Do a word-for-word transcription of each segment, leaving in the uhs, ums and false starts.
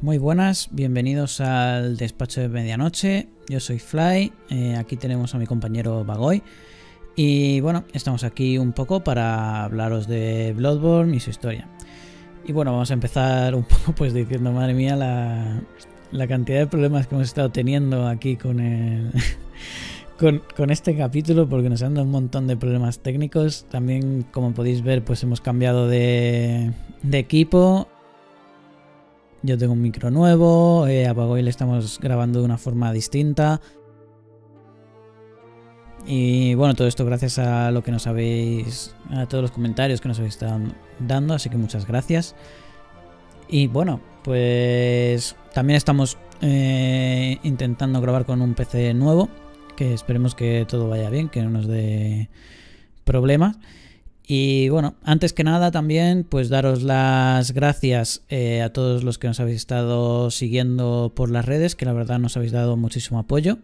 Muy buenas, bienvenidos al despacho de medianoche. Yo soy Fly, eh, aquí tenemos a mi compañero Bagoy. Y bueno, estamos aquí un poco para hablaros de Bloodborne y su historia. Y bueno, vamos a empezar un poco pues diciendo, madre mía, la, la cantidad de problemas que hemos estado teniendo aquí con el... Con, con este capítulo, porque nos han dado un montón de problemas técnicos. También, como podéis ver, pues hemos cambiado de, de equipo. Yo tengo un micro nuevo, eh, a Bagoy le estamos grabando de una forma distinta. Y bueno, todo esto gracias a lo que nos habéis, a todos los comentarios que nos habéis estado dando, así que muchas gracias. Y bueno, pues también estamos eh, intentando grabar con un P C nuevo, que esperemos que todo vaya bien, que no nos dé problemas. Y bueno, antes que nada también pues daros las gracias eh, a todos los que nos habéis estado siguiendo por las redes, que la verdad nos habéis dado muchísimo apoyo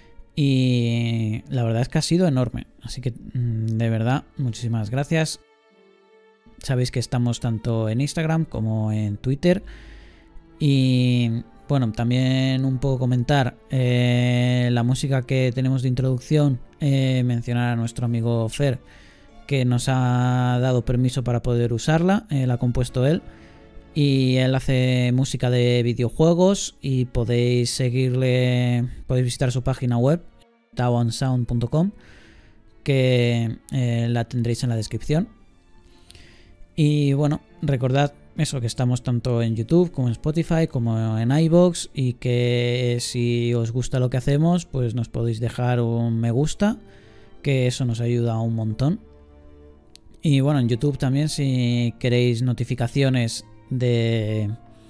y la verdad es que ha sido enorme, así que de verdad muchísimas gracias. Sabéis que estamos tanto en Instagram como en Twitter. Y bueno, también un poco comentar eh, la música que tenemos de introducción, eh, mencionar a nuestro amigo Fer, que nos ha dado permiso para poder usarla, eh, la ha compuesto él, y él hace música de videojuegos y podéis seguirle, podéis visitar su página web tawon sound punto com, que eh, la tendréis en la descripción. Y bueno, recordad eso, que estamos tanto en YouTube como en Spotify como en iVoox, y que si os gusta lo que hacemos pues nos podéis dejar un me gusta, que eso nos ayuda un montón. Y bueno, en YouTube también, si queréis notificaciones de,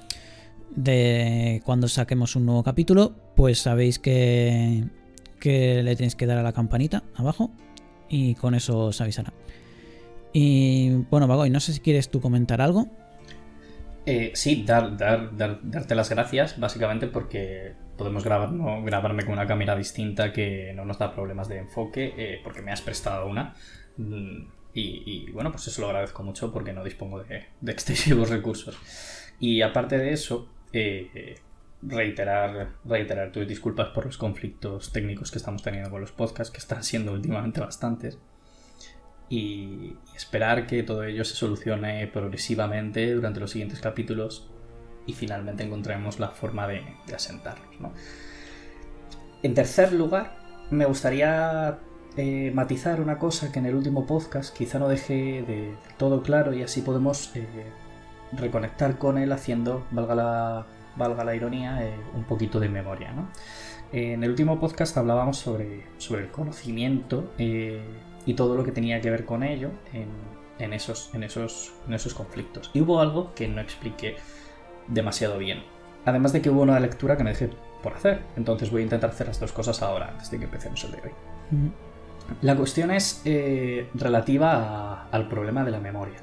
de cuando saquemos un nuevo capítulo, pues sabéis que, que le tenéis que dar a la campanita abajo y con eso os avisará. Y bueno, Bagoy, no sé si quieres tú comentar algo. Eh, sí, dar, dar, dar, darte las gracias, básicamente porque podemos grabar, ¿no? grabarme con una cámara distinta que no nos da problemas de enfoque, eh, porque me has prestado una. Y, y bueno, pues eso lo agradezco mucho porque no dispongo de, de excesivos recursos. Y aparte de eso, eh, reiterar, reiterar tus disculpas por los conflictos técnicos que estamos teniendo con los podcasts, que están siendo últimamente bastantes. Y esperar que todo ello se solucione progresivamente durante los siguientes capítulos y finalmente encontremos la forma de, de asentarnos, ¿no? En tercer lugar, me gustaría eh, matizar una cosa que en el último podcast quizá no dejé de todo claro, y así podemos eh, reconectar con él haciendo, valga la, valga la ironía, eh, un poquito de memoria, ¿no? Eh, en el último podcast hablábamos sobre, sobre el conocimiento eh, y todo lo que tenía que ver con ello en, en, esos, en, esos, en esos conflictos. Y hubo algo que no expliqué demasiado bien. Además de que hubo una lectura que me dejé por hacer. Entonces voy a intentar hacer las dos cosas ahora, antes de que empecemos el de hoy. Mm-hmm. La cuestión es eh, relativa a, al problema de la memoria.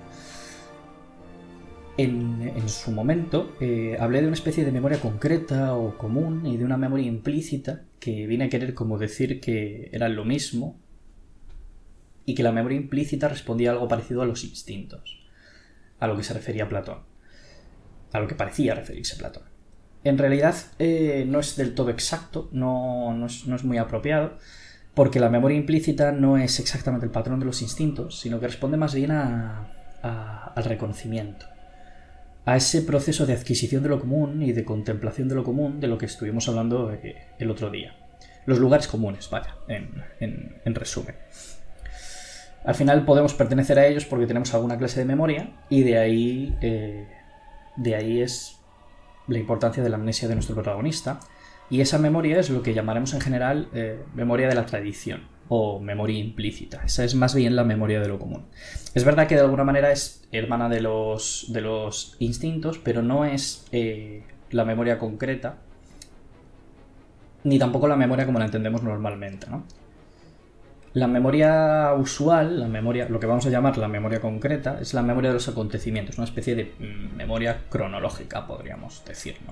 En, en su momento eh, hablé de una especie de memoria concreta o común y de una memoria implícita que viene a querer como decir que eran lo mismo, y que la memoria implícita respondía a algo parecido a los instintos, a lo que se refería Platón, a lo que parecía referirse Platón. En realidad eh, no es del todo exacto, no, no, es, no es muy apropiado, porque la memoria implícita no es exactamente el patrón de los instintos, sino que responde más bien a, a, al reconocimiento, a ese proceso de adquisición de lo común y de contemplación de lo común de lo que estuvimos hablando eh, el otro día. Los lugares comunes, vaya, en, en, en resumen. Al final podemos pertenecer a ellos porque tenemos alguna clase de memoria, y de ahí, eh, de ahí es la importancia de la amnesia de nuestro protagonista, y esa memoria es lo que llamaremos en general eh, memoria de la tradición o memoria implícita. Esa es más bien la memoria de lo común. Es verdad que de alguna manera es hermana de los, de los instintos, pero no es eh, la memoria concreta, ni tampoco la memoria como la entendemos normalmente, ¿no? La memoria usual, la memoria, lo que vamos a llamar la memoria concreta, es la memoria de los acontecimientos, una especie de memoria cronológica, podríamos decir, ¿no?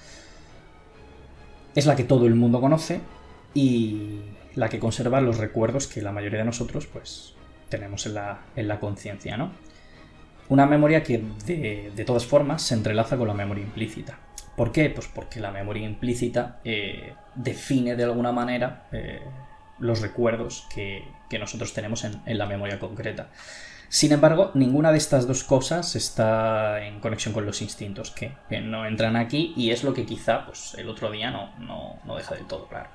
Es la que todo el mundo conoce y la que conserva los recuerdos que la mayoría de nosotros pues tenemos en la, en la conciencia, ¿no? Una memoria que de, de todas formas se entrelaza con la memoria implícita. ¿Por qué? Pues porque la memoria implícita eh, define de alguna manera eh, los recuerdos que, que nosotros tenemos en, en la memoria concreta. Sin embargo, ninguna de estas dos cosas está en conexión con los instintos, que, que no entran aquí, y es lo que quizá pues, el otro día no, no, no deja del todo claro.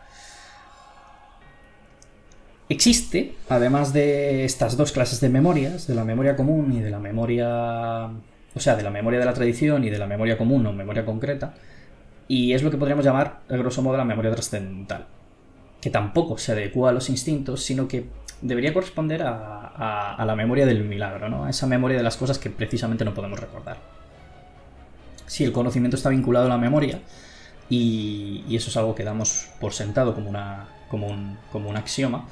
Existe, además de estas dos clases de memorias, de la memoria común y de la memoria... O sea, de la memoria de la tradición y de la memoria común o memoria concreta, y es lo que podríamos llamar, a grosso modo, la memoria trascendental, que tampoco se adecua a los instintos, sino que debería corresponder a, a, a la memoria del milagro, ¿no? A esa memoria de las cosas que precisamente no podemos recordar. Si el conocimiento está vinculado a la memoria, y, y eso es algo que damos por sentado como, una, como, un, como un axioma,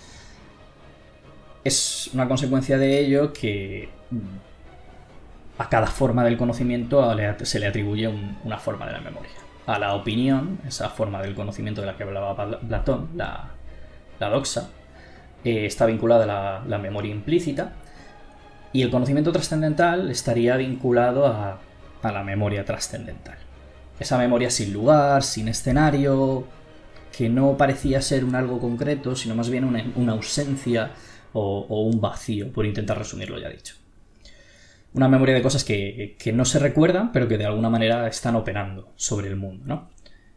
es una consecuencia de ello que a cada forma del conocimiento se le atribuye un, una forma de la memoria. A la opinión, esa forma del conocimiento de la que hablaba Platón, la, la doxa, eh, está vinculada a la, la memoria implícita, y el conocimiento trascendental estaría vinculado a, a la memoria trascendental. Esa memoria sin lugar, sin escenario, que no parecía ser un algo concreto, sino más bien una, una ausencia o, o un vacío, por intentar resumirlo ya dicho. Una memoria de cosas que, que no se recuerdan, pero que de alguna manera están operando sobre el mundo, ¿no?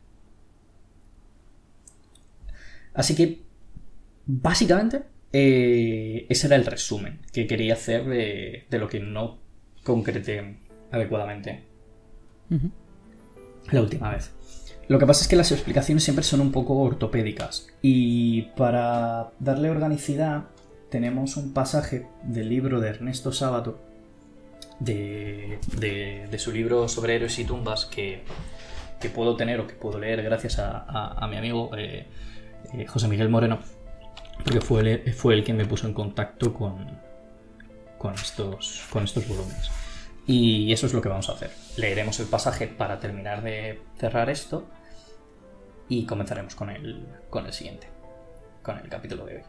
Así que, básicamente, eh, ese era el resumen que quería hacer de, de lo que no concreté adecuadamente uh-huh. la última vez. Lo que pasa es que las explicaciones siempre son un poco ortopédicas, y para darle organicidad tenemos un pasaje del libro de Ernesto Sábato, De, de, de su libro sobre héroes y tumbas, que, que puedo tener o que puedo leer gracias a, a, a mi amigo eh, eh, José Miguel Moreno, porque fue él, fue él quien me puso en contacto con, con, estos, con estos volúmenes. Y eso es lo que vamos a hacer. Leeremos el pasaje para terminar de cerrar esto y comenzaremos con el, con el siguiente, con el capítulo de hoy.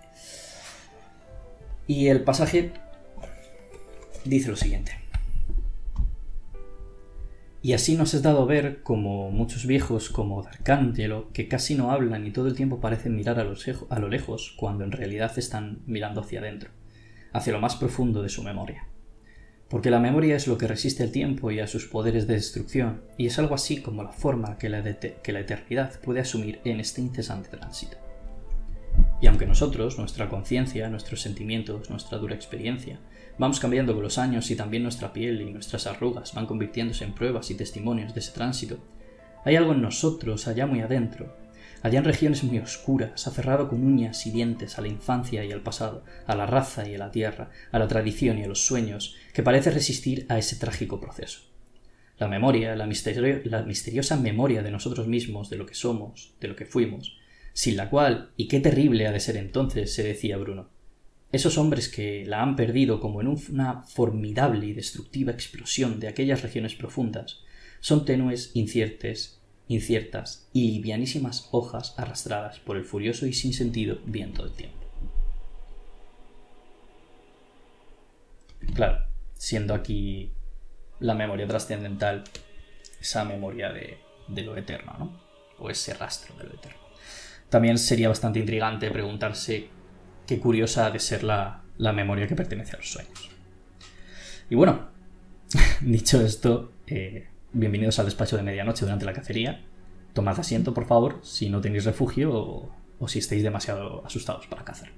Y el pasaje dice lo siguiente: y así nos es dado ver como muchos viejos como D'Arcangelo, que casi no hablan y todo el tiempo parecen mirar a, los, a lo lejos, cuando en realidad están mirando hacia adentro, hacia lo más profundo de su memoria. Porque la memoria es lo que resiste al tiempo y a sus poderes de destrucción, y es algo así como la forma que la, de, que la eternidad puede asumir en este incesante tránsito. Y aunque nosotros, nuestra conciencia, nuestros sentimientos, nuestra dura experiencia, vamos cambiando con los años, y también nuestra piel y nuestras arrugas van convirtiéndose en pruebas y testimonios de ese tránsito, hay algo en nosotros, allá muy adentro, allá en regiones muy oscuras, aferrado con uñas y dientes a la infancia y al pasado, a la raza y a la tierra, a la tradición y a los sueños, que parece resistir a ese trágico proceso. La memoria, la, misterio- la misteriosa memoria de nosotros mismos, de lo que somos, de lo que fuimos, sin la cual, y qué terrible ha de ser entonces, se decía Bruno. Esos hombres que la han perdido como en una formidable y destructiva explosión de aquellas regiones profundas, son tenues, inciertes, inciertas y livianísimas hojas arrastradas por el furioso y sin sentido viento del tiempo. Claro, siendo aquí la memoria trascendental esa memoria de, de lo eterno, ¿no? O ese rastro de lo eterno. También sería bastante intrigante preguntarse qué curiosa ha de ser la, la memoria que pertenece a los sueños. Y bueno, dicho esto, eh, bienvenidos al despacho de medianoche durante la cacería. Tomad asiento, por favor, si no tenéis refugio o, o si estáis demasiado asustados para cazar.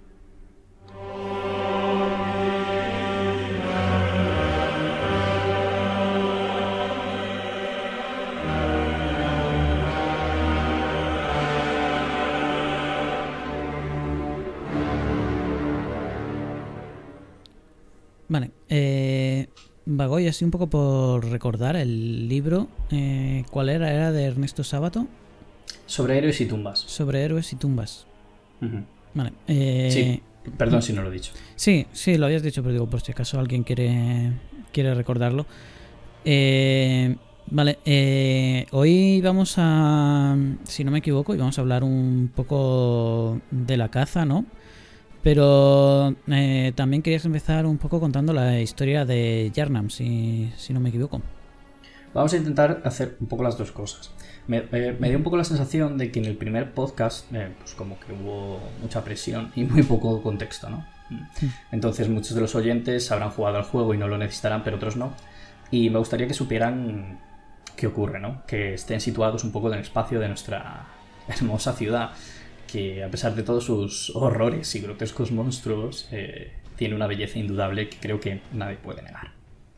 Vale, eh, Bagoy, así un poco por recordar el libro, eh, ¿cuál era? ¿Era de Ernesto Sábato? Sobre héroes y tumbas. Sobre héroes y tumbas. Uh-huh. Vale. Eh, sí, perdón si no lo he dicho. Sí, sí, lo habías dicho, pero digo, por si acaso alguien quiere, quiere recordarlo. Eh, vale, eh, hoy vamos a, si no me equivoco, y vamos a hablar un poco de la caza, ¿no? Pero eh, también querías empezar un poco contando la historia de Yharnam, si, si no me equivoco. Vamos a intentar hacer un poco las dos cosas. Me, eh, me dio un poco la sensación de que en el primer podcast, eh, pues como que hubo mucha presión y muy poco contexto, ¿no? Entonces muchos de los oyentes habrán jugado al juego y no lo necesitarán, pero otros no. Y me gustaría que supieran qué ocurre, ¿no? Que estén situados un poco en el espacio de nuestra hermosa ciudad, que a pesar de todos sus horrores y grotescos monstruos, eh, tiene una belleza indudable que creo que nadie puede negar.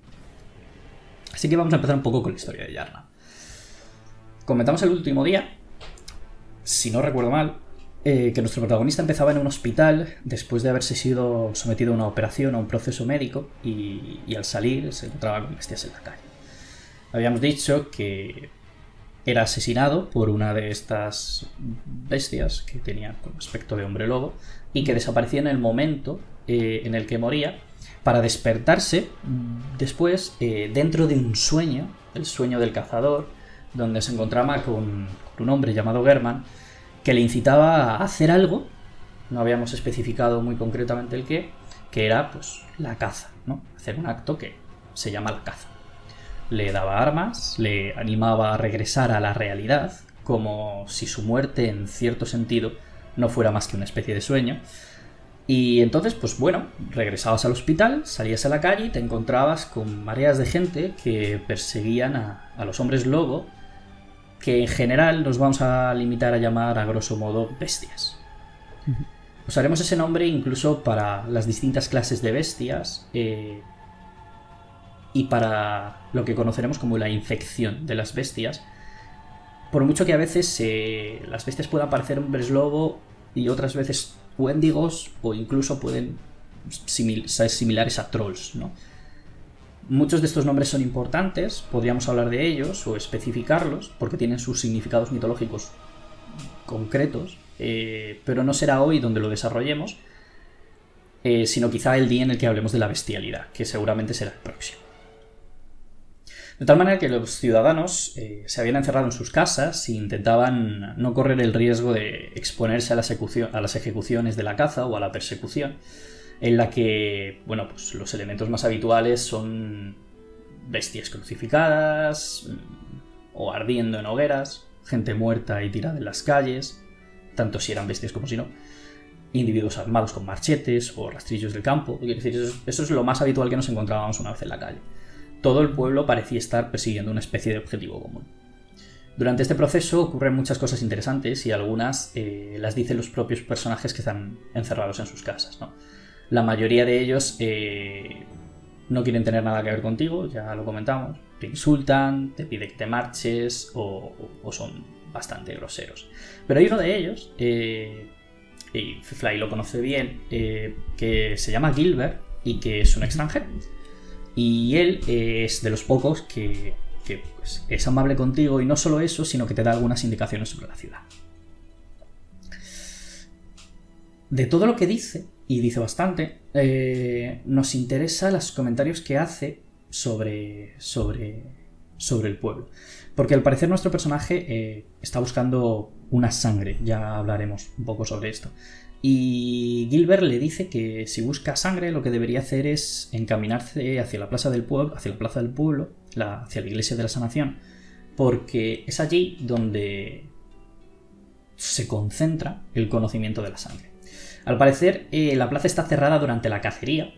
Así que vamos a empezar un poco con la historia de Yharnam. Comentamos el último día, si no recuerdo mal, eh, que nuestro protagonista empezaba en un hospital después de haberse sido sometido a una operación o a un proceso médico y, y al salir se encontraba con bestias en la calle. Habíamos dicho que era asesinado por una de estas bestias que tenía aspecto de hombre lobo y que desaparecía en el momento eh, en el que moría, para despertarse después eh, dentro de un sueño, el sueño del cazador, donde se encontraba con, con un hombre llamado Germán que le incitaba a hacer algo, no habíamos especificado muy concretamente el qué, que era pues la caza, ¿no? Hacer un acto que se llama la caza. Le daba armas, le animaba a regresar a la realidad, como si su muerte en cierto sentido no fuera más que una especie de sueño. Y entonces, pues bueno, regresabas al hospital, salías a la calle y te encontrabas con mareas de gente que perseguían a, a los hombres lobo, que en general nos vamos a limitar a llamar a grosso modo bestias. Uh-huh. Usaremos ese nombre incluso para las distintas clases de bestias eh, y para lo que conoceremos como la infección de las bestias. Por mucho que a veces eh, las bestias puedan parecer hombres lobo y otras veces wendigos o incluso pueden simil- ser similares a trolls, ¿no? Muchos de estos nombres son importantes, podríamos hablar de ellos o especificarlos porque tienen sus significados mitológicos concretos, eh, pero no será hoy donde lo desarrollemos, eh, sino quizá el día en el que hablemos de la bestialidad, que seguramente será el próximo. De tal manera que los ciudadanos eh, se habían encerrado en sus casas e intentaban no correr el riesgo de exponerse a las, ejecucio- a las ejecuciones de la caza o a la persecución, en la que, bueno, pues los elementos más habituales son bestias crucificadas o ardiendo en hogueras, gente muerta y tirada en las calles, tanto si eran bestias como si no, individuos armados con machetes o rastrillos del campo. Quiero decir, eso es, eso es lo más habitual que nos encontrábamos una vez en la calle. Todo el pueblo parecía estar persiguiendo una especie de objetivo común. Durante este proceso ocurren muchas cosas interesantes y algunas eh, las dicen los propios personajes que están encerrados en sus casas, ¿no? La mayoría de ellos eh, no quieren tener nada que ver contigo, ya lo comentamos. Te insultan, te piden que te marches o, o son bastante groseros. Pero hay uno de ellos, eh, y Fly lo conoce bien, eh, que se llama Gilbert y que es un extranjero. Y él eh, es de los pocos que, que pues, es amable contigo y no solo eso, sino que te da algunas indicaciones sobre la ciudad. De todo lo que dice, y dice bastante, eh, nos interesa los comentarios que hace sobre, sobre, sobre el pueblo. Porque al parecer nuestro personaje eh, está buscando una sangre, ya hablaremos un poco sobre esto. Y Gilbert le dice que si busca sangre lo que debería hacer es encaminarse hacia la plaza del pueblo, hacia la plaza del pueblo, la, hacia la iglesia de la sanación, porque es allí donde se concentra el conocimiento de la sangre. Al parecer, eh, la plaza está cerrada durante la cacería,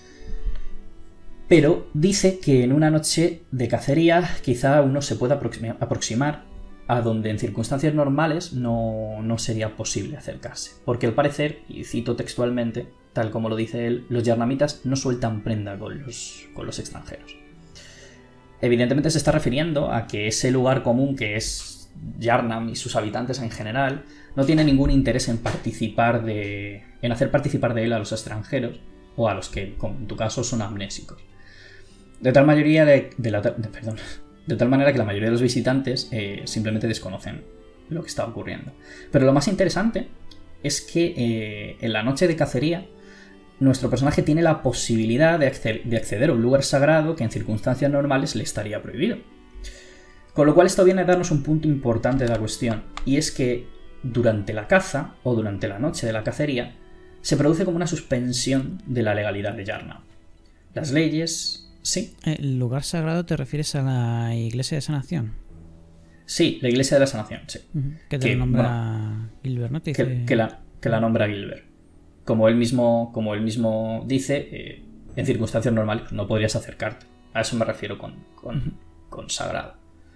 pero dice que en una noche de cacería quizá uno se pueda aproxima- aproximar a donde en circunstancias normales no, no sería posible acercarse. Porque al parecer, y cito textualmente, tal como lo dice él, los yarnamitas no sueltan prenda con los, con los extranjeros. Evidentemente se está refiriendo a que ese lugar común que es Yharnam y sus habitantes en general no tiene ningún interés en participar de, en hacer participar de él a los extranjeros o a los que, como en tu caso, son amnésicos. De tal mayoría de, de, la, de, perdón, de tal manera que la mayoría de los visitantes eh, simplemente desconocen lo que está ocurriendo. Pero lo más interesante es que eh, en la noche de cacería nuestro personaje tiene la posibilidad de acceder, de acceder a un lugar sagrado que en circunstancias normales le estaría prohibido. Con lo cual esto viene a darnos un punto importante de la cuestión, y es que durante la caza, o durante la noche de la cacería, se produce como una suspensión de la legalidad de Yharnam. Las leyes Sí. ¿El lugar sagrado te refieres a la iglesia de sanación? Sí, la iglesia de la sanación, sí. Uh-huh. Que te que, lo nombra bueno, Gilbert, ¿no? Te dice... que, que, la, que la nombra Gilbert. Como él mismo, como él mismo dice, eh, en circunstancias normales no podrías acercarte. A eso me refiero con, con, uh-huh. con sagrado.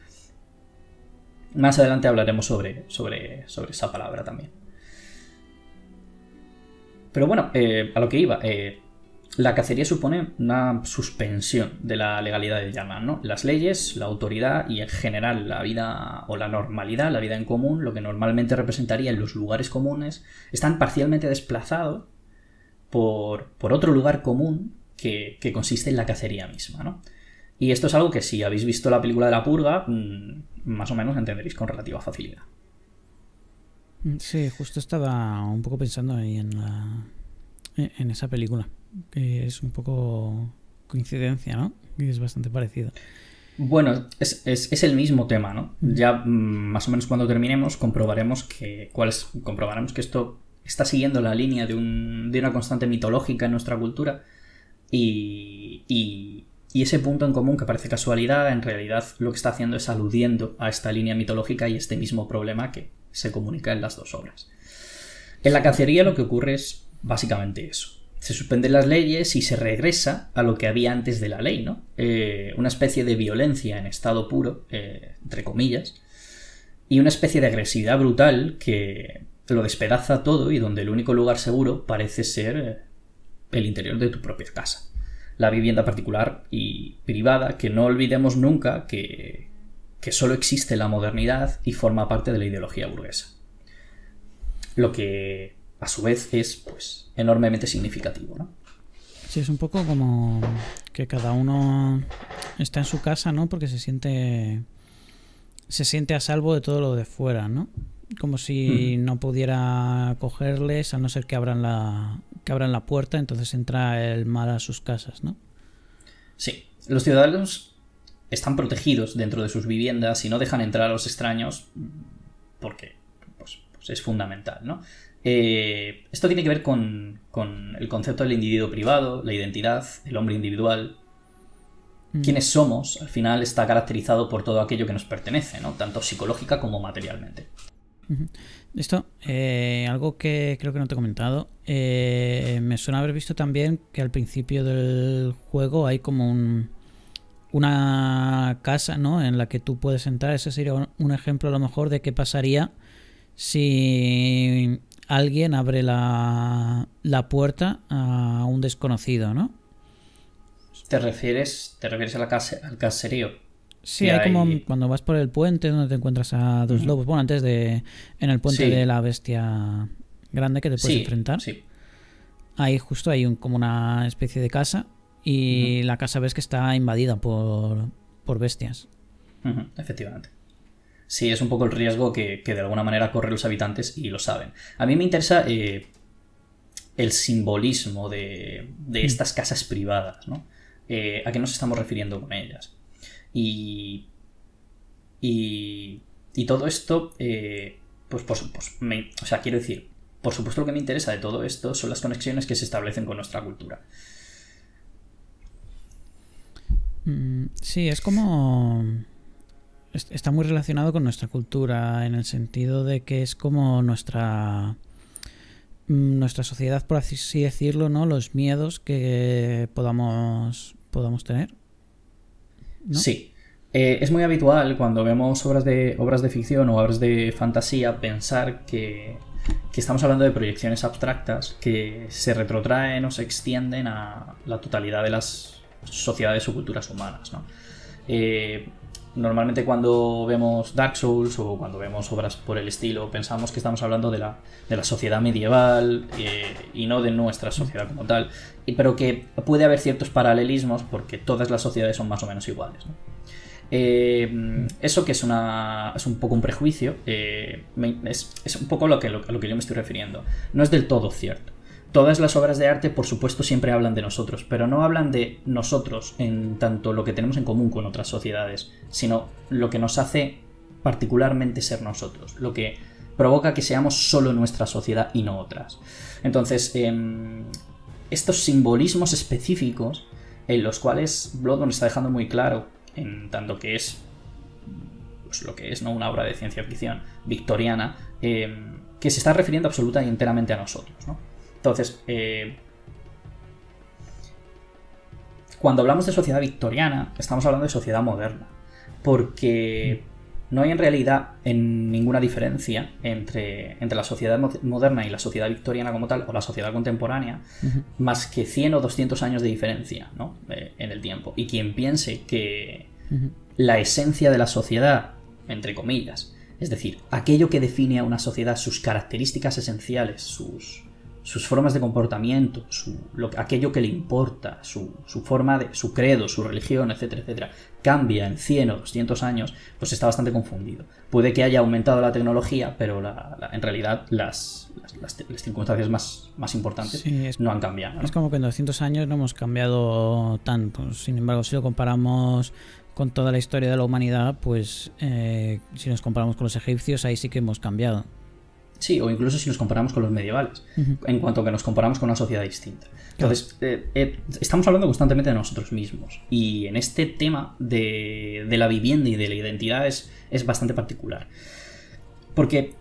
Más adelante hablaremos sobre, sobre, sobre esa palabra también. Pero bueno, eh, a lo que iba... Eh, La cacería supone una suspensión de la legalidad de Yarlan, ¿no? Las leyes, la autoridad y en general la vida o la normalidad, la vida en común, lo que normalmente representaría en los lugares comunes, están parcialmente desplazados por, por otro lugar común que, que consiste en la cacería misma, ¿no? Y esto es algo que si habéis visto la película de la purga, mmm, más o menos entenderéis con relativa facilidad. Sí, justo estaba un poco pensando ahí en la... en esa película, que es un poco coincidencia, ¿no? Y es bastante parecido. Bueno, es, es, es el mismo tema, ¿no? Mm. Ya mmm, más o menos cuando terminemos comprobaremos que cuál es, comprobaremos que esto está siguiendo la línea de, un, de una constante mitológica en nuestra cultura y, y, y ese punto en común que parece casualidad, en realidad lo que está haciendo es aludiendo a esta línea mitológica y este mismo problema que se comunica en las dos obras. En la cacería lo que ocurre es básicamente eso. Se suspenden las leyes y se regresa a lo que había antes de la ley, ¿no? Eh, una especie de violencia en estado puro, eh, entre comillas, y una especie de agresividad brutal que lo despedaza todo y donde el único lugar seguro parece ser el interior de tu propia casa. La vivienda particular y privada, que no olvidemos nunca que, que solo existe en la modernidad y forma parte de la ideología burguesa. Lo que... a su vez es pues enormemente significativo, ¿no? Sí, es un poco como que cada uno está en su casa, ¿no? Porque se siente se siente a salvo de todo lo de fuera, ¿no? Como si mm. no pudiera cogerles, a no ser que abran la que abran la puerta, entonces entra el mal a sus casas, ¿no? Sí, los ciudadanos están protegidos dentro de sus viviendas y no dejan entrar a los extraños porque pues, pues es fundamental, ¿no? Eh, esto tiene que ver con, con el concepto del individuo privado, la identidad, el hombre individual. Mm. Quiénes somos, al final, está caracterizado por todo aquello que nos pertenece, ¿no? Tanto psicológica como materialmente. Uh-huh. Esto, eh, algo que creo que no te he comentado, eh, me suena haber visto también que al principio del juego hay como un, una casa, ¿no? En la que tú puedes entrar. Ese sería un, un ejemplo a lo mejor de qué pasaría si alguien abre la, la puerta a un desconocido, ¿no? ¿Te refieres, te refieres a la casa, al caserío? Sí, hay, hay como cuando vas por el puente donde te encuentras a dos uh-huh. lobos. Bueno, antes de... en el puente sí. de la bestia grande que te puedes sí, enfrentar. Sí. Ahí justo hay un, como una especie de casa y uh-huh. la casa ves que está invadida por, por bestias. Uh-huh. Efectivamente. Sí, es un poco el riesgo que, que de alguna manera corren los habitantes y lo saben. A mí me interesa eh, el simbolismo de, de estas casas privadas, ¿no? Eh, ¿A qué nos estamos refiriendo con ellas? Y, y, y todo esto, eh, pues, pues, pues me, o sea, quiero decir, por supuesto lo que me interesa de todo esto son las conexiones que se establecen con nuestra cultura. Sí, es como... está muy relacionado con nuestra cultura en el sentido de que es como nuestra nuestra sociedad, por así decirlo, ¿no? Los miedos que podamos podamos tener, ¿no? Sí. Eh, es muy habitual cuando vemos obras de obras de ficción o obras de fantasía pensar que, que estamos hablando de proyecciones abstractas que se retrotraen o se extienden a la totalidad de las sociedades o culturas humanas, ¿no? Eh, Normalmente cuando vemos Dark Souls o cuando vemos obras por el estilo pensamos que estamos hablando de la, de la sociedad medieval eh, y no de nuestra sociedad como tal, y, pero que puede haber ciertos paralelismos porque todas las sociedades son más o menos iguales, ¿no? Eh, eso que es, una, es un poco un prejuicio, eh, es, es un poco lo que, lo, a lo que yo me estoy refiriendo. No es del todo cierto. Todas las obras de arte, por supuesto, siempre hablan de nosotros, pero no hablan de nosotros en tanto lo que tenemos en común con otras sociedades, sino lo que nos hace particularmente ser nosotros, lo que provoca que seamos solo nuestra sociedad y no otras. Entonces, eh, estos simbolismos específicos en los cuales Bloodborne está dejando muy claro, en tanto que es pues, lo que es, ¿no?, una obra de ciencia ficción victoriana, eh, que se está refiriendo absoluta y enteramente a nosotros, ¿no? Entonces, eh, cuando hablamos de sociedad victoriana, estamos hablando de sociedad moderna, porque no hay en realidad en ninguna diferencia entre, entre la sociedad moderna y la sociedad victoriana como tal, o la sociedad contemporánea, uh-huh. más que cien o doscientos años de diferencia, ¿no?, eh, en el tiempo. Y quien piense que uh-huh. la esencia de la sociedad, entre comillas, es decir, aquello que define a una sociedad, sus características esenciales, sus... sus formas de comportamiento, su, lo, aquello que le importa, su, su forma de, su credo, su religión, etcétera, etcétera, cambia en cien o doscientos años, pues está bastante confundido. Puede que haya aumentado la tecnología, pero la, la, en realidad las, las, las, las circunstancias más, más importantes sí, es, no han cambiado, ¿no? Es como que en doscientos años no hemos cambiado tanto. Sin embargo, si lo comparamos con toda la historia de la humanidad, pues eh, si nos comparamos con los egipcios, ahí sí que hemos cambiado. Sí, o incluso si nos comparamos con los medievales, uh-huh. en cuanto que nos comparamos con una sociedad distinta. Entonces, eh, eh, estamos hablando constantemente de nosotros mismos. Y en este tema de, de la vivienda y de la identidad es, es bastante particular. Porque,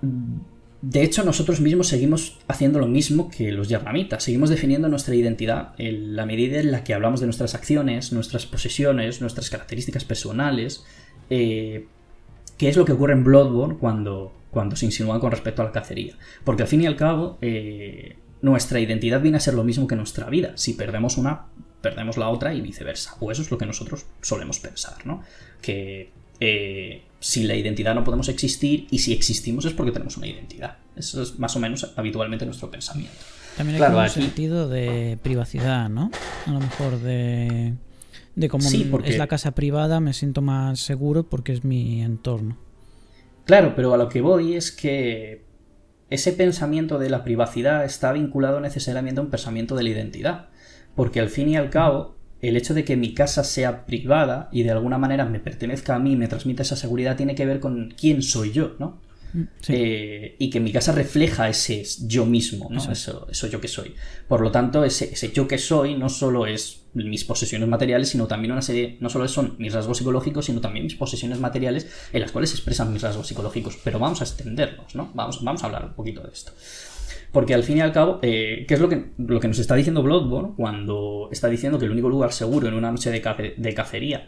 de hecho, nosotros mismos seguimos haciendo lo mismo que los yarnamitas. Seguimos definiendo nuestra identidad en la medida en la que hablamos de nuestras acciones, nuestras posesiones, nuestras características personales. Eh, ¿Qué es lo que ocurre en Bloodborne cuando... cuando se insinúan con respecto a la cacería? Porque al fin y al cabo, eh, nuestra identidad viene a ser lo mismo que nuestra vida. Si perdemos una, perdemos la otra y viceversa. O eso es lo que nosotros solemos pensar, ¿no? Que eh, sin la identidad no podemos existir, y si existimos es porque tenemos una identidad. Eso es más o menos habitualmente nuestro pensamiento. También hay claro, como aquí... un sentido de privacidad, ¿no? A lo mejor de, de como sí, porque... es la casa privada, me siento más seguro porque es mi entorno. Claro, pero a lo que voy es que ese pensamiento de la privacidad está vinculado necesariamente a un pensamiento de la identidad. Porque al fin y al cabo, el hecho de que mi casa sea privada y de alguna manera me pertenezca a mí, me transmita esa seguridad, tiene que ver con quién soy yo, ¿no? Sí. Eh, y que mi casa refleja ese yo mismo, ¿no? Eso, eso, eso yo que soy. Por lo tanto, ese, ese yo que soy no solo es mis posesiones materiales, sino también una serie, no solo son mis rasgos psicológicos, sino también mis posesiones materiales en las cuales se expresan mis rasgos psicológicos. Pero vamos a extenderlos, ¿no? Vamos, vamos a hablar un poquito de esto. Porque al fin y al cabo, eh, ¿qué es lo que, lo que nos está diciendo Bloodborne cuando está diciendo que el único lugar seguro en una noche de, cace, de cacería,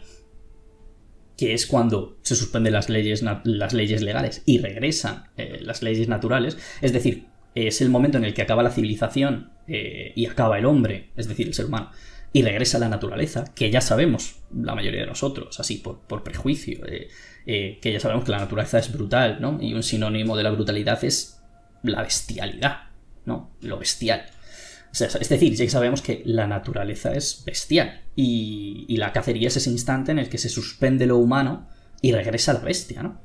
que es cuando se suspenden las leyes, las leyes legales y regresan eh, las leyes naturales, es decir, es el momento en el que acaba la civilización eh, y acaba el hombre, es decir, el ser humano, y regresa la naturaleza, que ya sabemos, la mayoría de nosotros, así por, por prejuicio, eh, eh, que ya sabemos que la naturaleza es brutal, ¿no? Y un sinónimo de la brutalidad es la bestialidad, ¿no? Lo bestial. O sea, es decir, ya sabemos que la naturaleza es bestial y, y la cacería es ese instante en el que se suspende lo humano y regresa la bestia, ¿no?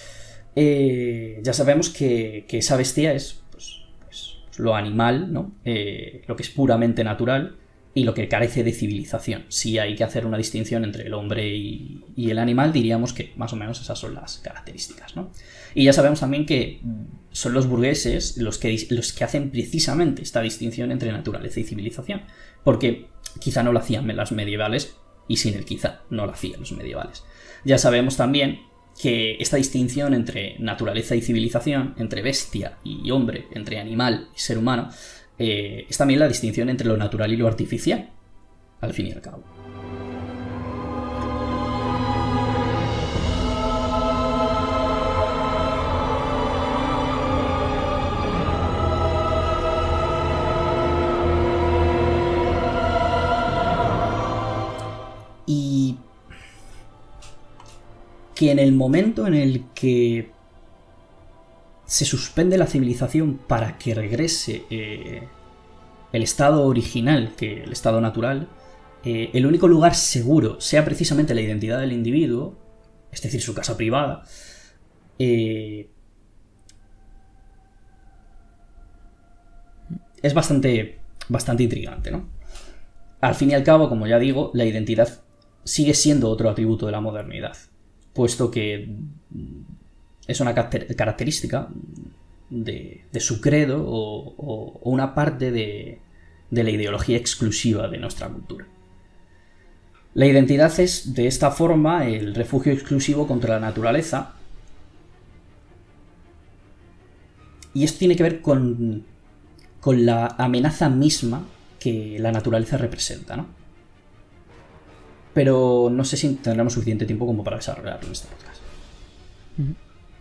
Eh, ya sabemos que, que esa bestia es pues, pues, lo animal, ¿no? Eh, lo que es puramente natural y lo que carece de civilización. Si hay que hacer una distinción entre el hombre y, y el animal, diríamos que más o menos esas son las características, ¿no? Y ya sabemos también que son los burgueses los que, los que hacen precisamente esta distinción entre naturaleza y civilización, porque quizá no lo hacían las medievales, y sin el quizá no lo hacían los medievales. Ya sabemos también que esta distinción entre naturaleza y civilización, entre bestia y hombre, entre animal y ser humano, eh, es también la distinción entre lo natural y lo artificial, al fin y al cabo. Y que en el momento en el que se suspende la civilización para que regrese eh, el estado original, que el estado natural, eh, el único lugar seguro sea precisamente la identidad del individuo, es decir, su casa privada, eh, es bastante, bastante intrigante, ¿no? Al fin y al cabo, como ya digo, la identidad sigue siendo otro atributo de la modernidad, puesto que es una característica de, de su credo o, o, o una parte de, de la ideología exclusiva de nuestra cultura. La identidad es, de esta forma, el refugio exclusivo contra la naturaleza. Y esto tiene que ver con, con la amenaza misma que la naturaleza representa, ¿no? Pero no sé si tendremos suficiente tiempo como para desarrollarlo en este podcast. Uh-huh.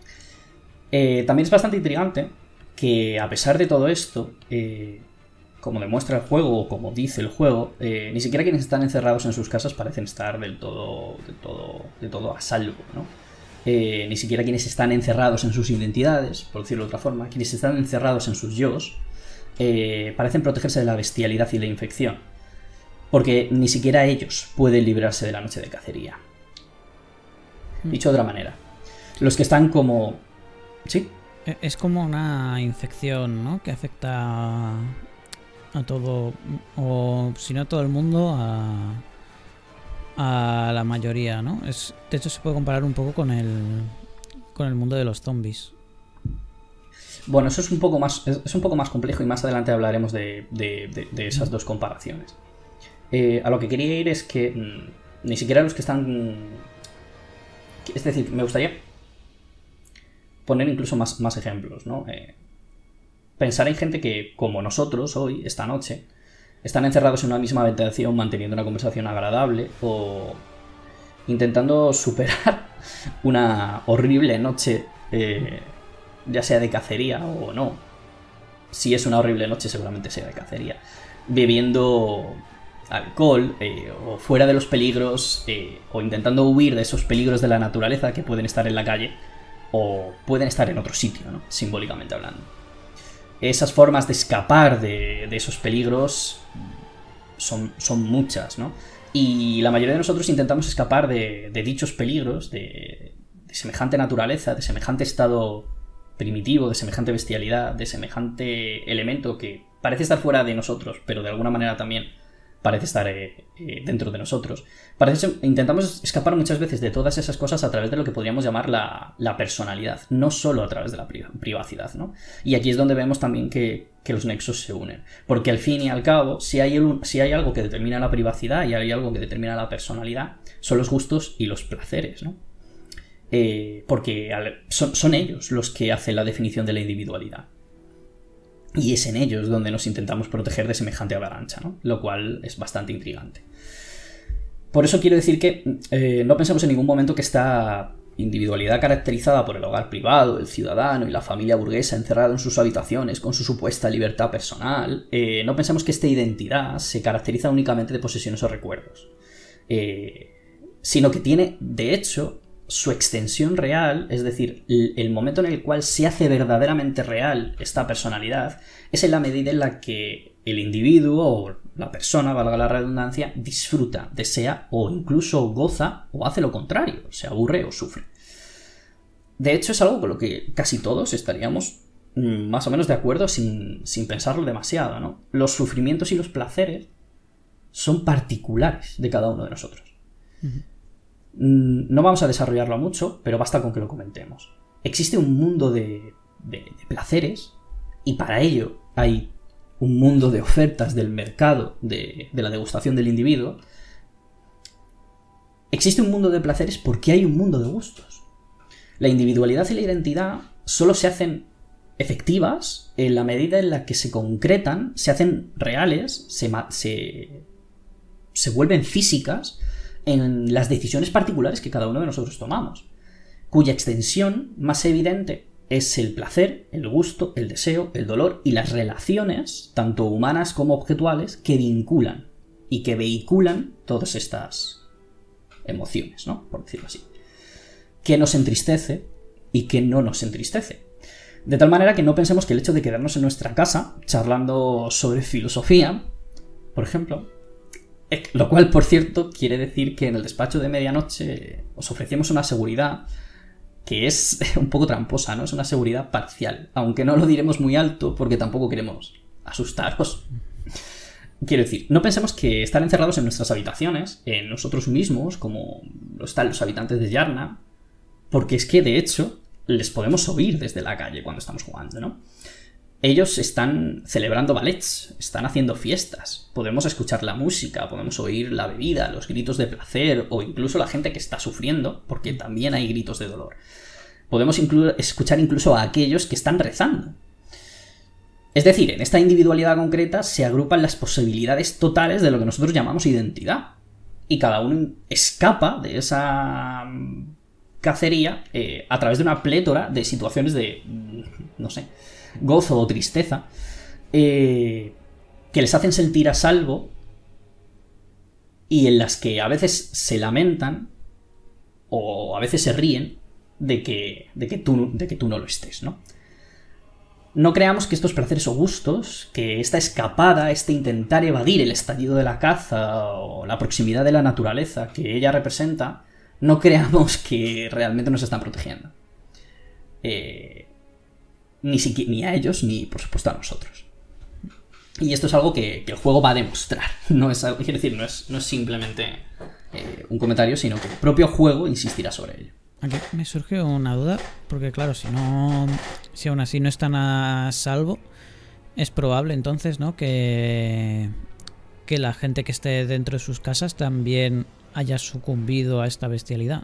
Eh, también es bastante intrigante que, a pesar de todo esto, eh, como demuestra el juego o como dice el juego, eh, ni siquiera quienes están encerrados en sus casas parecen estar del todo, del todo, del todo a salvo, ¿no? Eh, ni siquiera quienes están encerrados en sus identidades, por decirlo de otra forma, quienes están encerrados en sus yos, eh, parecen protegerse de la bestialidad y la infección, porque ni siquiera ellos pueden librarse de la noche de cacería. Dicho de otra manera, los que están como... ¿Sí? Es como una infección, ¿no? Que afecta a todo, o si no a todo el mundo, a, a la mayoría, ¿no? Es, de hecho se puede comparar un poco con el con el mundo de los zombies. Bueno, eso es un poco más es un poco más complejo y más adelante hablaremos de, de, de, de esas dos comparaciones. Eh, a lo que quería ir es que mmm, ni siquiera los que están... Es decir, me gustaría poner incluso más, más ejemplos, ¿no? Eh, pensar en gente que, como nosotros hoy, esta noche, están encerrados en una misma habitación manteniendo una conversación agradable o intentando superar una horrible noche, eh, ya sea de cacería o no. Si es una horrible noche, seguramente sea de cacería. Bebiendo alcohol eh, o fuera de los peligros eh, o intentando huir de esos peligros de la naturaleza que pueden estar en la calle o pueden estar en otro sitio, ¿no? Simbólicamente hablando. Esas formas de escapar de, de esos peligros son, son muchas, ¿no? Y la mayoría de nosotros intentamos escapar de, de dichos peligros, de, de semejante naturaleza, de semejante estado primitivo, de semejante bestialidad, de semejante elemento que parece estar fuera de nosotros, pero de alguna manera también parece estar eh, eh, dentro de nosotros. Parece, intentamos escapar muchas veces de todas esas cosas a través de lo que podríamos llamar la, la personalidad, no solo a través de la pri privacidad, ¿no? Y aquí es donde vemos también que, que los nexos se unen. Porque al fin y al cabo, si hay, el, si hay algo que determina la privacidad y hay algo que determina la personalidad, son los gustos y los placeres, ¿no? Eh, porque son, son ellos los que hacen la definición de la individualidad. Y es en ellos donde nos intentamos proteger de semejante avalancha, ¿no? Lo cual es bastante intrigante. Por eso quiero decir que eh, no pensemos en ningún momento que esta individualidad caracterizada por el hogar privado, el ciudadano y la familia burguesa encerrado en sus habitaciones con su supuesta libertad personal, eh, no pensemos que esta identidad se caracteriza únicamente de posesiones o recuerdos, eh, sino que tiene, de hecho, su extensión real, es decir, el momento en el cual se hace verdaderamente real esta personalidad, es en la medida en la que el individuo o la persona, valga la redundancia, disfruta, desea o incluso goza o hace lo contrario, se aburre o sufre. De hecho, es algo con lo que casi todos estaríamos más o menos de acuerdo sin, sin pensarlo demasiado, ¿no? Los sufrimientos y los placeres son particulares de cada uno de nosotros. Uh-huh. No vamos a desarrollarlo mucho, pero basta con que lo comentemos. Existe un mundo de, de, de placeres y para ello hay un mundo de ofertas del mercado de, de la degustación del individuo. Existe un mundo de placeres porque hay un mundo de gustos. La individualidad y la identidad solo se hacen efectivas en la medida en la que se concretan, se hacen reales, se, se, se vuelven físicas en las decisiones particulares que cada uno de nosotros tomamos, cuya extensión más evidente es el placer, el gusto, el deseo, el dolor y las relaciones, tanto humanas como objetuales, que vinculan y que vehiculan todas estas emociones, ¿no? Por decirlo así. Que nos entristece y que no nos entristece. De tal manera que no pensemos que el hecho de quedarnos en nuestra casa charlando sobre filosofía, por ejemplo, lo cual, por cierto, quiere decir que en el despacho de medianoche os ofrecemos una seguridad que es un poco tramposa, ¿no? Es una seguridad parcial, aunque no lo diremos muy alto porque tampoco queremos asustaros. Quiero decir, no pensemos que estar encerrados en nuestras habitaciones, en nosotros mismos, como lo están los habitantes de Yarna, porque es que, de hecho, les podemos oír desde la calle cuando estamos jugando, ¿no? ellos están celebrando ballets, están haciendo fiestas, podemos escuchar la música, podemos oír la bebida, los gritos de placer o incluso la gente que está sufriendo, porque también hay gritos de dolor. Podemos inclu- escuchar incluso a aquellos que están rezando. Es decir, en esta individualidad concreta se agrupan las posibilidades totales de lo que nosotros llamamos identidad. Y cada uno escapa de esa cacería eh, a través de una plétora de situaciones de, no sé, gozo o tristeza, eh, que les hacen sentir a salvo y en las que a veces se lamentan o a veces se ríen de que, de que, tú, de que tú no lo estés, ¿no? No creamos que estos placeres o gustos, que esta escapada, este intentar evadir el estallido de la caza o la proximidad de la naturaleza que ella representa, no creamos que realmente nos están protegiendo. Eh... Ni, siquiera, ni a ellos, ni por supuesto a nosotros. Y esto es algo que, que el juego va a demostrar. No es, quiero decir, no es, no es simplemente eh, un comentario, sino que el propio juego insistirá sobre ello. Aquí me surge una duda, porque claro, si no, si aún así no están a salvo, es probable entonces, ¿no?, que, que la gente que esté dentro de sus casas también haya sucumbido a esta bestialidad.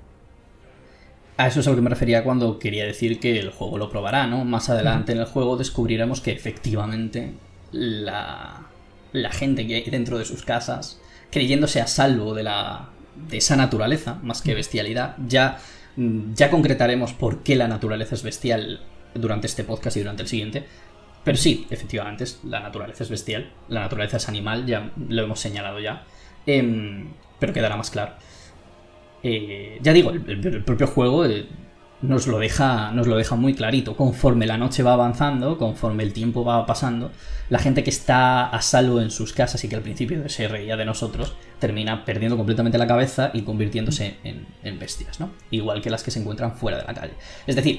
A eso es a lo que me refería cuando quería decir que el juego lo probará, ¿no? Más adelante en el juego descubriremos que efectivamente la, la gente que hay dentro de sus casas, creyéndose a salvo de, la, de esa naturaleza, más que bestialidad, ya, ya concretaremos por qué la naturaleza es bestial durante este podcast y durante el siguiente. Pero sí, efectivamente, la naturaleza es bestial, la naturaleza es animal, ya lo hemos señalado ya, eh, pero quedará más claro. Eh, ya digo, el, el propio juego eh, nos, lo deja, nos lo deja muy clarito. Conforme la noche va avanzando, conforme el tiempo va pasando, la gente que está a salvo en sus casas y que al principio se reía de nosotros, termina perdiendo completamente la cabeza y convirtiéndose en, en bestias, ¿no? Igual que las que se encuentran fuera de la calle. Es decir,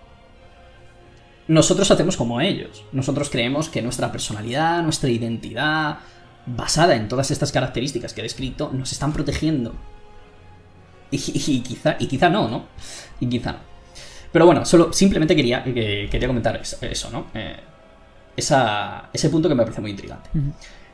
nosotros hacemos como ellos. Nosotros creemos que nuestra personalidad, nuestra identidad, basada en todas estas características que he descrito, nos están protegiendo. Y, y, quizá, y quizá no, ¿no? Y quizá no. Pero bueno, solo simplemente quería, que, quería comentar eso, ¿no? Eh, esa, ese punto que me parece muy intrigante. Uh-huh.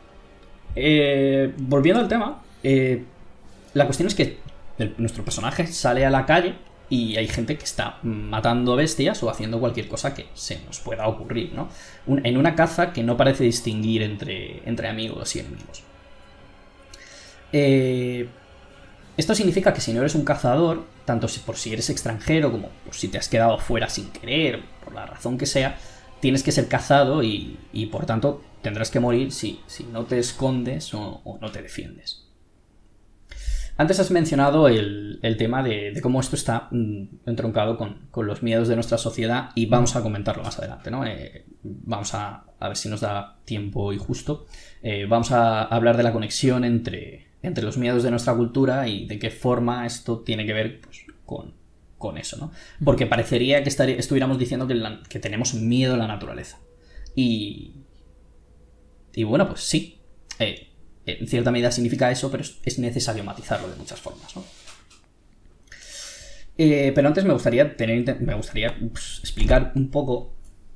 eh, volviendo al tema, eh, la cuestión es que el, nuestro personaje sale a la calle y hay gente que está matando bestias o haciendo cualquier cosa que se nos pueda ocurrir, ¿no? Un, en una caza que no parece distinguir entre, entre amigos y enemigos. Eh... Esto significa que si no eres un cazador, tanto por si eres extranjero como por si te has quedado fuera sin querer, por la razón que sea, tienes que ser cazado y, y por tanto tendrás que morir si, si no te escondes o, o no te defiendes. Antes has mencionado el, el tema de, de cómo esto está mm, entroncado con, con los miedos de nuestra sociedad y vamos a comentarlo más adelante, ¿no? Eh, vamos a, a ver si nos da tiempo y justo. Eh, vamos a hablar de la conexión entre... entre los miedos de nuestra cultura y de qué forma esto tiene que ver pues, con, con eso, ¿no? Porque parecería que estaría, estuviéramos diciendo que, la, que tenemos miedo a la naturaleza. Y, y bueno, pues sí, eh, en cierta medida significa eso, pero es, es necesario matizarlo de muchas formas, ¿no? Eh, pero antes me gustaría, tener, me gustaría pues, explicar un poco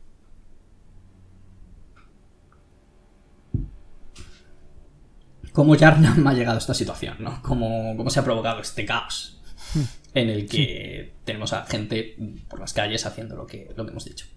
cómo Yharnam ha llegado a esta situación, ¿no? Cómo, cómo se ha provocado este caos en el que sí. tenemos a gente por las calles haciendo lo que, lo que hemos dicho.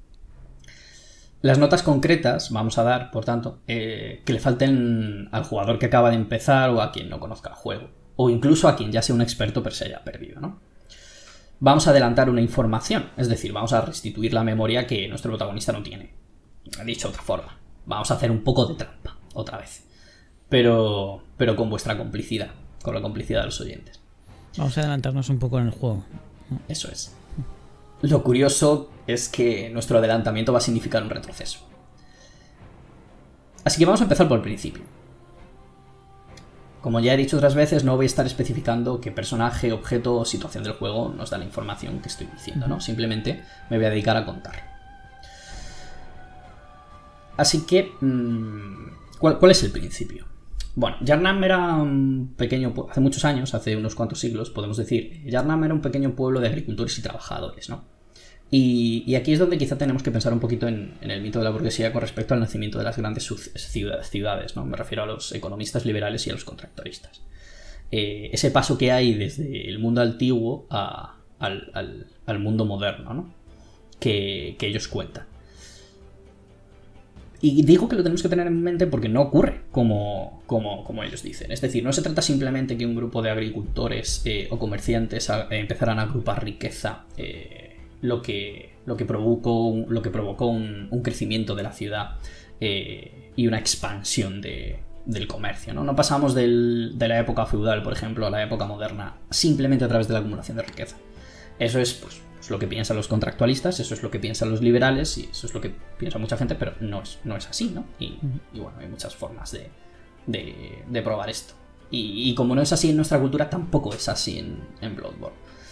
Las notas concretas vamos a dar, por tanto, eh, que le falten al jugador que acaba de empezar o a quien no conozca el juego, o incluso a quien ya sea un experto pero se haya perdido, ¿no? Vamos a adelantar una información, es decir, vamos a restituir la memoria que nuestro protagonista no tiene. Dicho de otra forma, vamos a hacer un poco de trampa, otra vez. Pero, pero con vuestra complicidad, con la complicidad de los oyentes. Vamos a adelantarnos un poco en el juego, ¿no? Eso es. Lo curioso es que nuestro adelantamiento va a significar un retroceso. Así que vamos a empezar por el principio. Como ya he dicho otras veces, no voy a estar especificando qué personaje, objeto o situación del juego nos da la información que estoy diciendo, ¿no? Simplemente me voy a dedicar a contar. Así que, ¿cuál, cuál es el principio? Bueno, Yharnam era un pequeño pueblo, hace muchos años, hace unos cuantos siglos, podemos decir, Yharnam era un pequeño pueblo de agricultores y trabajadores, ¿no? Y, y aquí es donde quizá tenemos que pensar un poquito en, en el mito de la burguesía con respecto al nacimiento de las grandes ciudades, ciudades, ¿no? Me refiero a los economistas liberales y a los contractoristas. Eh, ese paso que hay desde el mundo antiguo a, al, al, al mundo moderno, ¿no? que, que ellos cuentan. Y digo que lo tenemos que tener en mente porque no ocurre como, como, como ellos dicen. Es decir, no se trata simplemente que un grupo de agricultores eh, o comerciantes a, eh, empezaran a agrupar riqueza, eh, lo, que, lo que provocó, lo que provocó un, un crecimiento de la ciudad eh, y una expansión de, del comercio, ¿no? No pasamos del, de la época feudal, por ejemplo, a la época moderna simplemente a través de la acumulación de riqueza. Eso es, pues, es lo que piensan los contractualistas, eso es lo que piensan los liberales y eso es lo que piensa mucha gente, pero no es, no es así, ¿no? Y, uh-huh. y bueno, hay muchas formas de, de, de probar esto. Y, y como no es así en nuestra cultura, tampoco es así en, en Bloodborne.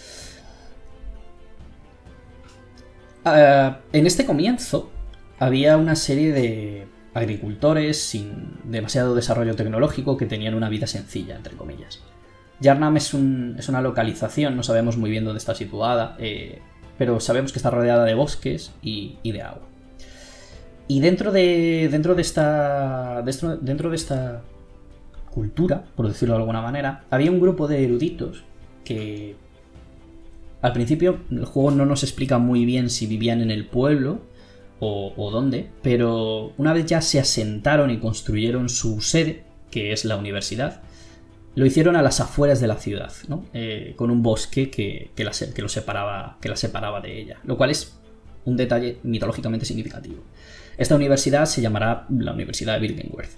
Uh, en este comienzo había una serie de agricultores sin demasiado desarrollo tecnológico que tenían una vida sencilla, entre comillas. Yharnam es, un, es una localización, no sabemos muy bien dónde está situada, eh, pero sabemos que está rodeada de bosques y, y de agua. Y dentro de, dentro de esta dentro, dentro de esta cultura, por decirlo de alguna manera, había un grupo de eruditos que al principio el juego no nos explica muy bien si vivían en el pueblo o, o dónde, pero una vez ya se asentaron y construyeron su sede, que es la universidad, lo hicieron a las afueras de la ciudad, ¿no? Eh, con un bosque que, que, la, que, lo separaba, que la separaba de ella, lo cual es un detalle mitológicamente significativo. Esta universidad se llamará la Universidad de Byrgenwerth.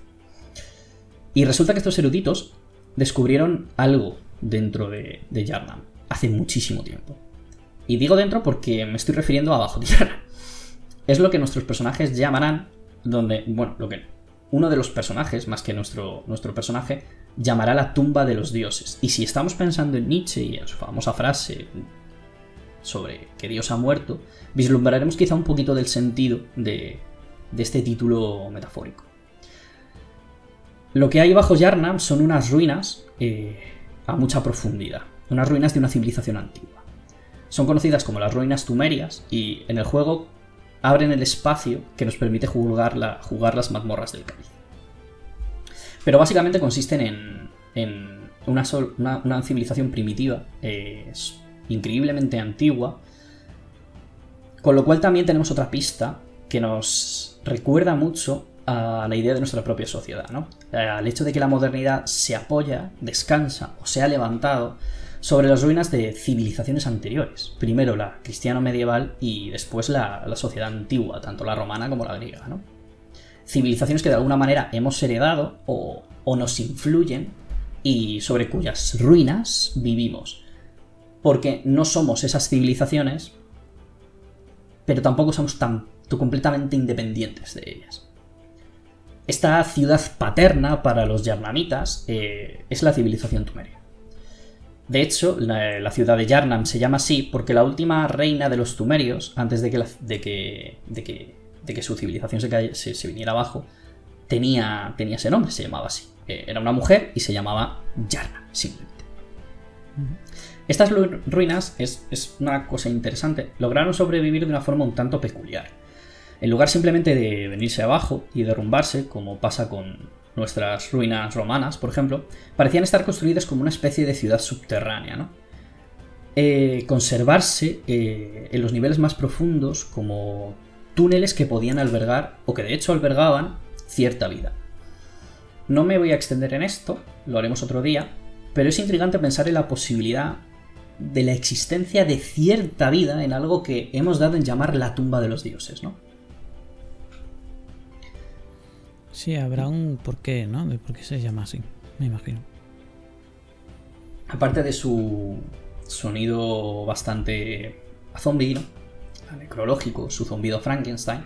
Y resulta que estos eruditos descubrieron algo dentro de, de Yharnam hace muchísimo tiempo. Y digo dentro porque me estoy refiriendo a bajo tierra. Es lo que nuestros personajes llamarán, donde, bueno, lo que uno de los personajes, más que nuestro, nuestro personaje, llamará la tumba de los dioses. Y si estamos pensando en Nietzsche y en su famosa frase sobre que Dios ha muerto, vislumbraremos quizá un poquito del sentido de, de este título metafórico. Lo que hay bajo Yharnam son unas ruinas eh, a mucha profundidad, unas ruinas de una civilización antigua. Son conocidas como las ruinas Tumerias y en el juego abren el espacio que nos permite jugar, la, jugar las mazmorras del cáliz. Pero básicamente consisten en, en una, sol, una, una civilización primitiva, eh, increíblemente antigua, con lo cual también tenemos otra pista que nos recuerda mucho a la idea de nuestra propia sociedad, ¿no? Al hecho de que la modernidad se apoya, descansa o se ha levantado sobre las ruinas de civilizaciones anteriores. Primero la cristiano medieval y después la, la sociedad antigua, tanto la romana como la griega, ¿no? Civilizaciones que de alguna manera hemos heredado o, o nos influyen y sobre cuyas ruinas vivimos. Porque no somos esas civilizaciones, pero tampoco somos tan completamente independientes de ellas. Esta ciudad paterna para los yarnamitas eh, es la civilización tumeria. De hecho, la, la ciudad de Yharnam se llama así porque la última reina de los tumerios, antes de que, la, de que, de que, de que su civilización se, calle, se, se viniera abajo, tenía, tenía ese nombre, se llamaba así. Eh, era una mujer y se llamaba Yharnam, simplemente. Uh-huh. Estas ruinas, es, es una cosa interesante, lograron sobrevivir de una forma un tanto peculiar. En lugar simplemente de venirse abajo y derrumbarse, como pasa con nuestras ruinas romanas, por ejemplo, parecían estar construidas como una especie de ciudad subterránea, ¿no? Eh, conservarse eh, en los niveles más profundos como túneles que podían albergar, o que de hecho albergaban, cierta vida. No me voy a extender en esto, lo haremos otro día, pero es intrigante pensar en la posibilidad de la existencia de cierta vida en algo que hemos dado en llamar la tumba de los dioses, ¿no? Sí, habrá un porqué, ¿no? De por qué se llama así, me imagino. Aparte de su sonido bastante a zombie, ¿no? A necrológico, su zombido Frankenstein,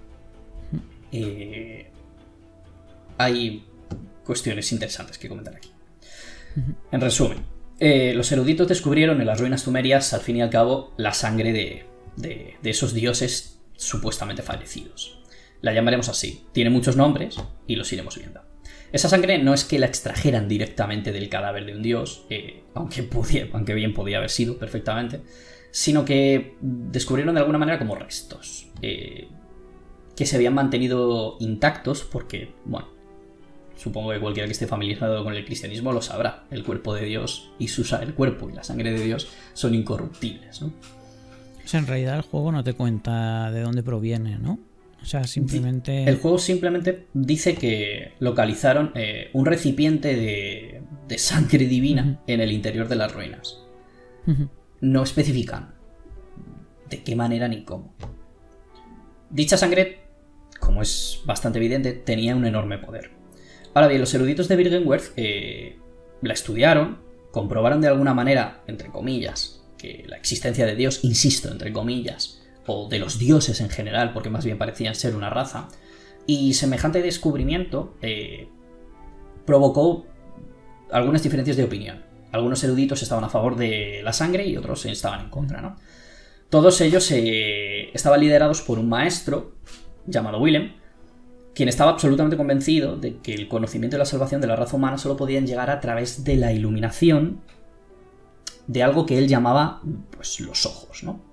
eh, hay cuestiones interesantes que comentar aquí. En resumen, eh, los eruditos descubrieron en las ruinas tumerias, al fin y al cabo, la sangre de, de, de esos dioses supuestamente fallecidos. La llamaremos así. Tiene muchos nombres y los iremos viendo. Esa sangre no es que la extrajeran directamente del cadáver de un dios, eh, aunque, podía, aunque bien podía haber sido perfectamente, sino que descubrieron de alguna manera como restos, eh, que se habían mantenido intactos porque, bueno, supongo que cualquiera que esté familiarizado con el cristianismo lo sabrá. El cuerpo de Dios y su, el cuerpo y la sangre de Dios son incorruptibles, ¿no? O sea, en realidad el juego no te cuenta de dónde proviene, ¿no? O sea, simplemente... El juego simplemente dice que localizaron eh, un recipiente de, de sangre divina uh-huh. en el interior de las ruinas. Uh-huh. No especifican de qué manera ni cómo. Dicha sangre, como es bastante evidente, tenía un enorme poder. Ahora bien, los eruditos de Byrgenwerth eh, la estudiaron, comprobaron de alguna manera, entre comillas, que la existencia de Dios, insisto, entre comillas, o de los dioses en general, porque más bien parecían ser una raza, y semejante descubrimiento eh, provocó algunas diferencias de opinión. Algunos eruditos estaban a favor de la sangre y otros estaban en contra, ¿no? Todos ellos eh, estaban liderados por un maestro llamado Willem, quien estaba absolutamente convencido de que el conocimiento y la salvación de la raza humana solo podían llegar a través de la iluminación de algo que él llamaba, pues, los ojos, ¿no?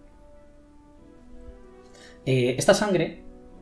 Eh, esta sangre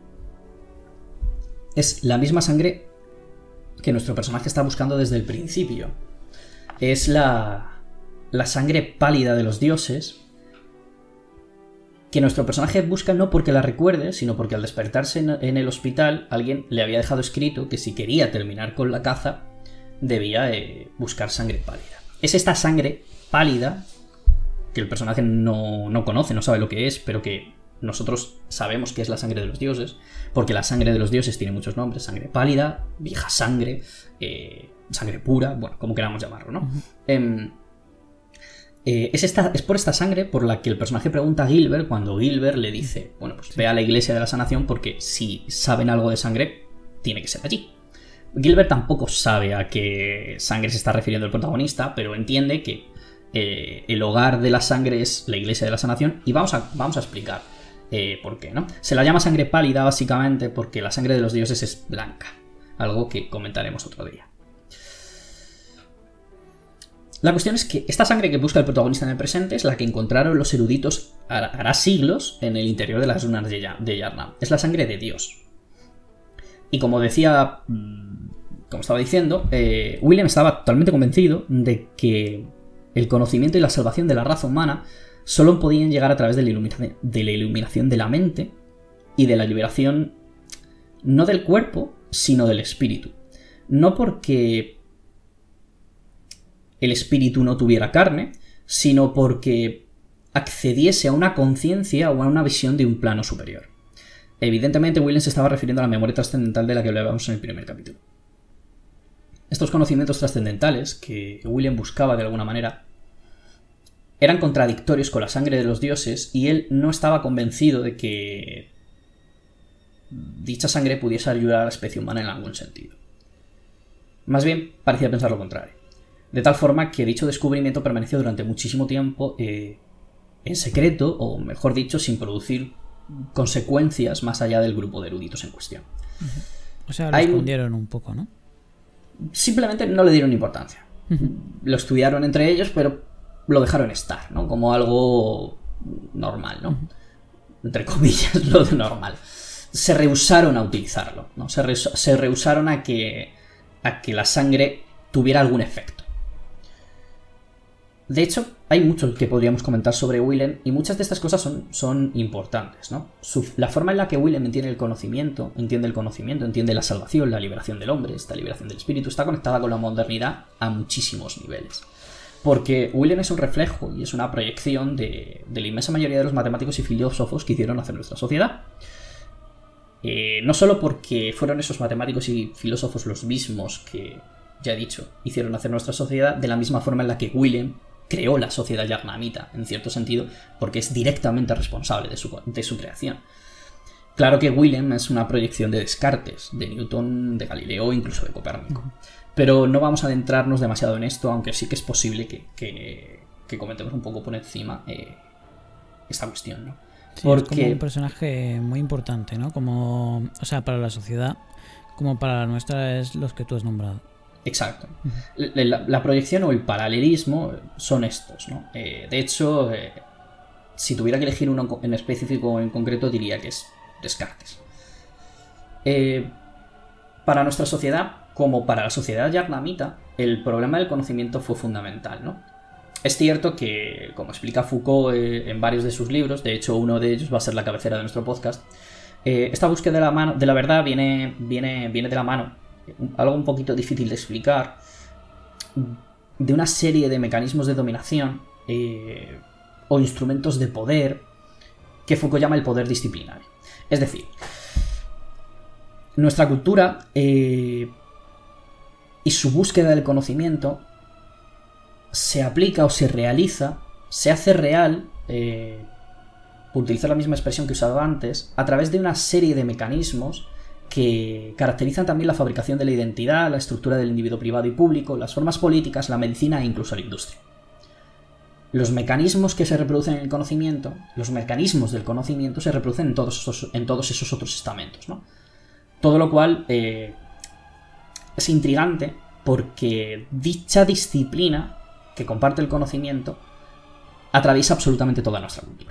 es la misma sangre que nuestro personaje está buscando desde el principio. Es la, la sangre pálida de los dioses, que nuestro personaje busca no porque la recuerde, sino porque al despertarse en, en el hospital alguien le había dejado escrito que si quería terminar con la caza debía eh, buscar sangre pálida. Es esta sangre pálida que el personaje no, no conoce, no sabe lo que es, pero que nosotros sabemos que es la sangre de los dioses, porque la sangre de los dioses tiene muchos nombres: sangre pálida, vieja sangre, eh, sangre pura, bueno, como queramos llamarlo, ¿no? Uh-huh. Eh, Eh, es, esta, es por esta sangre por la que el personaje pregunta a Gilbert cuando Gilbert le dice, bueno, pues ve a la iglesia de la sanación porque si saben algo de sangre, tiene que ser allí. Gilbert tampoco sabe a qué sangre se está refiriendo el protagonista, pero entiende que eh, el hogar de la sangre es la iglesia de la sanación, y vamos a, vamos a explicar eh, por qué, ¿no? Se la llama sangre pálida básicamente porque la sangre de los dioses es blanca, algo que comentaremos otro día. La cuestión es que esta sangre que busca el protagonista en el presente es la que encontraron los eruditos hará siglos en el interior de las runas de Yharnam. Es la sangre de Dios. Y como decía, como estaba diciendo, eh, Willem estaba totalmente convencido de que el conocimiento y la salvación de la raza humana solo podían llegar a través de la iluminación de la, iluminación de la mente y de la liberación no del cuerpo, sino del espíritu. No porque el espíritu no tuviera carne, sino porque accediese a una conciencia o a una visión de un plano superior. Evidentemente, Willem se estaba refiriendo a la memoria trascendental de la que hablábamos en el primer capítulo. Estos conocimientos trascendentales que Willem buscaba de alguna manera eran contradictorios con la sangre de los dioses, y él no estaba convencido de que dicha sangre pudiese ayudar a la especie humana en algún sentido. Más bien, parecía pensar lo contrario. De tal forma que dicho descubrimiento permaneció durante muchísimo tiempo eh, en secreto, o mejor dicho, sin producir consecuencias más allá del grupo de eruditos en cuestión. Uh-huh. O sea, lo Hay... escondieron un poco, ¿no? Simplemente no le dieron importancia. Uh-huh. Lo estudiaron entre ellos, pero lo dejaron estar, ¿no? Como algo normal, ¿no? Uh-huh. Entre comillas, lo de normal. Se rehusaron a utilizarlo, ¿no? Se, re- se rehusaron a que, a que la sangre tuviera algún efecto. De hecho, hay mucho que podríamos comentar sobre Willem, y muchas de estas cosas son, son importantes, ¿no? Su, la forma en la que Willem entiende el conocimiento, entiende el conocimiento, entiende la salvación, la liberación del hombre, esta liberación del espíritu, está conectada con la modernidad a muchísimos niveles. Porque Willem es un reflejo y es una proyección de, de la inmensa mayoría de los matemáticos y filósofos que hicieron nacer nuestra sociedad. Eh, no solo porque fueron esos matemáticos y filósofos los mismos que, ya he dicho, hicieron nacer nuestra sociedad, de la misma forma en la que Willem creó la sociedad yarnamita, en cierto sentido, porque es directamente responsable de su, de su creación. Claro que Willem es una proyección de Descartes, de Newton, de Galileo, incluso de Copérnico. Uh-huh. Pero no vamos a adentrarnos demasiado en esto, aunque sí que es posible que, que, que comentemos un poco por encima eh, esta cuestión, ¿no? Sí, porque... es como un personaje muy importante, ¿no? Como, o sea, para la sociedad, como para la nuestra, es los que tú has nombrado. Exacto. Uh-huh. La, la, la proyección o el paralelismo son estos, ¿no? Eh, de hecho, eh, si tuviera que elegir uno en específico o en concreto, diría que es Descartes. Eh, para nuestra sociedad, como para la sociedad vietnamita, el problema del conocimiento fue fundamental, ¿no? Es cierto que, como explica Foucault eh, en varios de sus libros, de hecho uno de ellos va a ser la cabecera de nuestro podcast, eh, esta búsqueda de la, mano, de la verdad viene, viene, viene de la mano, algo un poquito difícil de explicar, de una serie de mecanismos de dominación eh, o instrumentos de poder que Foucault llama el poder disciplinario. Es decir, nuestra cultura eh, y su búsqueda del conocimiento se aplica o se realiza, se hace real, eh, por utilizar la misma expresión que usaba antes, a través de una serie de mecanismos que caracterizan también la fabricación de la identidad, la estructura del individuo privado y público, las formas políticas, la medicina e incluso la industria. Los mecanismos que se reproducen en el conocimiento, los mecanismos del conocimiento se reproducen en todos esos, en todos esos otros estamentos, ¿no? Todo lo cual eh, es intrigante porque dicha disciplina que comparte el conocimiento atraviesa absolutamente toda nuestra cultura.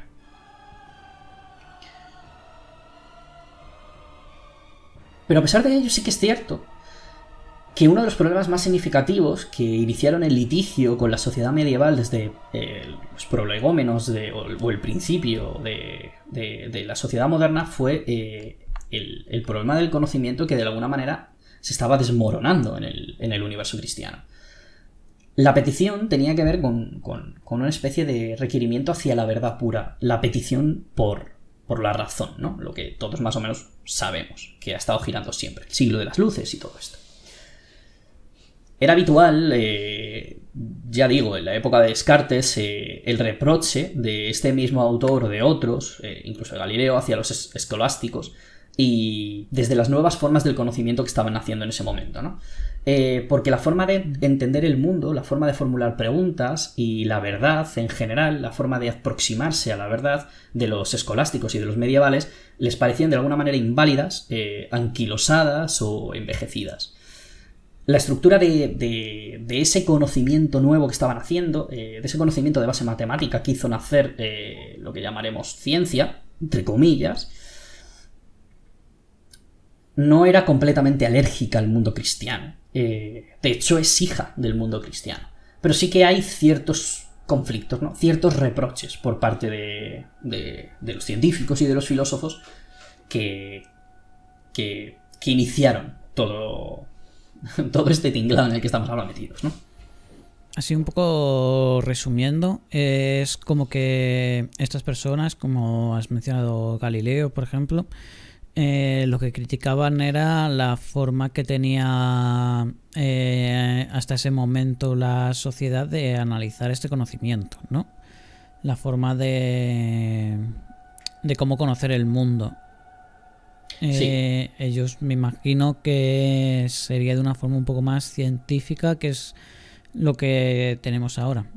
Pero a pesar de ello sí que es cierto que uno de los problemas más significativos que iniciaron el litigio con la sociedad medieval desde eh, los prolegómenos de, o, o el principio de, de, de la sociedad moderna fue eh, el, el problema del conocimiento que de alguna manera se estaba desmoronando en el, en el universo cristiano. La petición tenía que ver con, con, con una especie de requerimiento hacia la verdad pura, la petición por, por la razón, ¿no? Lo que todos más o menos sabemos, que ha estado girando siempre, el siglo de las luces y todo esto. Era habitual, eh, ya digo, en la época de Descartes, eh, el reproche de este mismo autor o de otros, eh, incluso de Galileo, hacia los es escolásticos, y desde las nuevas formas del conocimiento que estaban naciendo en ese momento, ¿no? Eh, porque la forma de entender el mundo, la forma de formular preguntas y la verdad en general, la forma de aproximarse a la verdad de los escolásticos y de los medievales, les parecían de alguna manera inválidas, eh, anquilosadas o envejecidas. La estructura de, de, de ese conocimiento nuevo que estaban haciendo, eh, de ese conocimiento de base matemática que hizo nacer eh, lo que llamaremos ciencia, entre comillas, no era completamente alérgica al mundo cristiano. Eh, de hecho, es hija del mundo cristiano. Pero sí que hay ciertos conflictos, ¿no? Ciertos reproches por parte de, de, de los científicos y de los filósofos que, que, que iniciaron todo, todo este tinglado en el que estamos ahora metidos, ¿no? Así un poco resumiendo, es como que estas personas, como has mencionado Galileo, por ejemplo, Eh, lo que criticaban era la forma que tenía eh, hasta ese momento la sociedad de analizar este conocimiento, ¿no? La forma de, de cómo conocer el mundo. Eh, sí. Ellos me imagino que sería de una forma un poco más científica, que es lo que tenemos ahora.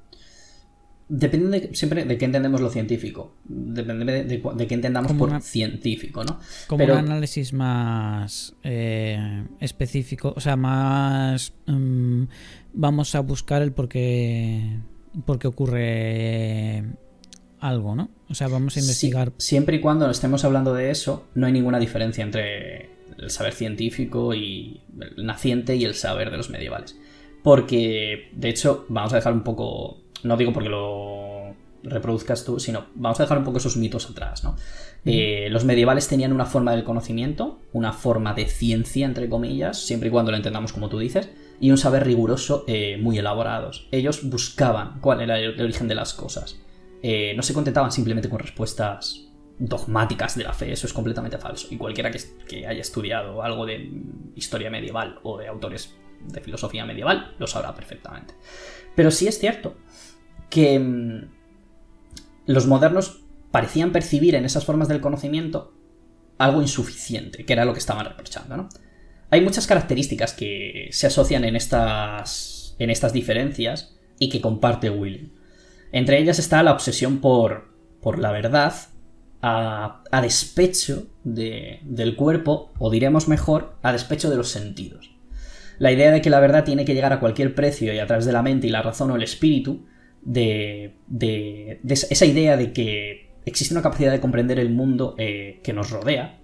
Depende de, siempre de qué entendemos lo científico. Depende de, de, de qué entendamos como por una, científico, ¿no? Como Pero, un análisis más eh, específico, o sea, más um, vamos a buscar el por qué, por qué ocurre algo, ¿no? O sea, vamos a investigar. Sí, siempre y cuando estemos hablando de eso, no hay ninguna diferencia entre el saber científico y el naciente y el saber de los medievales. Porque, de hecho, vamos a dejar un poco... No digo porque lo reproduzcas tú, sino vamos a dejar un poco esos mitos atrás, ¿no? Mm. Eh, los medievales tenían una forma del conocimiento, una forma de ciencia, entre comillas, siempre y cuando lo entendamos como tú dices, y un saber riguroso eh, muy elaborados. Ellos buscaban cuál era el origen de las cosas. Eh, no se contentaban simplemente con respuestas dogmáticas de la fe, eso es completamente falso. Y cualquiera que, que haya estudiado algo de historia medieval o de autores de filosofía medieval lo sabrá perfectamente. Pero sí es cierto que mmm, los modernos parecían percibir en esas formas del conocimiento algo insuficiente, que era lo que estaban reprochando, ¿no? Hay muchas características que se asocian en estas, en estas diferencias y que comparte William. Entre ellas está la obsesión por, por la verdad a, a despecho de, del cuerpo, o diremos mejor, a despecho de los sentidos. La idea de que la verdad tiene que llegar a cualquier precio y a través de la mente y la razón o el espíritu de, de, de esa idea de que existe una capacidad de comprender el mundo eh, que nos rodea.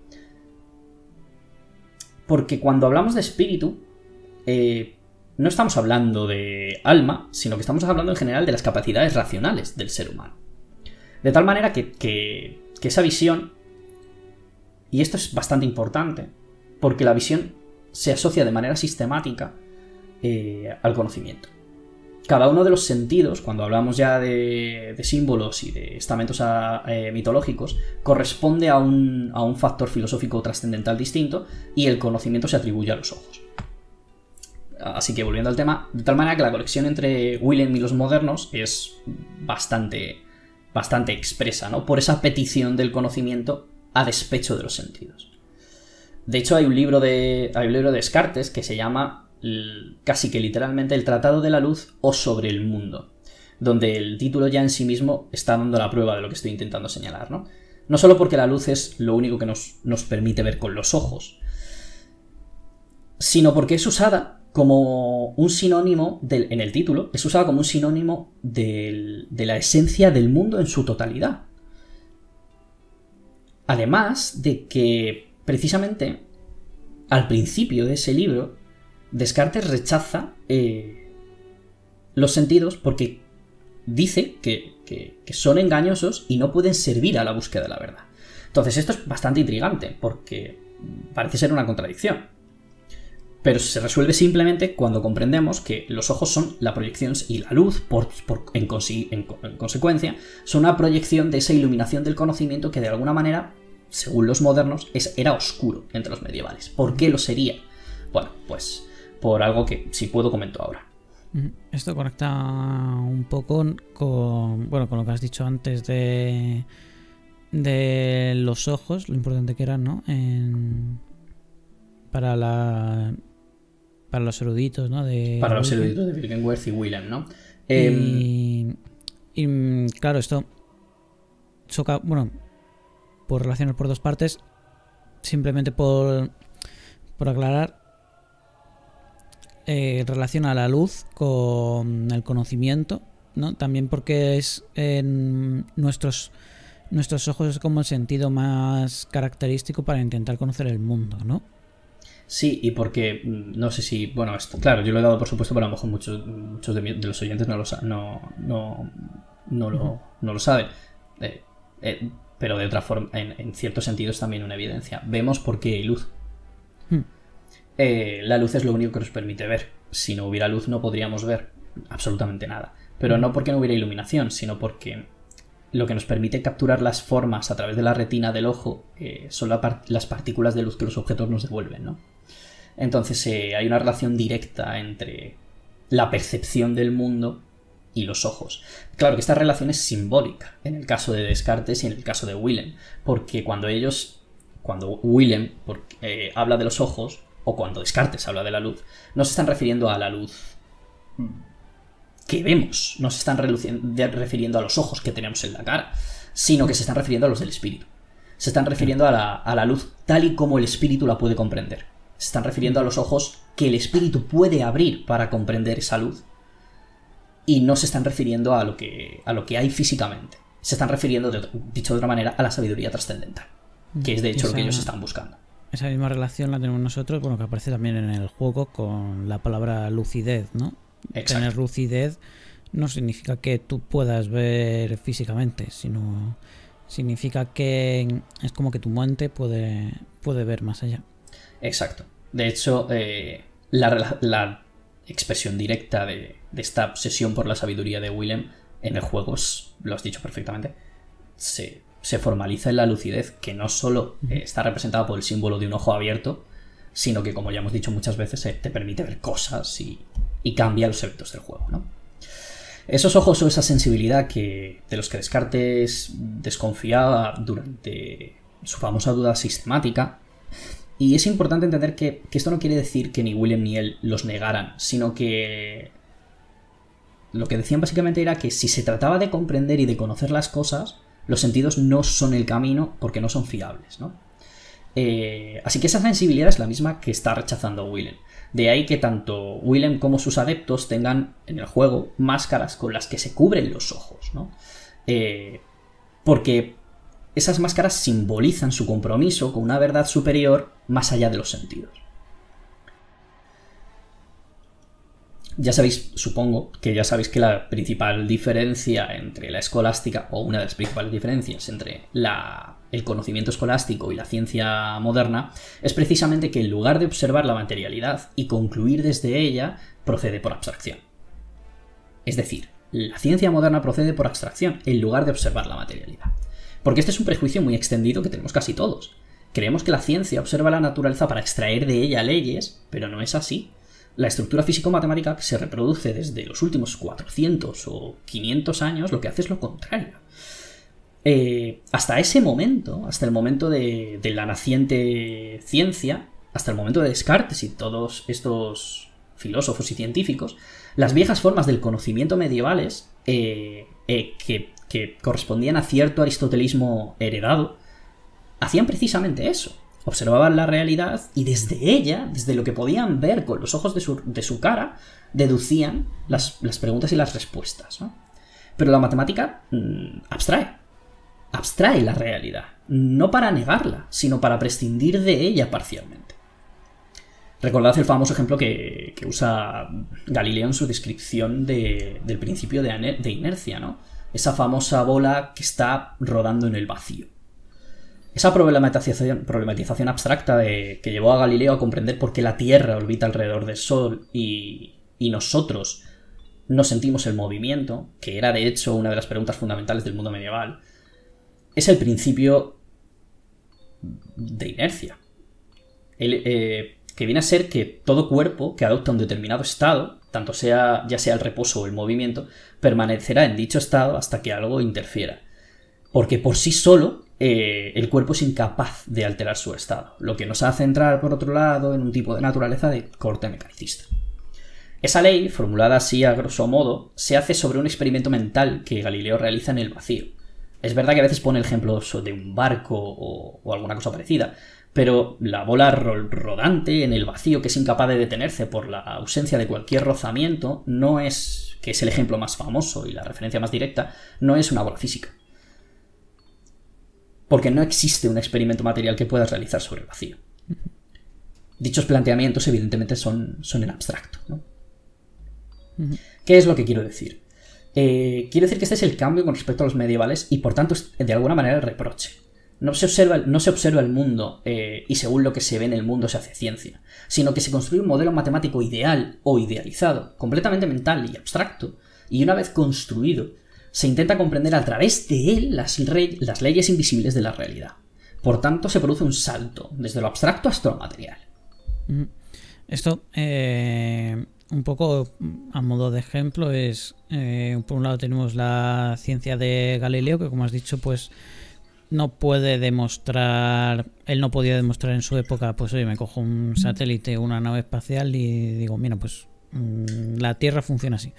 Porque cuando hablamos de espíritu, eh, no estamos hablando de alma, sino que estamos hablando en general de las capacidades racionales del ser humano. De tal manera que, que, que esa visión, y esto es bastante importante, porque la visión se asocia de manera sistemática eh, al conocimiento. Cada uno de los sentidos, cuando hablamos ya de, de símbolos y de estamentos a, eh, mitológicos, corresponde a un, a un factor filosófico trascendental distinto, y el conocimiento se atribuye a los ojos. Así que, volviendo al tema, de tal manera que la conexión entre Willem y los modernos es bastante, bastante expresa, ¿no? Por esa petición del conocimiento a despecho de los sentidos. De hecho, hay un libro de, hay un libro de Descartes que se llama casi que literalmente El Tratado de la Luz o sobre el mundo, donde el título ya en sí mismo está dando la prueba de lo que estoy intentando señalar, ¿no? No solo porque la luz es lo único que nos, nos permite ver con los ojos, sino porque es usada como un sinónimo, del, en el título, es usada como un sinónimo del, de la esencia del mundo en su totalidad. Además de que, precisamente, al principio de ese libro, Descartes rechaza eh, los sentidos porque dice que, que, que son engañosos y no pueden servir a la búsqueda de la verdad. Entonces esto es bastante intrigante porque parece ser una contradicción. Pero se resuelve simplemente cuando comprendemos que los ojos son la proyección y la luz, por, por, en, consi, en, en consecuencia, son una proyección de esa iluminación del conocimiento que de alguna manera, según los modernos, es, era oscuro entre los medievales. ¿Por qué lo sería? Bueno, pues por algo que, si puedo, comento ahora. Esto conecta un poco con, bueno, con lo que has dicho antes de, de los ojos, lo importante que eran, ¿no? En, para la para los eruditos, ¿no? De para los eruditos de Billingworth y Willem, ¿no? Y, Eh, y claro, esto choca, bueno, por relacionar por dos partes, simplemente por, por aclarar. Eh, relaciona la luz con el conocimiento, ¿no? También porque es en nuestros nuestros ojos es como el sentido más característico para intentar conocer el mundo, ¿no? Sí, y porque no sé si, bueno, esto, claro, yo lo he dado por supuesto, pero a lo mejor muchos, muchos de, mi, de los oyentes no lo no, no, no lo, no lo saben. Eh, eh, pero de otra forma, en, en ciertos sentidos también una evidencia. Vemos por qué hay luz. Hmm. Eh, la luz es lo único que nos permite ver. Si no hubiera luz no podríamos ver absolutamente nada. Pero no porque no hubiera iluminación, sino porque lo que nos permite capturar las formas a través de la retina del ojo eh, son la par las partículas de luz que los objetos nos devuelven, ¿no? Entonces eh, hay una relación directa entre la percepción del mundo y los ojos. Claro que esta relación es simbólica en el caso de Descartes y en el caso de Willem, porque cuando ellos, cuando Willem porque, eh, habla de los ojos, o cuando Descartes habla de la luz, no se están refiriendo a la luz que vemos, no se están refiriendo a los ojos que tenemos en la cara, sino que se están refiriendo a los del espíritu. Se están refiriendo a la, a la luz tal y como el espíritu la puede comprender. Se están refiriendo a los ojos que el espíritu puede abrir para comprender esa luz, y no se están refiriendo a lo que, a lo que hay físicamente. Se están refiriendo, de, dicho de otra manera, a la sabiduría trascendental, que es de hecho Esa... lo que ellos están buscando. Esa misma relación la tenemos nosotros, bueno, que aparece también en el juego con la palabra lucidez, ¿no? Exacto. Tener lucidez no significa que tú puedas ver físicamente, sino significa que es como que tu mente puede, puede ver más allá. Exacto. De hecho, eh, la, la expresión directa de, de esta obsesión por la sabiduría de Willem en el juego, lo has dicho perfectamente, se... se formaliza en la lucidez, que no solo eh, está representada por el símbolo de un ojo abierto, sino que, como ya hemos dicho muchas veces, eh, te permite ver cosas y, y cambia los efectos del juego, ¿no? Esos ojos o esa sensibilidad que, de los que Descartes desconfiaba durante su famosa duda sistemática, y es importante entender que, que esto no quiere decir que ni Willem ni él los negaran, sino que lo que decían básicamente era que si se trataba de comprender y de conocer las cosas, los sentidos no son el camino porque no son fiables, ¿no? Eh, así que esa sensibilidad es la misma que está rechazando Willem. De ahí que tanto Willem como sus adeptos tengan en el juego máscaras con las que se cubren los ojos, ¿no? Eh, porque esas máscaras simbolizan su compromiso con una verdad superior más allá de los sentidos. Ya sabéis, supongo que ya sabéis que la principal diferencia entre la escolástica, o una de las principales diferencias entre la, el conocimiento escolástico y la ciencia moderna, es precisamente que en lugar de observar la materialidad y concluir desde ella, procede por abstracción. Es decir, la ciencia moderna procede por abstracción en lugar de observar la materialidad. Porque este es un prejuicio muy extendido que tenemos casi todos. Creemos que la ciencia observa la naturaleza para extraer de ella leyes, pero no es así. La estructura físico-matemática que se reproduce desde los últimos cuatrocientos o quinientos años lo que hace es lo contrario. Eh, hasta ese momento, hasta el momento de, de la naciente ciencia, hasta el momento de Descartes y todos estos filósofos y científicos, las viejas formas del conocimiento medievales eh, eh, que, que correspondían a cierto aristotelismo heredado, hacían precisamente eso. Observaban la realidad y desde ella, desde lo que podían ver con los ojos de su, de su cara, deducían las, las preguntas y las respuestas, ¿no? Pero la matemática mmm, abstrae. Abstrae la realidad. No para negarla, sino para prescindir de ella parcialmente. Recordad el famoso ejemplo que, que usa Galileo en su descripción de, del principio de, de inercia, ¿no? Esa famosa bola que está rodando en el vacío. Esa problematización, problematización abstracta de, que llevó a Galileo a comprender por qué la Tierra orbita alrededor del Sol y, y nosotros no sentimos el movimiento, que era de hecho una de las preguntas fundamentales del mundo medieval, es el principio de inercia. El, eh, que viene a ser que todo cuerpo que adopta un determinado estado, tanto sea ya sea el reposo o el movimiento, permanecerá en dicho estado hasta que algo interfiera. Porque por sí solo eh, el cuerpo es incapaz de alterar su estado, lo que nos hace entrar, por otro lado, en un tipo de naturaleza de corte mecanicista. Esa ley, formulada así a grosso modo, se hace sobre un experimento mental que Galileo realiza en el vacío. Es verdad que a veces pone el ejemplo de un barco o, o alguna cosa parecida, pero la bola ro rodante en el vacío que es incapaz de detenerse por la ausencia de cualquier rozamiento no es, que es el ejemplo más famoso y la referencia más directa, no es una bola física. Porque no existe un experimento material que puedas realizar sobre el vacío. Dichos planteamientos evidentemente son, son en abstracto, ¿no? ¿Qué es lo que quiero decir? Eh, quiero decir que este es el cambio con respecto a los medievales y por tanto es de alguna manera el reproche. No se observa, no se observa el mundo eh, y según lo que se ve en el mundo se hace ciencia, sino que se construye un modelo matemático ideal o idealizado, completamente mental y abstracto, y una vez construido, se intenta comprender a través de él las, las leyes invisibles de la realidad. Por tanto, se produce un salto desde lo abstracto hasta lo material. Esto, eh, un poco a modo de ejemplo, es eh, por un lado tenemos la ciencia de Galileo, que como has dicho, pues no puede demostrar, él no podía demostrar en su época, pues oye, me cojo un satélite, una nave espacial y digo, mira, pues mmm, la Tierra funciona así.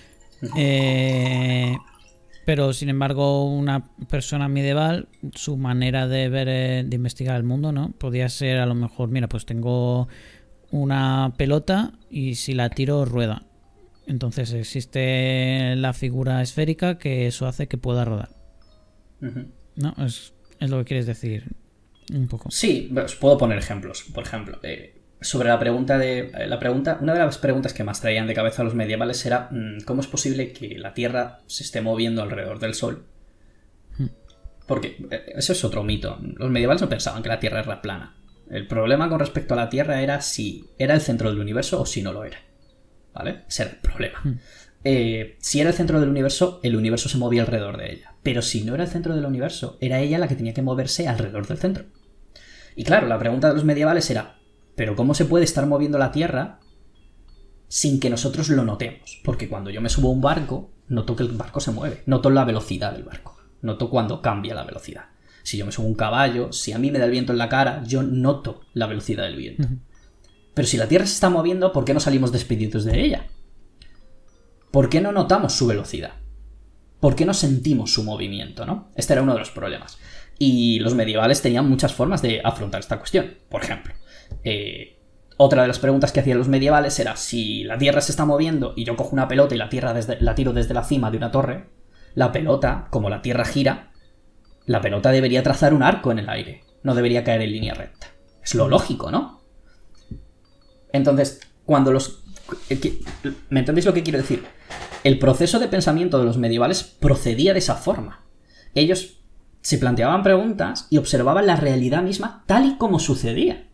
Eh... Pero, sin embargo, una persona medieval, su manera de ver, eh, de investigar el mundo, ¿no? Podría ser a lo mejor, mira, pues tengo una pelota y si la tiro, rueda. Entonces existe la figura esférica que eso hace que pueda rodar. Uh-huh. ¿No? Es, es lo que quieres decir un poco. Sí, os puedo poner ejemplos. Por ejemplo, eh, sobre la pregunta de... La pregunta, una de las preguntas que más traían de cabeza a los medievales era ¿cómo es posible que la Tierra se esté moviendo alrededor del Sol? Hmm. Porque eso es otro mito. Los medievales no pensaban que la Tierra era plana. El problema con respecto a la Tierra era si era el centro del universo o si no lo era. ¿Vale? Ese era el problema. Hmm. Eh, si era el centro del universo, el universo se movía alrededor de ella. Pero si no era el centro del universo, era ella la que tenía que moverse alrededor del centro. Y claro, la pregunta de los medievales era ¿pero cómo se puede estar moviendo la Tierra sin que nosotros lo notemos? Porque cuando yo me subo a un barco, noto que el barco se mueve. Noto la velocidad del barco. Noto cuando cambia la velocidad. Si yo me subo a un caballo, si a mí me da el viento en la cara, yo noto la velocidad del viento. Uh-huh. Pero si la Tierra se está moviendo, ¿por qué no salimos despedidos de ella? ¿Por qué no notamos su velocidad? ¿Por qué no sentimos su movimiento, ¿no? Este era uno de los problemas. Y los medievales tenían muchas formas de afrontar esta cuestión. Por ejemplo, Eh, Otra de las preguntas que hacían los medievales era: si la Tierra se está moviendo y yo cojo una pelota y la, tierra desde, la tiro desde la cima de una torre, la pelota, como la Tierra gira, la pelota debería trazar un arco en el aire, no debería caer en línea recta. Es lo lógico, ¿no? Entonces, cuando los... ¿Me entendéis lo que quiero decir? El proceso de pensamiento de los medievales procedía de esa forma. Ellos se planteaban preguntas y observaban la realidad misma tal y como sucedía.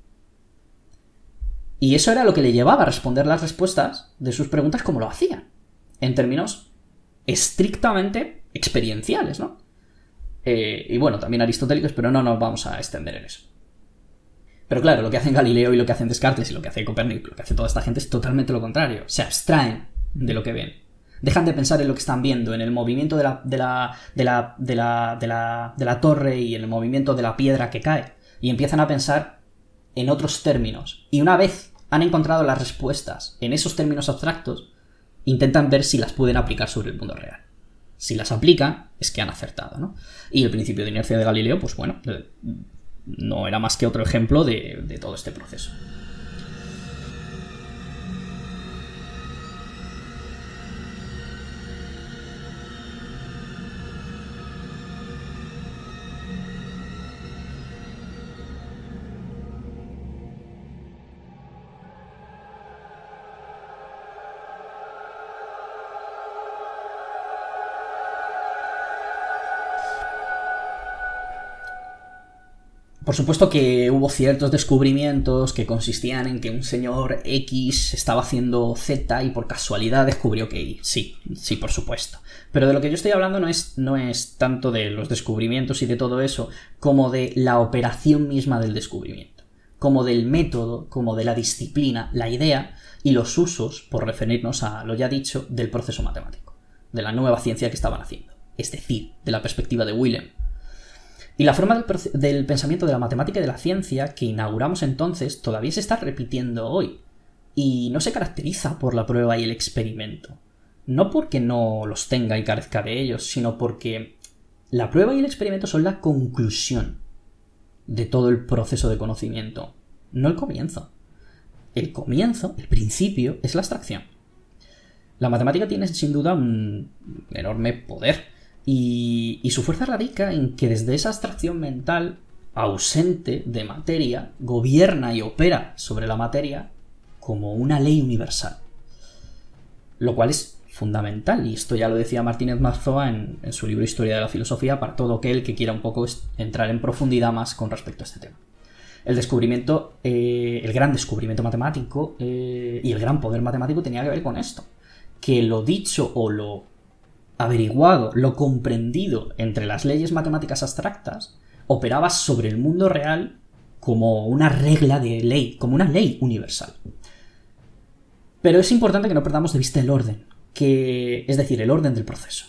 Y eso era lo que le llevaba a responder las respuestas de sus preguntas como lo hacían, en términos estrictamente experienciales, ¿no? Eh, y bueno, también aristotélicos, pero no nos vamos a extender en eso. Pero claro, lo que hacen Galileo y lo que hacen Descartes y lo que hace Copérnico, lo que hace toda esta gente es totalmente lo contrario. Se abstraen de lo que ven. Dejan de pensar en lo que están viendo, en el movimiento de la, de la, de la, de la, de la, de la torre y en el movimiento de la piedra que cae. Y empiezan a pensar en otros términos. Y una vez han encontrado las respuestas en esos términos abstractos, intentan ver si las pueden aplicar sobre el mundo real. Si las aplican, es que han acertado, ¿no? Y el principio de inercia de Galileo, pues bueno, no era más que otro ejemplo de, de todo este proceso. Por supuesto que hubo ciertos descubrimientos que consistían en que un señor X estaba haciendo Z y por casualidad descubrió que Y. Sí, sí, por supuesto. Pero de lo que yo estoy hablando no es, no es tanto de los descubrimientos y de todo eso, como de la operación misma del descubrimiento. Como del método, como de la disciplina, la idea y los usos, por referirnos a lo ya dicho, del proceso matemático. De la nueva ciencia que estaban haciendo. Es decir, de la perspectiva de Willem. Y la forma del, del pensamiento de la matemática y de la ciencia que inauguramos entonces todavía se está repitiendo hoy. Y no se caracteriza por la prueba y el experimento. No porque no los tenga y carezca de ellos, sino porque la prueba y el experimento son la conclusión de todo el proceso de conocimiento, no el comienzo. El comienzo, el principio, es la abstracción. La matemática tiene sin duda un enorme poder. Y, y su fuerza radica en que desde esa abstracción mental ausente de materia gobierna y opera sobre la materia como una ley universal. Lo cual es fundamental, y esto ya lo decía Martínez Marzoa en, en su libro Historia de la Filosofía para todo aquel que quiera un poco entrar en profundidad más con respecto a este tema. El descubrimiento, eh, el gran descubrimiento matemático eh, y el gran poder matemático tenía que ver con esto. Que lo dicho o lo averiguado, lo comprendido entre las leyes matemáticas abstractas, operaba sobre el mundo real como una regla de ley, como una ley universal. Pero es importante que no perdamos de vista el orden, que, es decir, el orden del proceso.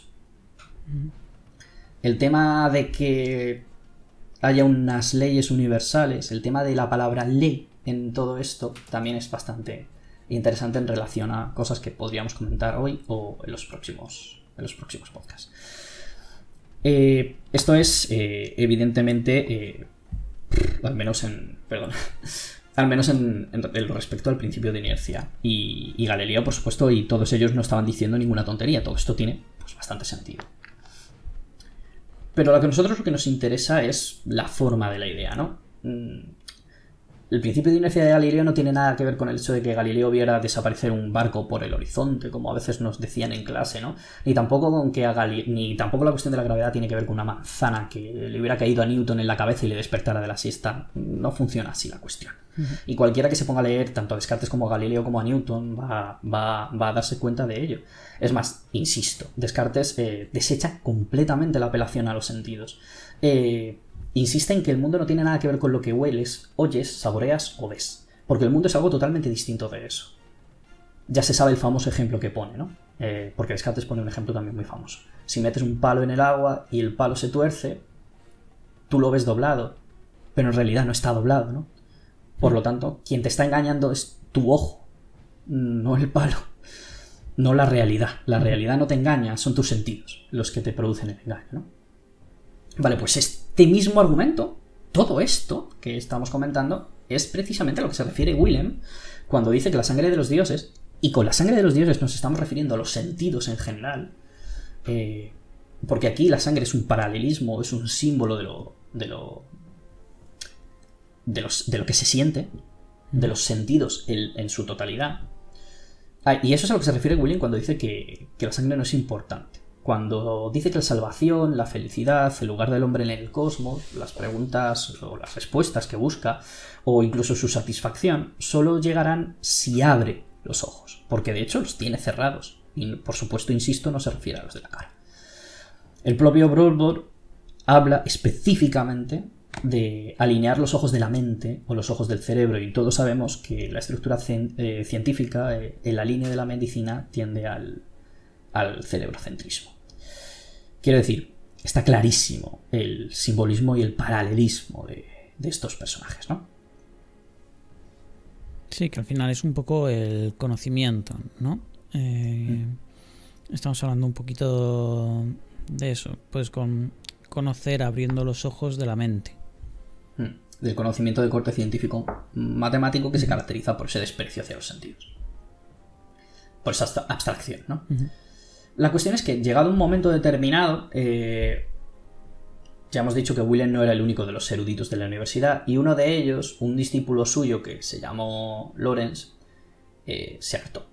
El tema de que haya unas leyes universales, el tema de la palabra ley en todo esto también es bastante interesante en relación a cosas que podríamos comentar hoy o en los próximos en los próximos podcasts. Eh, esto es, eh, evidentemente, eh, al menos en... Perdón. Al menos en, en, en respecto al principio de inercia. Y, y Galileo, por supuesto, y todos ellos no estaban diciendo ninguna tontería. Todo esto tiene pues, bastante sentido. Pero lo que a nosotros lo que nos interesa es la forma de la idea, ¿no? El principio de inercia de Galileo no tiene nada que ver con el hecho de que Galileo viera desaparecer un barco por el horizonte, como a veces nos decían en clase, ¿no? Ni tampoco con que a Gali- ni tampoco la cuestión de la gravedad tiene que ver con una manzana que le hubiera caído a Newton en la cabeza y le despertara de la siesta. No funciona así la cuestión. Uh-huh. Y cualquiera que se ponga a leer tanto a Descartes como a Galileo como a Newton va, va, va a darse cuenta de ello. Es más, insisto, Descartes eh, desecha completamente la apelación a los sentidos. Eh... Insiste en que el mundo no tiene nada que ver con lo que hueles, oyes, saboreas o ves. Porque el mundo es algo totalmente distinto de eso. Ya se sabe el famoso ejemplo que pone, ¿no? Eh, porque Descartes pone un ejemplo también muy famoso. Si metes un palo en el agua y el palo se tuerce, tú lo ves doblado, pero en realidad no está doblado, ¿no? Por lo tanto, quien te está engañando es tu ojo, no el palo. No la realidad. La realidad no te engaña, son tus sentidos los que te producen el engaño, ¿no? Vale, pues este mismo argumento todo esto que estamos comentando es precisamente a lo que se refiere Willem cuando dice que la sangre de los dioses, y con la sangre de los dioses nos estamos refiriendo a los sentidos en general, eh, porque aquí la sangre es un paralelismo, es un símbolo de lo, de lo, de los, de lo que se siente, de los sentidos en, en su totalidad. Ah, y eso es a lo que se refiere William cuando dice que, que la sangre no es importante. Cuando dice que la salvación, la felicidad, el lugar del hombre en el cosmos, las preguntas o las respuestas que busca, o incluso su satisfacción, solo llegarán si abre los ojos, porque de hecho los tiene cerrados. Y por supuesto, insisto, no se refiere a los de la cara. El propio Broadboard habla específicamente de alinear los ojos de la mente o los ojos del cerebro, y todos sabemos que la estructura eh, científica, eh, en la línea de la medicina, tiende al, al cerebrocentrismo. Quiero decir, está clarísimo el simbolismo y el paralelismo de, de estos personajes, ¿no? Sí, que al final es un poco el conocimiento, ¿no? Eh, mm. Estamos hablando un poquito de eso, pues con conocer abriendo los ojos de la mente. Del conocimiento de corte científico matemático que se caracteriza por ese desprecio hacia los sentidos. Por esa abstracción, ¿no? Uh-huh. La cuestión es que, llegado un momento determinado, eh, ya hemos dicho que Willem no era el único de los eruditos de la universidad, y uno de ellos, un discípulo suyo que se llamó Lawrence, eh, se hartó.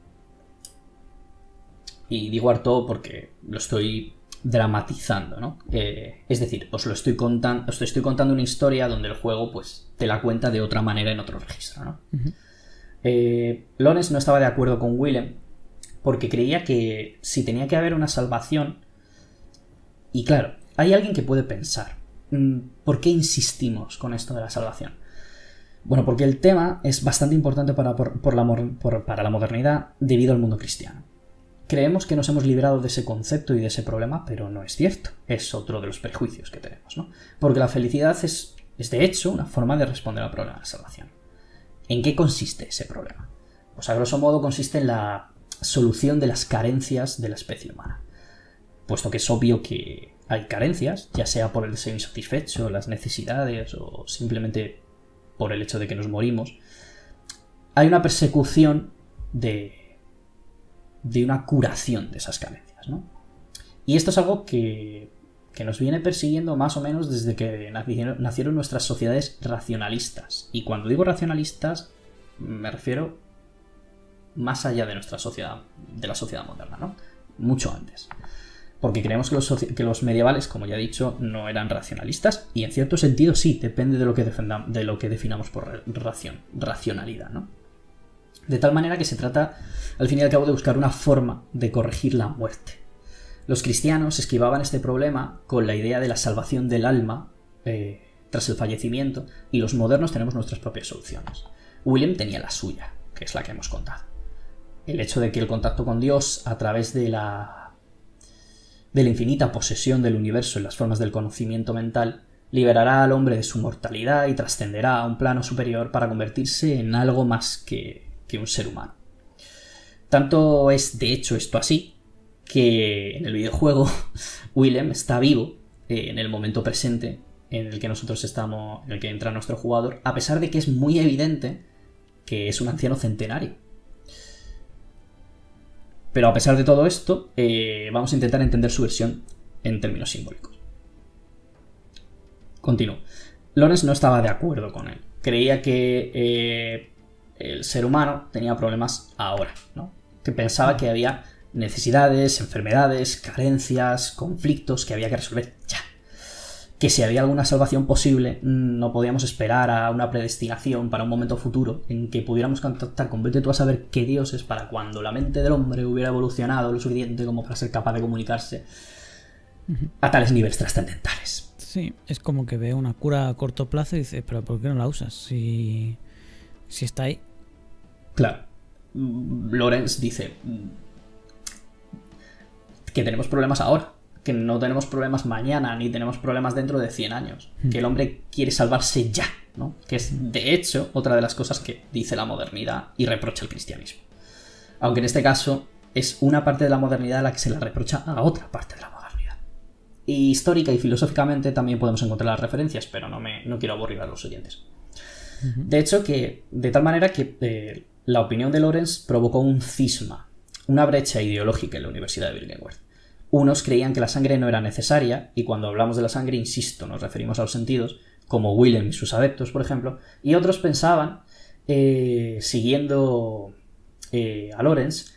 Y digo hartó porque lo estoy dramatizando, ¿no? Eh, es decir, os lo estoy contando, os estoy contando una historia donde el juego, pues, te la cuenta de otra manera en otro registro, ¿no? Uh-huh. eh, Lawrence no estaba de acuerdo con Willem porque creía que si tenía que haber una salvación, y claro, hay alguien que puede pensar, ¿por qué insistimos con esto de la salvación? Bueno, porque el tema es bastante importante para, por, por la, por, para la modernidad debido al mundo cristiano. Creemos que nos hemos librado de ese concepto y de ese problema, pero no es cierto. Es otro de los prejuicios que tenemos, ¿no? Porque la felicidad es, es de hecho una forma de responder al problema de la salvación. ¿En qué consiste ese problema? Pues a grosso modo consiste en la solución de las carencias de la especie humana. Puesto que es obvio que hay carencias, ya sea por el deseo insatisfecho, las necesidades o simplemente por el hecho de que nos morimos, hay una persecución de... de una curación de esas carencias, ¿no? Y esto es algo que, que nos viene persiguiendo más o menos desde que nacieron, nacieron nuestras sociedades racionalistas. Y cuando digo racionalistas, me refiero más allá de nuestra sociedad, de la sociedad moderna, ¿no? Mucho antes. Porque creemos que los, que los medievales, como ya he dicho, no eran racionalistas, y en cierto sentido sí, depende de lo que, defendamos, de lo que definamos por ración, racionalidad, ¿no? De tal manera que se trata, al fin y al cabo, de buscar una forma de corregir la muerte. Los cristianos esquivaban este problema con la idea de la salvación del alma eh, tras el fallecimiento, y los modernos tenemos nuestras propias soluciones. Willem tenía la suya, que es la que hemos contado. El hecho de que el contacto con Dios a través de la, de la infinita posesión del universo en las formas del conocimiento mental liberará al hombre de su mortalidad y trascenderá a un plano superior para convertirse en algo más que que un ser humano. Tanto es de hecho esto así que en el videojuego Willem está vivo eh, en el momento presente en el que nosotros estamos, en el que entra nuestro jugador, a pesar de que es muy evidente que es un anciano centenario. Pero a pesar de todo esto, eh, vamos a intentar entender su versión en términos simbólicos. Continúo. Lawrence no estaba de acuerdo con él. Creía que eh, el ser humano tenía problemas ahora, ¿no? Que pensaba que había necesidades, enfermedades, carencias, conflictos que había que resolver ya. Que si había alguna salvación posible, no podíamos esperar a una predestinación para un momento futuro en que pudiéramos contactar con vete tú a saber qué dioses para cuando la mente del hombre hubiera evolucionado lo suficiente como para ser capaz de comunicarse a tales niveles trascendentales. Sí, es como que ve una cura a corto plazo y dice, pero ¿por qué no la usas? Si, si está ahí. Claro. Lawrence dice que tenemos problemas ahora, que no tenemos problemas mañana, ni tenemos problemas dentro de cien años, mm. que el hombre quiere salvarse ya, ¿no? Que es, de hecho, otra de las cosas que dice la modernidad y reprocha el cristianismo. Aunque en este caso es una parte de la modernidad la que se la reprocha a otra parte de la modernidad. Y histórica y filosóficamente también podemos encontrar las referencias, pero no, me, no quiero aburrir a los oyentes. Uh-huh. De hecho, que de tal manera que eh, la opinión de Lawrence provocó un cisma, una brecha ideológica en la Universidad de Billingworth. Unos creían que la sangre no era necesaria, y cuando hablamos de la sangre, insisto, nos referimos a los sentidos, como Willem y sus adeptos, por ejemplo, y otros pensaban, eh, siguiendo eh, a Lawrence,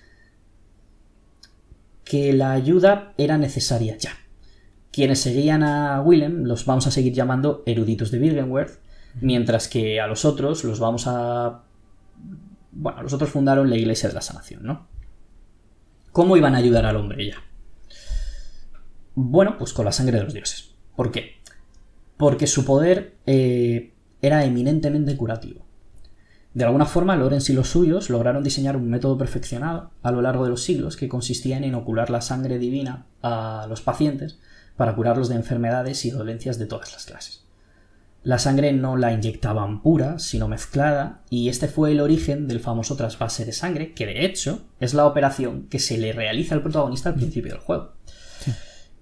que la ayuda era necesaria ya. Quienes seguían a Willem los vamos a seguir llamando eruditos de Billingworth, mientras que a los otros los vamos a... Bueno, los otros fundaron la Iglesia de la Sanación, ¿no? ¿Cómo iban a ayudar al hombre ya? Bueno, pues con la sangre de los dioses. ¿Por qué? Porque su poder eh, era eminentemente curativo. De alguna forma, Lawrence y los suyos lograron diseñar un método perfeccionado a lo largo de los siglos que consistía en inocular la sangre divina a los pacientes para curarlos de enfermedades y dolencias de todas las clases. La sangre no la inyectaban pura, sino mezclada, y este fue el origen del famoso trasvase de sangre, que de hecho es la operación que se le realiza al protagonista al principio del juego. Sí.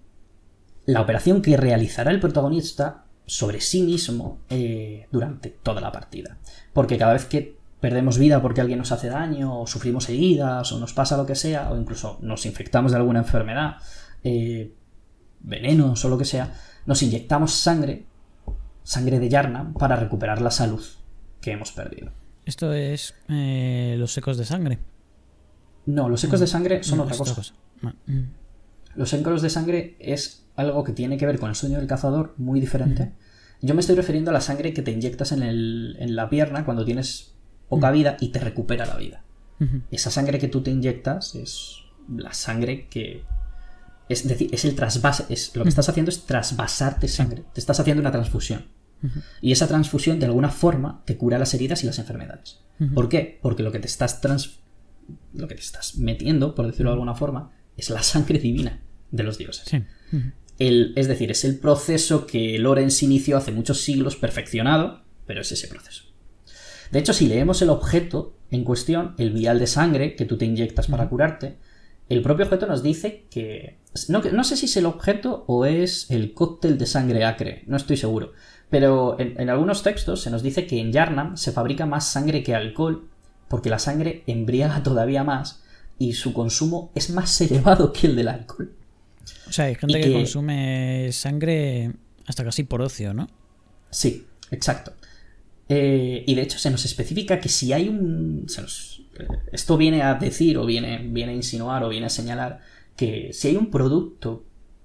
La operación que realizará el protagonista sobre sí mismo eh, durante toda la partida. Porque cada vez que perdemos vida porque alguien nos hace daño, o sufrimos heridas, o nos pasa lo que sea, o incluso nos infectamos de alguna enfermedad, eh, venenos o lo que sea, nos inyectamos sangre, sangre de Yharnam, para recuperar la salud que hemos perdido. Esto es eh, los secos de sangre. No, los secos de sangre son no, otra cosa. cosa. Los secos de sangre es algo que tiene que ver con el sueño del cazador, muy diferente. Uh-huh. Yo me estoy refiriendo a la sangre que te inyectas en, el, en la pierna cuando tienes poca uh-huh. vida y te recupera la vida. Uh-huh. Esa sangre que tú te inyectas es la sangre que... Es decir, es el trasvase. Es, lo que estás haciendo es trasvasarte sangre. Te estás haciendo una transfusión. Uh-huh. Y esa transfusión, de alguna forma, te cura las heridas y las enfermedades. Uh-huh. ¿Por qué? Porque lo que te estás trans... lo que te estás metiendo, por decirlo de alguna forma, es la sangre divina de los dioses. Sí. Uh-huh. El, es decir, es el proceso que Lawrence inició hace muchos siglos, perfeccionado, pero es ese proceso. De hecho, si leemos el objeto en cuestión, el vial de sangre que tú te inyectas para curarte, el propio objeto nos dice que... No, no sé si es el objeto o es el cóctel de sangre acre, no estoy seguro. Pero en, en algunos textos se nos dice que en Yharnam se fabrica más sangre que alcohol, porque la sangre embriaga todavía más y su consumo es más elevado que el del alcohol. O sea, hay gente que... que consume sangre hasta casi por ocio, ¿no? Sí, exacto. Eh, y de hecho se nos especifica que si hay un... Se nos, eh, esto viene a decir o viene, viene a insinuar o viene a señalar que si hay un producto,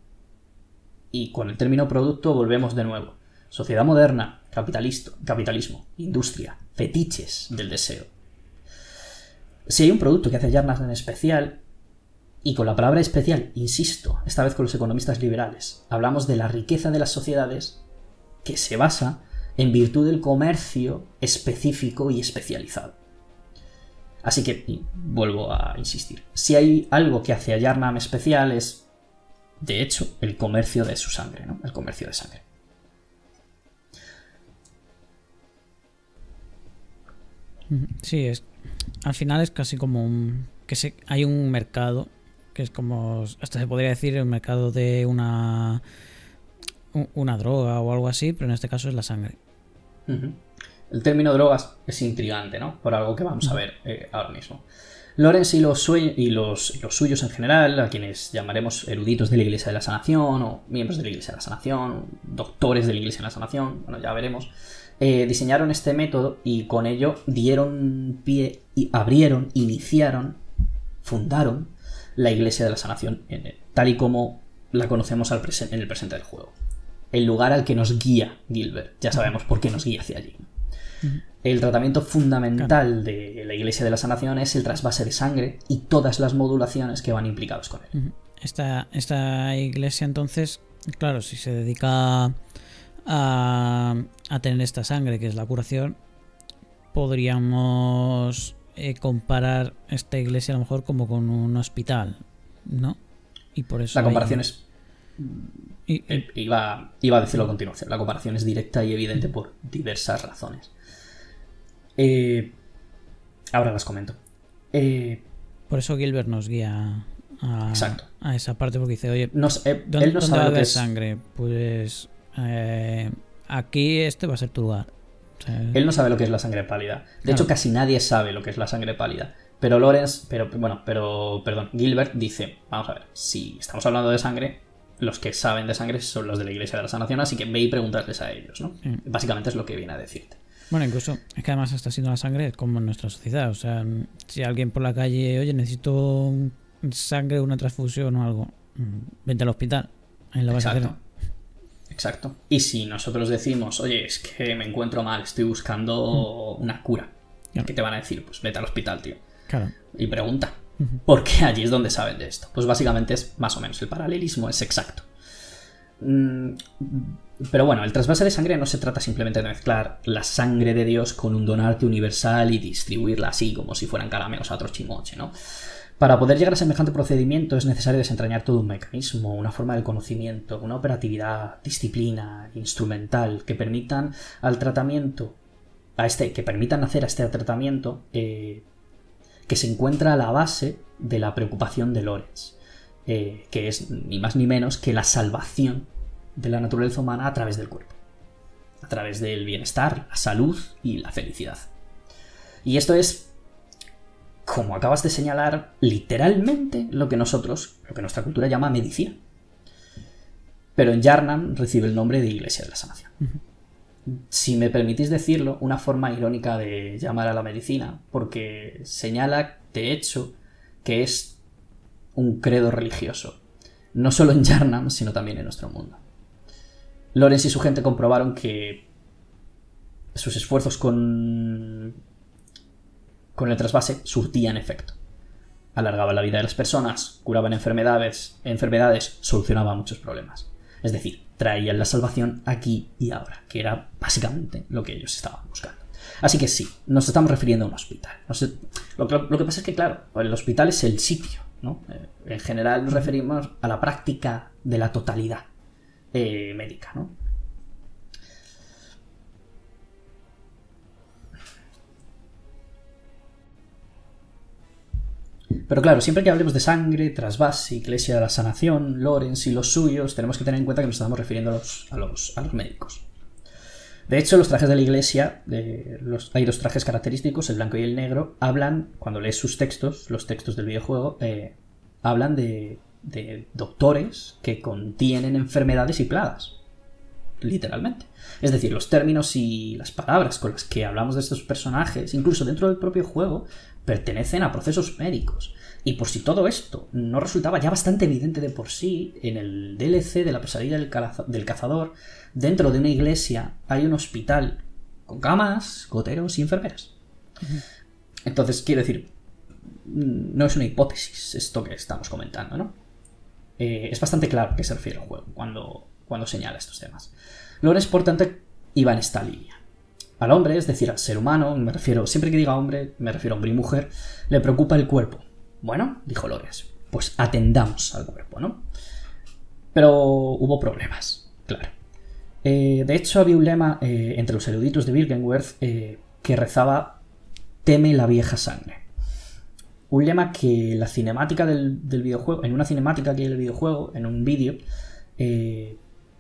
y con el término producto volvemos de nuevo, sociedad moderna, capitalismo, industria, fetiches del deseo. Si hay un producto que hace Yharnam en especial, y con la palabra especial, insisto, esta vez con los economistas liberales, hablamos de la riqueza de las sociedades que se basa en virtud del comercio específico y especializado. Así que, vuelvo a insistir, si hay algo que hace a Yharnam especial es, de hecho, el comercio de su sangre, ¿no? El comercio de sangre. Sí, es, al final es casi como un, que se, hay un mercado que es como, hasta se podría decir el mercado de una una droga o algo así, pero en este caso es la sangre. Uh-huh. El término drogas es intrigante, ¿no? Por algo que vamos a ver eh, ahora mismo. Lawrence y, los, y los, los suyos en general, a quienes llamaremos eruditos de la Iglesia de la Sanación o miembros de la Iglesia de la Sanación, doctores de la Iglesia de la Sanación, bueno, ya veremos, eh, diseñaron este método y con ello dieron pie y abrieron, iniciaron, fundaron la Iglesia de la Sanación, en, tal y como la conocemos al presen- en el presente del juego. El lugar al que nos guía Gilbert. Ya sabemos por qué nos guía hacia allí. Uh-huh. El tratamiento fundamental de la Iglesia de la Sanación es el trasvase de sangre y todas las modulaciones que van implicados con él. Uh-huh. Esta, esta iglesia, entonces, claro, si se dedica a, a tener esta sangre, que es la curación, podríamos eh, comparar esta iglesia a lo mejor como con un hospital, ¿no? Y por eso la comparación hay... es... Y, y... Iba, iba a decirlo a continuación. La comparación es directa y evidente por diversas razones. Eh, ahora las comento. Eh, por eso Gilbert nos guía a, Exacto. a esa parte porque dice, oye, no, eh, ¿dónde, él no ¿dónde sabe va a lo que haber es... sangre? Pues eh, aquí este va a ser tu lugar. O sea, Él no sabe lo que es la sangre pálida. De Claro. hecho, casi nadie sabe lo que es la sangre pálida. Pero Lawrence, pero bueno, pero perdón, Gilbert dice, vamos a ver, si estamos hablando de sangre, los que saben de sangre son los de la Iglesia de la Sanación, así que ve y preguntarles a ellos, ¿no? Sí. Básicamente es lo que viene a decirte. Bueno, incluso es que además está siendo la sangre como en nuestra sociedad. O sea, si alguien por la calle, oye, necesito sangre, una transfusión o algo, vente al hospital. Ahí la vas Exacto. a hacer. Exacto. Y si nosotros decimos, oye, es que me encuentro mal, estoy buscando una cura, Claro. ¿qué te van a decir? Pues vete al hospital, tío. Claro. Y pregunta. Ujú. Porque allí es donde saben de esto. Pues básicamente es más o menos, el paralelismo es exacto. Mm, Pero bueno, el trasvase de sangre no se trata simplemente de mezclar la sangre de Dios con un donante universal y distribuirla así como si fueran caramelos a otro chimoche, ¿no? Para poder llegar a semejante procedimiento es necesario desentrañar todo un mecanismo, una forma del conocimiento, una operatividad, disciplina, instrumental, que permitan al tratamiento, a este, que permitan hacer a este tratamiento eh, que se encuentra a la base de la preocupación de Lawrence, eh, que es ni más ni menos que la salvación de la naturaleza humana a través del cuerpo, a través del bienestar, la salud y la felicidad. Y esto es, como acabas de señalar, literalmente lo que nosotros, lo que nuestra cultura llama medicina. Pero en Yharnam recibe el nombre de Iglesia de la Sanación. Uh-huh. Si me permitís decirlo, una forma irónica de llamar a la medicina, porque señala, de hecho, que es un credo religioso, no solo en Yharnam, sino también en nuestro mundo. Lawrence y su gente comprobaron que sus esfuerzos con, con el trasvase surtían efecto. Alargaban la vida de las personas, curaban enfermedades, enfermedades, solucionaban muchos problemas. Es decir, traían la salvación aquí y ahora, que era básicamente lo que ellos estaban buscando. Así que sí, nos estamos refiriendo a un hospital. No sé, lo, lo, lo que pasa es que, claro, el hospital es el sitio, ¿no? Eh, en general nos referimos a la práctica de la totalidad eh, médica, ¿no? Pero claro, siempre que hablemos de sangre, trasvase, Iglesia de la Sanación, Lawrence y los suyos, tenemos que tener en cuenta que nos estamos refiriendo a los, a los, a los médicos. De hecho, los trajes de la Iglesia, de los, hay dos trajes característicos, el blanco y el negro, hablan, cuando lees sus textos, los textos del videojuego, eh, hablan de, de doctores que contienen enfermedades y plagas. Literalmente. Es decir, los términos y las palabras con las que hablamos de estos personajes, incluso dentro del propio juego, pertenecen a procesos médicos. Y por si todo esto no resultaba ya bastante evidente de por sí, en el D L C de la pesadilla del, caza- del cazador, dentro de una iglesia hay un hospital con camas, goteros y enfermeras. Uh-huh. Entonces, quiero decir, no es una hipótesis esto que estamos comentando, ¿no? Eh, es bastante claro a qué se refiere el juego cuando, cuando señala estos temas. Lawrence, por tanto, iba en esta línea. Al hombre, es decir, al ser humano, me refiero, siempre que diga hombre, me refiero a hombre y mujer, le preocupa el cuerpo. Bueno, dijo Lawrence, pues atendamos al cuerpo, ¿no? Pero hubo problemas, claro. Eh, de hecho, había un lema eh, entre los eruditos de Byrgenwerth eh, que rezaba «Teme la vieja sangre». Un lema que la cinemática del, del videojuego, en una cinemática que hay en el videojuego, en un vídeo, eh,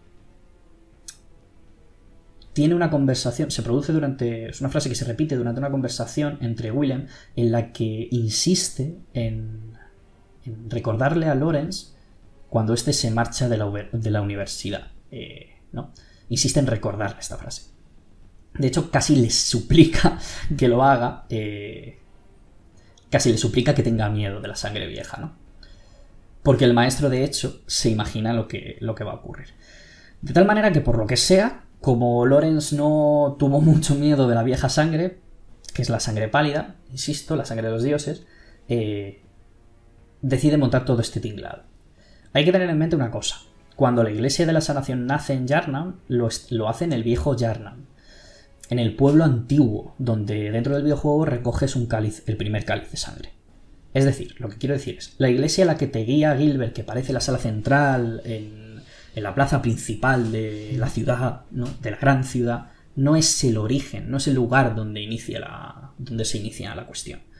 tiene una conversación, se produce durante, es una frase que se repite durante una conversación entre Willem en la que insiste en, en recordarle a Lawrence cuando éste se marcha de la, de la universidad, eh, ¿no? Insiste en recordarle esta frase. De hecho, casi le suplica que lo haga, eh, casi le suplica que tenga miedo de la sangre vieja, ¿no? Porque el maestro, de hecho, se imagina lo que, lo que va a ocurrir. De tal manera que, por lo que sea, como Lawrence no tuvo mucho miedo de la vieja sangre, que es la sangre pálida, insisto, la sangre de los dioses, eh, decide montar todo este tinglado. Hay que tener en mente una cosa. Cuando la Iglesia de la Sanación nace en Yharnam, lo, lo hace en el viejo Yharnam, en el pueblo antiguo, donde dentro del videojuego recoges un cáliz, el primer cáliz de sangre. Es decir, lo que quiero decir es, la iglesia a la que te guía Gilbert, que parece la sala central en, en la plaza principal de la ciudad, ¿no? De la gran ciudad, no es el origen, no es el lugar donde, inicia la, donde se inicia la cuestión.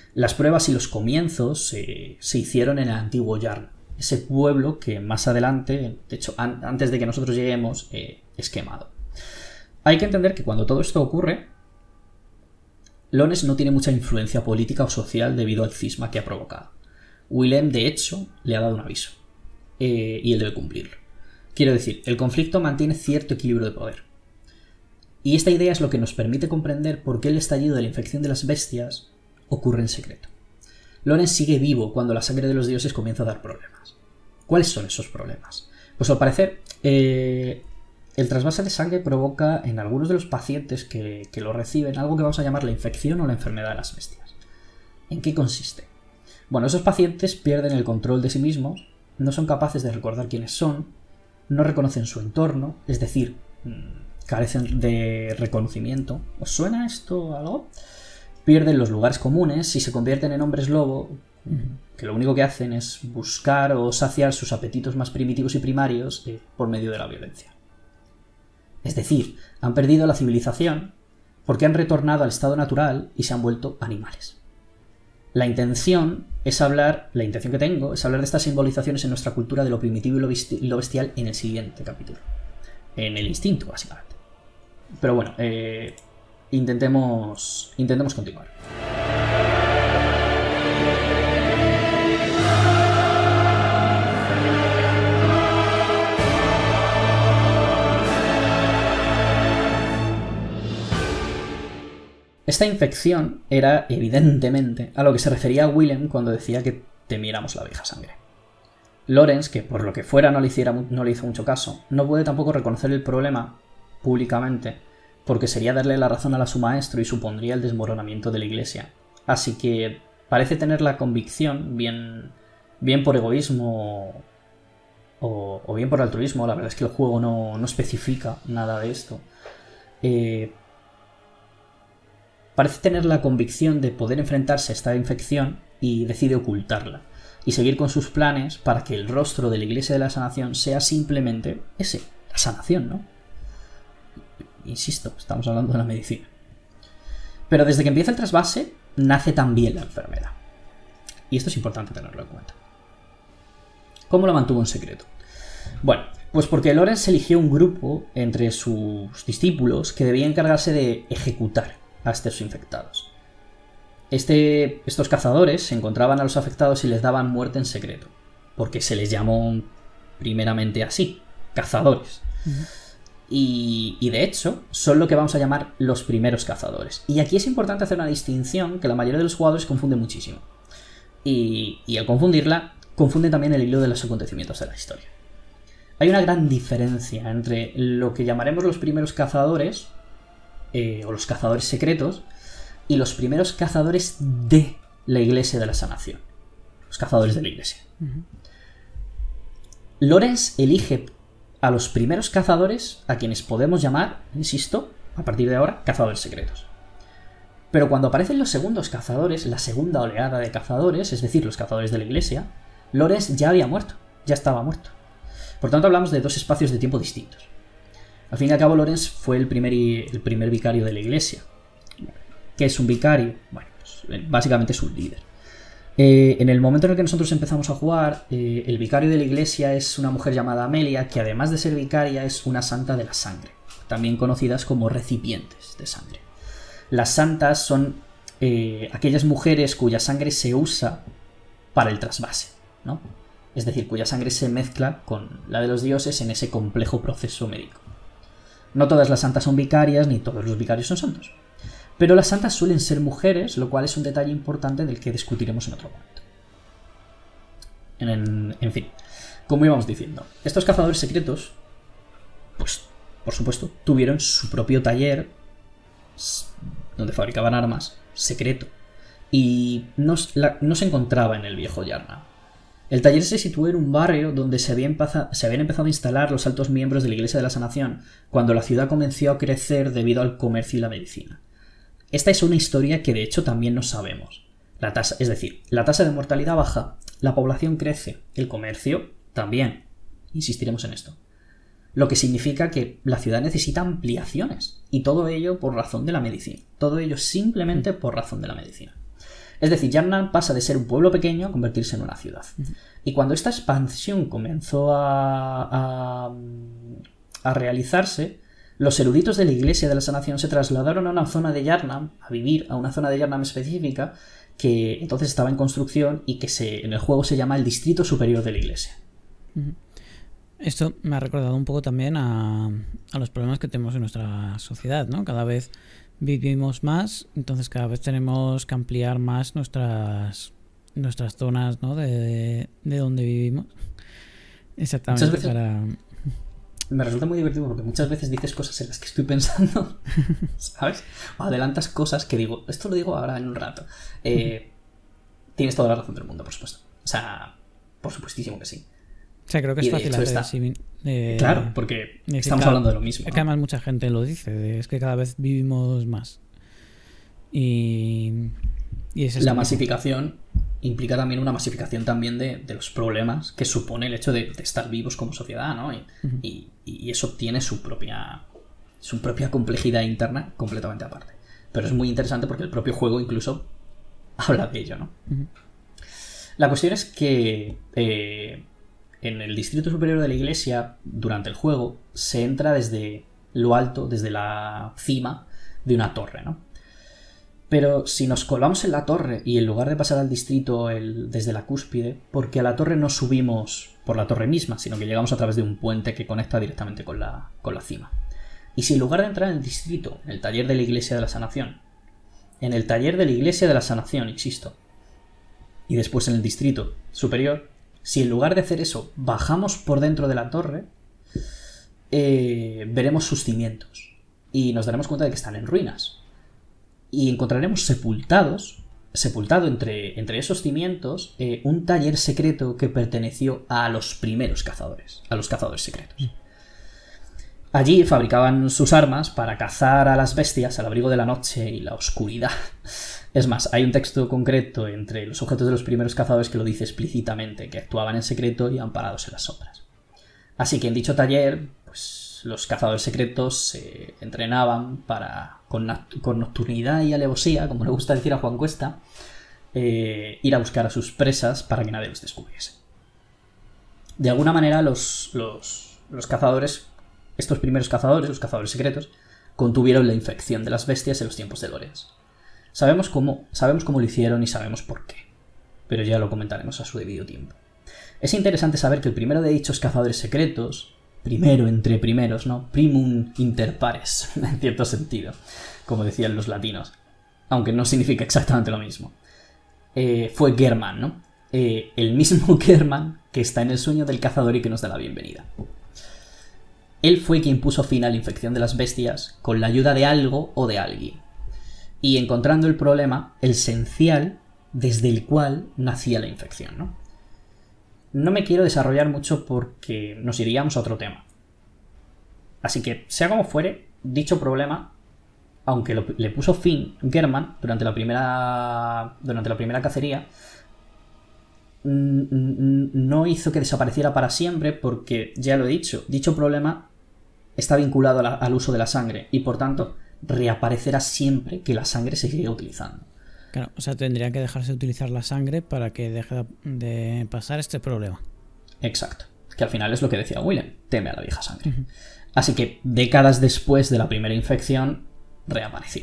Las pruebas y los comienzos eh, se hicieron en el antiguo Yarna, ese pueblo que más adelante, de hecho an antes de que nosotros lleguemos, eh, es quemado. Hay que entender que cuando todo esto ocurre, Lones no tiene mucha influencia política o social debido al cisma que ha provocado. Willem, de hecho, le ha dado un aviso, eh, y él debe cumplirlo. Quiero decir, el conflicto mantiene cierto equilibrio de poder. Y esta idea es lo que nos permite comprender por qué el estallido de la infección de las bestias ocurre en secreto. Lorenz sigue vivo cuando la sangre de los dioses comienza a dar problemas. ¿Cuáles son esos problemas? Pues al parecer, eh, el trasvase de sangre provoca en algunos de los pacientes que, que lo reciben algo que vamos a llamar la infección o la enfermedad de las bestias. ¿En qué consiste? Bueno, esos pacientes pierden el control de sí mismos, no son capaces de recordar quiénes son, no reconocen su entorno, es decir, carecen de reconocimiento. ¿Os suena esto algo? Pierden los lugares comunes y se convierten en hombres lobo, que lo único que hacen es buscar o saciar sus apetitos más primitivos y primarios eh, por medio de la violencia. Es decir, han perdido la civilización porque han retornado al estado natural y se han vuelto animales. La intención es hablar, la intención que tengo es hablar de estas simbolizaciones en nuestra cultura de lo primitivo y lo, besti lo bestial en el siguiente capítulo. En el instinto, básicamente. Pero bueno, eh, intentemos, intentemos continuar. Esta infección era, evidentemente, a lo que se refería Willem cuando decía que temiéramos la vieja sangre. Lorenz, que por lo que fuera no le, hiciera, no le hizo mucho caso, no puede tampoco reconocer el problema públicamente, porque sería darle la razón a su maestro y supondría el desmoronamiento de la iglesia. Así que parece tener la convicción, bien, bien por egoísmo o, o bien por altruismo, la verdad es que el juego no, no especifica nada de esto, eh, parece tener la convicción de poder enfrentarse a esta infección y decide ocultarla y seguir con sus planes para que el rostro de la Iglesia de la Sanación sea simplemente ese, la sanación, ¿no? Insisto, estamos hablando de la medicina. Pero desde que empieza el trasvase, nace también la enfermedad. Y esto es importante tenerlo en cuenta. ¿Cómo lo mantuvo en secreto? Bueno, pues porque Lorenz eligió un grupo entre sus discípulos que debía encargarse de ejecutar a estos infectados. Este, estos cazadores se encontraban a los afectados y les daban muerte en secreto, porque se les llamó primeramente así, cazadores. Uh-huh. y, y de hecho, son lo que vamos a llamar los primeros cazadores. Y aquí es importante hacer una distinción que la mayoría de los jugadores confunde muchísimo. Y, y al confundirla, confunde también el hilo de los acontecimientos de la historia. Hay una gran diferencia entre lo que llamaremos los primeros cazadores, Eh, o los cazadores secretos, y los primeros cazadores de la Iglesia de la Sanación. Los cazadores de la Iglesia. Uh-huh. Lorenz elige a los primeros cazadores, a quienes podemos llamar, insisto, a partir de ahora, cazadores secretos. Pero cuando aparecen los segundos cazadores, la segunda oleada de cazadores, es decir, los cazadores de la Iglesia, Lorenz ya había muerto, ya estaba muerto. Por tanto, hablamos de dos espacios de tiempo distintos. Al fin y al cabo, Lorenz fue el primer, el primer vicario de la iglesia. ¿Qué es un vicario? Bueno, pues básicamente es un líder. Eh, en el momento en el que nosotros empezamos a jugar, eh, el vicario de la iglesia es una mujer llamada Amelia, que además de ser vicaria es una santa de la sangre, también conocidas como recipientes de sangre. Las santas son eh, aquellas mujeres cuya sangre se usa para el trasvase, ¿no? Es decir, cuya sangre se mezcla con la de los dioses en ese complejo proceso médico. No todas las santas son vicarias, ni todos los vicarios son santos. Pero las santas suelen ser mujeres, lo cual es un detalle importante del que discutiremos en otro momento. En, en fin, como íbamos diciendo, estos cazadores secretos, pues, por supuesto, tuvieron su propio taller, donde fabricaban armas, secreto. Y no, la, no se encontraba en el viejo Yarna. El taller se situó en un barrio donde se, había se habían empezado a instalar los altos miembros de la Iglesia de la Sanación, cuando la ciudad comenzó a crecer debido al comercio y la medicina. Esta es una historia que de hecho también no sabemos. La tasa, es decir, la tasa de mortalidad baja, la población crece, el comercio también. Insistiremos en esto. Lo que significa que la ciudad necesita ampliaciones, y todo ello por razón de la medicina. Todo ello simplemente por razón de la medicina. Es decir, Yharnam pasa de ser un pueblo pequeño a convertirse en una ciudad. Uh-huh. Y cuando esta expansión comenzó a, a, a realizarse, los eruditos de la Iglesia de la Sanación se trasladaron a una zona de Yharnam, a vivir a una zona de Yharnam específica, que entonces estaba en construcción y que se, en el juego se llama el Distrito Superior de la Iglesia. Uh-huh. Esto me ha recordado un poco también a, a los problemas que tenemos en nuestra sociedad, ¿no? Cada vez vivimos más, entonces cada vez tenemos que ampliar más nuestras nuestras zonas, ¿no? de, de donde vivimos. Exactamente. Muchas veces para... me resulta muy divertido porque muchas veces dices cosas en las que estoy pensando, ¿sabes? O adelantas cosas que digo, esto lo digo ahora en un rato. Eh, tienes toda la razón del mundo, por supuesto. O sea, por supuestísimo que sí. O sea, creo que es Y de fácil hecho hacer está- así, de- Claro, porque de que estamos cada- hablando de lo mismo, Es ¿no? que además mucha gente lo dice, de- es que cada vez vivimos más. Y, y es esto La mismo. masificación implica también una masificación también de, de los problemas que supone el hecho de, de estar vivos como sociedad, ¿no? Y, Ujú. y- y eso tiene su propia, su propia complejidad interna completamente aparte. Pero es muy interesante porque el propio juego incluso habla de ello, ¿no? Ujú. La cuestión es que eh, en el Distrito Superior de la Iglesia, durante el juego, se entra desde lo alto, desde la cima de una torre, ¿no? Pero si nos colamos en la torre y en lugar de pasar al distrito el, desde la cúspide, porque a la torre no subimos por la torre misma, sino que llegamos a través de un puente que conecta directamente con la, con la cima. Y si en lugar de entrar en el distrito, en el taller de la Iglesia de la Sanación, en el taller de la Iglesia de la Sanación, insisto, y después en el distrito superior, si en lugar de hacer eso bajamos por dentro de la torre, eh, veremos sus cimientos y nos daremos cuenta de que están en ruinas. Y encontraremos sepultados, sepultado entre, entre esos cimientos, eh, un taller secreto que perteneció a los primeros cazadores, a los cazadores secretos. Allí fabricaban sus armas para cazar a las bestias al abrigo de la noche y la oscuridad. Es más, hay un texto concreto entre los objetos de los primeros cazadores que lo dice explícitamente, que actuaban en secreto y amparados en las sombras. Así que en dicho taller, pues los cazadores secretos se entrenaban para, con, con nocturnidad y alevosía, como le gusta decir a Juan Cuesta, eh, ir a buscar a sus presas para que nadie los descubriese. De alguna manera los, los, los cazadores, estos primeros cazadores, los cazadores secretos, contuvieron la infección de las bestias en los tiempos de Lorenz. Sabemos cómo, sabemos cómo lo hicieron y sabemos por qué, pero ya lo comentaremos a su debido tiempo. Es interesante saber que el primero de dichos cazadores secretos, primero entre primeros, ¿no? Primum inter pares, en cierto sentido, como decían los latinos, aunque no significa exactamente lo mismo, eh, fue German, ¿no? Eh, el mismo German que está en el sueño del cazador y que nos da la bienvenida. Él fue quien puso fin a la infección de las bestias con la ayuda de algo o de alguien, y encontrando el problema, el esencial desde el cual nacía la infección, ¿no? No me quiero desarrollar mucho porque nos iríamos a otro tema. Así que, sea como fuere, dicho problema, aunque lo, le puso fin German durante la primera, durante la primera cacería, no hizo que desapareciera para siempre porque, ya lo he dicho, dicho problema está vinculado a la, al uso de la sangre y, por tanto, reaparecerá siempre que la sangre se siga utilizando. Claro, o sea, tendría que dejarse de utilizar la sangre para que deje de pasar este problema. Exacto. Que al final es lo que decía William, teme a la vieja sangre. Uh-huh. Así que décadas después de la primera infección, reapareció.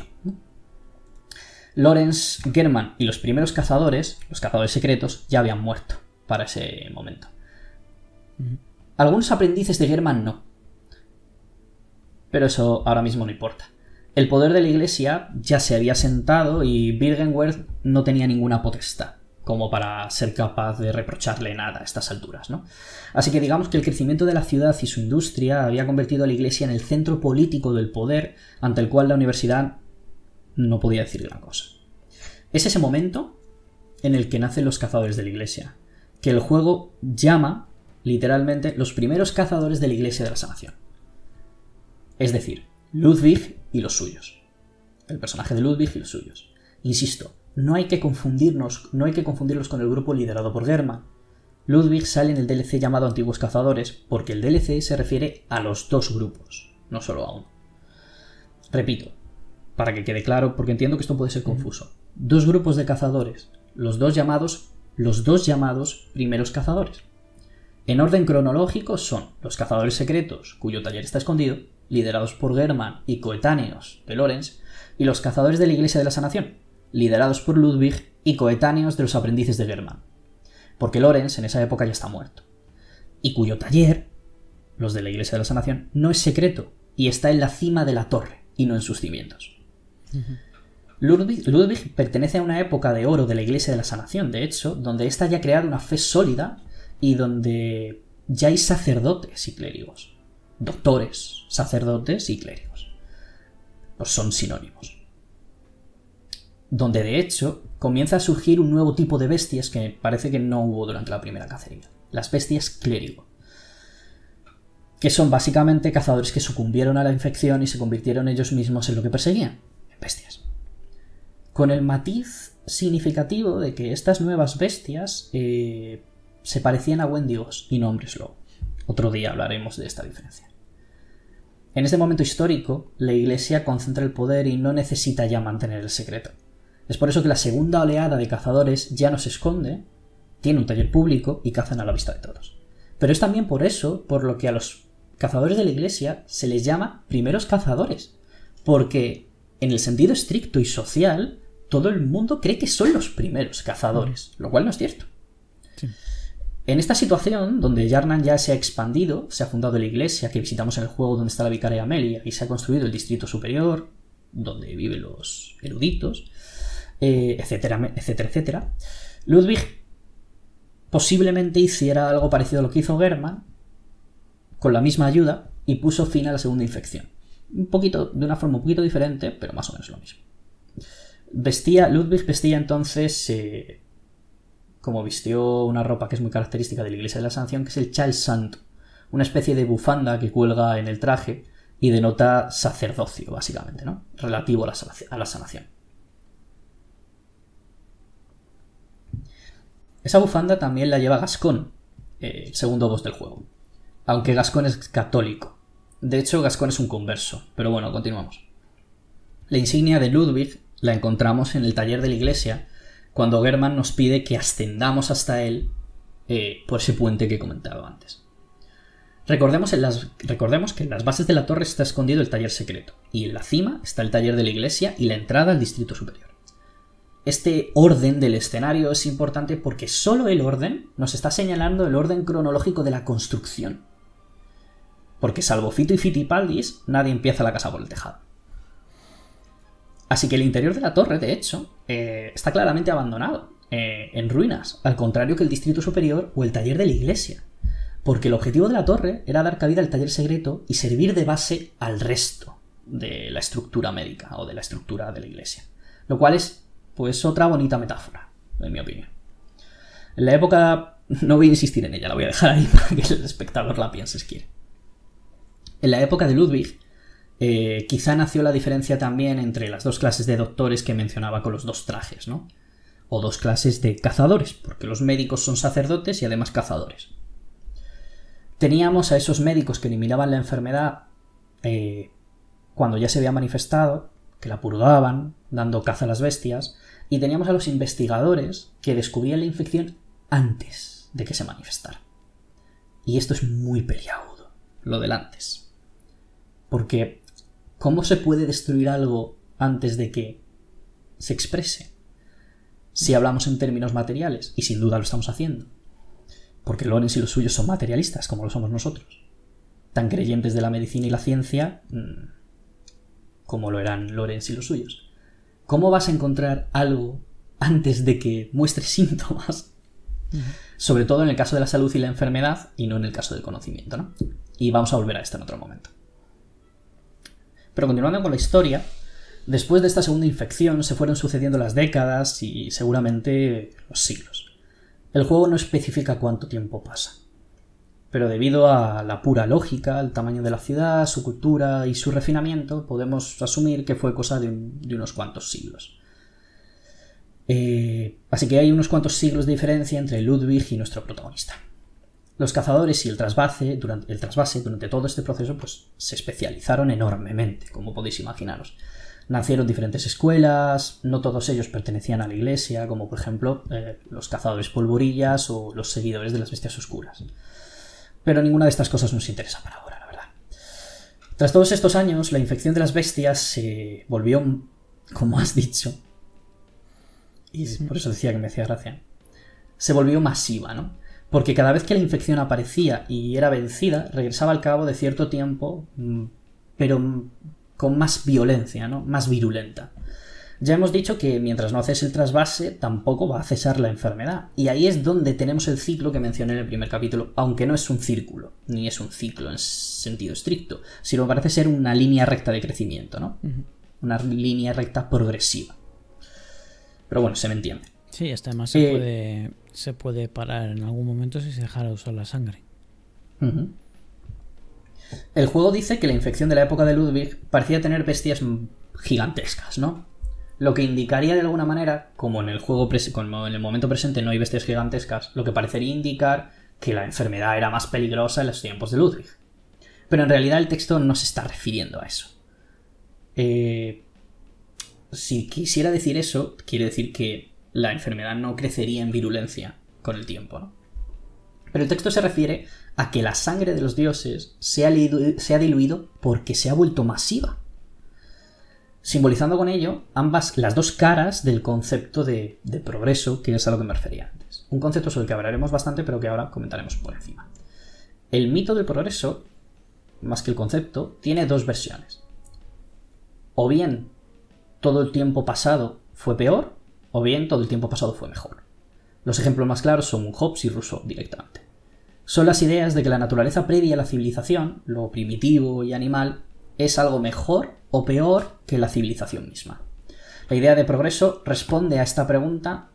Lorenz, German y los primeros cazadores, los cazadores secretos, ya habían muerto para ese momento. Uh-huh. Algunos aprendices de German no. Pero eso ahora mismo no importa. El poder de la Iglesia ya se había sentado y Byrgenwerth no tenía ninguna potestad como para ser capaz de reprocharle nada a estas alturas, ¿no? Así que digamos que el crecimiento de la ciudad y su industria había convertido a la Iglesia en el centro político del poder ante el cual la universidad no podía decir gran cosa. Es ese momento en el que nacen los cazadores de la Iglesia, que el juego llama literalmente los primeros cazadores de la Iglesia de la Sanación. Es decir, Ludwig y los suyos. El personaje de Ludwig y los suyos. Insisto, no hay que confundirnos, no hay que confundirlos con el grupo liderado por German. Ludwig sale en el D L C llamado Antiguos Cazadores porque el D L C se refiere a los dos grupos, no solo a uno. Repito, para que quede claro, porque entiendo que esto puede ser confuso. Dos grupos de cazadores, los dos llamados, los dos llamados primeros cazadores. En orden cronológico son los cazadores secretos, cuyo taller está escondido, liderados por Germán y coetáneos de Lorenz, y los cazadores de la Iglesia de la Sanación, liderados por Ludwig y coetáneos de los aprendices de Germán, porque Lorenz en esa época ya está muerto, y cuyo taller, los de la Iglesia de la Sanación, no es secreto y está en la cima de la torre y no en sus cimientos. Uh-huh. Ludwig, Ludwig pertenece a una época de oro de la Iglesia de la Sanación, de hecho, donde ésta ya ha creado una fe sólida y donde ya hay sacerdotes y clérigos. Doctores, sacerdotes y clérigos. Pues son sinónimos. Donde de hecho comienza a surgir un nuevo tipo de bestias que parece que no hubo durante la primera cacería. Las bestias clérigo. Que son básicamente cazadores que sucumbieron a la infección y se convirtieron ellos mismos en lo que perseguían. En bestias. Con el matiz significativo de que estas nuevas bestias eh, se parecían a Wendigos y no hombres lobo. Otro día hablaremos de esta diferencia. En este momento histórico, la Iglesia concentra el poder y no necesita ya mantener el secreto. Es por eso que la segunda oleada de cazadores ya no se esconde, tiene un taller público y cazan a la vista de todos. Pero es también por eso por lo que a los cazadores de la Iglesia se les llama primeros cazadores, porque en el sentido estricto y social, todo el mundo cree que son los primeros cazadores, lo cual no es cierto. Sí. En esta situación, donde Yarnan ya se ha expandido, se ha fundado la iglesia que visitamos en el juego donde está la vicaria Amelia y se ha construido el distrito superior, donde viven los eruditos, eh, etcétera, etcétera, etcétera, Ludwig posiblemente hiciera algo parecido a lo que hizo Germán, con la misma ayuda, y puso fin a la segunda infección. Un poquito, de una forma un poquito diferente, pero más o menos lo mismo. Vestía, Ludwig vestía entonces... Eh, como vistió una ropa que es muy característica de la Iglesia de la Sanación, que es el Chal Santo, una especie de bufanda que cuelga en el traje y denota sacerdocio, básicamente, ¿no? Relativo a la, a la sanación. Esa bufanda también la lleva Gascón, eh, el segundo boss del juego, aunque Gascón es católico. De hecho, Gascón es un converso, pero bueno, continuamos. La insignia de Ludwig la encontramos en el taller de la Iglesia, cuando Germán nos pide que ascendamos hasta él eh, por ese puente que comentaba antes. Recordemos, en las, recordemos que en las bases de la torre está escondido el taller secreto, y en la cima está el taller de la iglesia y la entrada al distrito superior. Este orden del escenario es importante porque solo el orden nos está señalando el orden cronológico de la construcción. Porque salvo Fito y Fitipaldis, nadie empieza la casa por el tejado. Así que el interior de la torre, de hecho, eh, está claramente abandonado, eh, en ruinas, al contrario que el distrito superior o el taller de la iglesia. Porque el objetivo de la torre era dar cabida al taller secreto y servir de base al resto de la estructura médica o de la estructura de la iglesia. Lo cual es, pues, otra bonita metáfora, en mi opinión. En la época... No voy a insistir en ella, la voy a dejar ahí para que el espectador la piense si quiere. En la época de Ludwig... Eh, quizá nació la diferencia también entre las dos clases de doctores que mencionaba con los dos trajes, ¿no? O dos clases de cazadores, porque los médicos son sacerdotes y además cazadores. Teníamos a esos médicos que eliminaban la enfermedad eh, cuando ya se había manifestado, que la purgaban, dando caza a las bestias, y teníamos a los investigadores que descubrían la infección antes de que se manifestara. Y esto es muy peliagudo, lo del antes. Porque... ¿cómo se puede destruir algo antes de que se exprese? Si hablamos en términos materiales, y sin duda lo estamos haciendo, porque Lorenz y los suyos son materialistas, como lo somos nosotros, tan creyentes de la medicina y la ciencia como lo eran Lorenz y los suyos. ¿Cómo vas a encontrar algo antes de que muestre síntomas? Uh-huh. Sobre todo en el caso de la salud y la enfermedad, y no en el caso del conocimiento, ¿no? Y vamos a volver a esto en otro momento. Pero continuando con la historia, después de esta segunda infección se fueron sucediendo las décadas y seguramente los siglos. El juego no especifica cuánto tiempo pasa, pero debido a la pura lógica, el tamaño de la ciudad, su cultura y su refinamiento, podemos asumir que fue cosa de, un, de unos cuantos siglos. Eh, así que hay unos cuantos siglos de diferencia entre Ludwig y nuestro protagonista. Los cazadores y el trasvase, durante, el trasvase durante todo este proceso pues, se especializaron enormemente, como podéis imaginaros. Nacieron diferentes escuelas, no todos ellos pertenecían a la iglesia, como por ejemplo eh, los cazadores polvorillas o los seguidores de las bestias oscuras. Pero ninguna de estas cosas nos interesa para ahora, la verdad. Tras todos estos años, la infección de las bestias se volvió, como has dicho, y por eso decía que me hacía gracia, se volvió masiva, ¿no? Porque cada vez que la infección aparecía y era vencida, regresaba al cabo de cierto tiempo, pero con más violencia, ¿no? Más virulenta. Ya hemos dicho que mientras no haces el trasvase, tampoco va a cesar la enfermedad. Y ahí es donde tenemos el ciclo que mencioné en el primer capítulo, aunque no es un círculo, ni es un ciclo en sentido estricto, sino parece ser una línea recta de crecimiento, ¿no? Uh-huh. Una línea recta progresiva. Pero bueno, se me entiende. Sí, hasta además se, eh, puede, se puede parar en algún momento si se dejara de usar la sangre. Uh-huh. El juego dice que la infección de la época de Ludwig parecía tener bestias gigantescas, ¿no? Lo que indicaría de alguna manera, como en el juego pres- como en el momento presente no hay bestias gigantescas, lo que parecería indicar que la enfermedad era más peligrosa en los tiempos de Ludwig. Pero en realidad el texto no se está refiriendo a eso. Eh, si quisiera decir eso, quiere decir que la enfermedad no crecería en virulencia con el tiempo, ¿no? Pero el texto se refiere a que la sangre de los dioses se ha, lidu- se ha diluido porque se ha vuelto masiva, simbolizando con ello ambas las dos caras del concepto de, de progreso, que es a lo que me refería antes. Un concepto sobre el que hablaremos bastante, pero que ahora comentaremos por encima. El mito del progreso, más que el concepto, tiene dos versiones. O bien todo el tiempo pasado fue peor, o bien todo el tiempo pasado fue mejor. Los ejemplos más claros son Hobbes y Rousseau directamente. Son las ideas de que la naturaleza previa a la civilización, lo primitivo y animal, es algo mejor o peor que la civilización misma. La idea de progreso responde a esta pregunta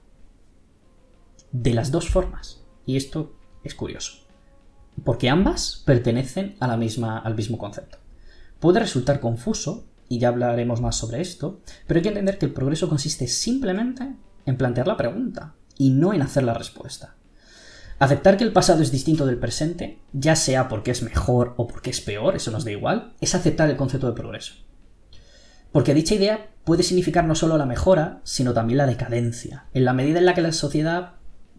de las dos formas, y esto es curioso, porque ambas pertenecen a la misma, al mismo concepto. Puede resultar confuso, y ya hablaremos más sobre esto, pero hay que entender que el progreso consiste simplemente en plantear la pregunta, y no en hacer la respuesta. Aceptar que el pasado es distinto del presente, ya sea porque es mejor o porque es peor, eso nos da igual, es aceptar el concepto de progreso. Porque dicha idea puede significar no solo la mejora, sino también la decadencia, en la medida en la que la sociedad,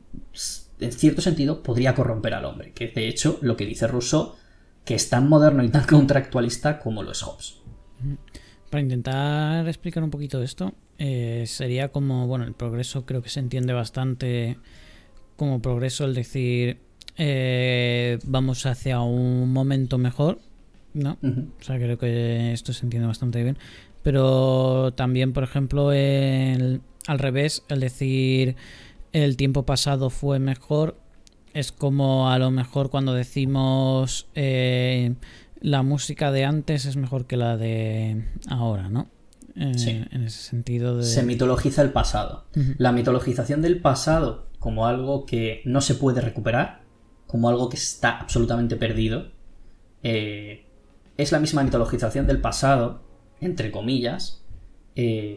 en cierto sentido, podría corromper al hombre, que es de hecho lo que dice Rousseau, que es tan moderno y tan contractualista como lo es Hobbes. Para intentar explicar un poquito esto, eh, sería como, bueno, el progreso creo que se entiende bastante como progreso, el decir, eh, vamos hacia un momento mejor, ¿no? Uh-huh. O sea, creo que esto se entiende bastante bien. Pero también, por ejemplo, el, al revés, el decir el tiempo pasado fue mejor, es como a lo mejor cuando decimos eh, la música de antes es mejor que la de ahora, ¿no? Eh, sí. En ese sentido de... Se mitologiza el pasado. Uh-huh. La mitologización del pasado como algo que no se puede recuperar, como algo que está absolutamente perdido, eh, es la misma mitologización del pasado, entre comillas, eh,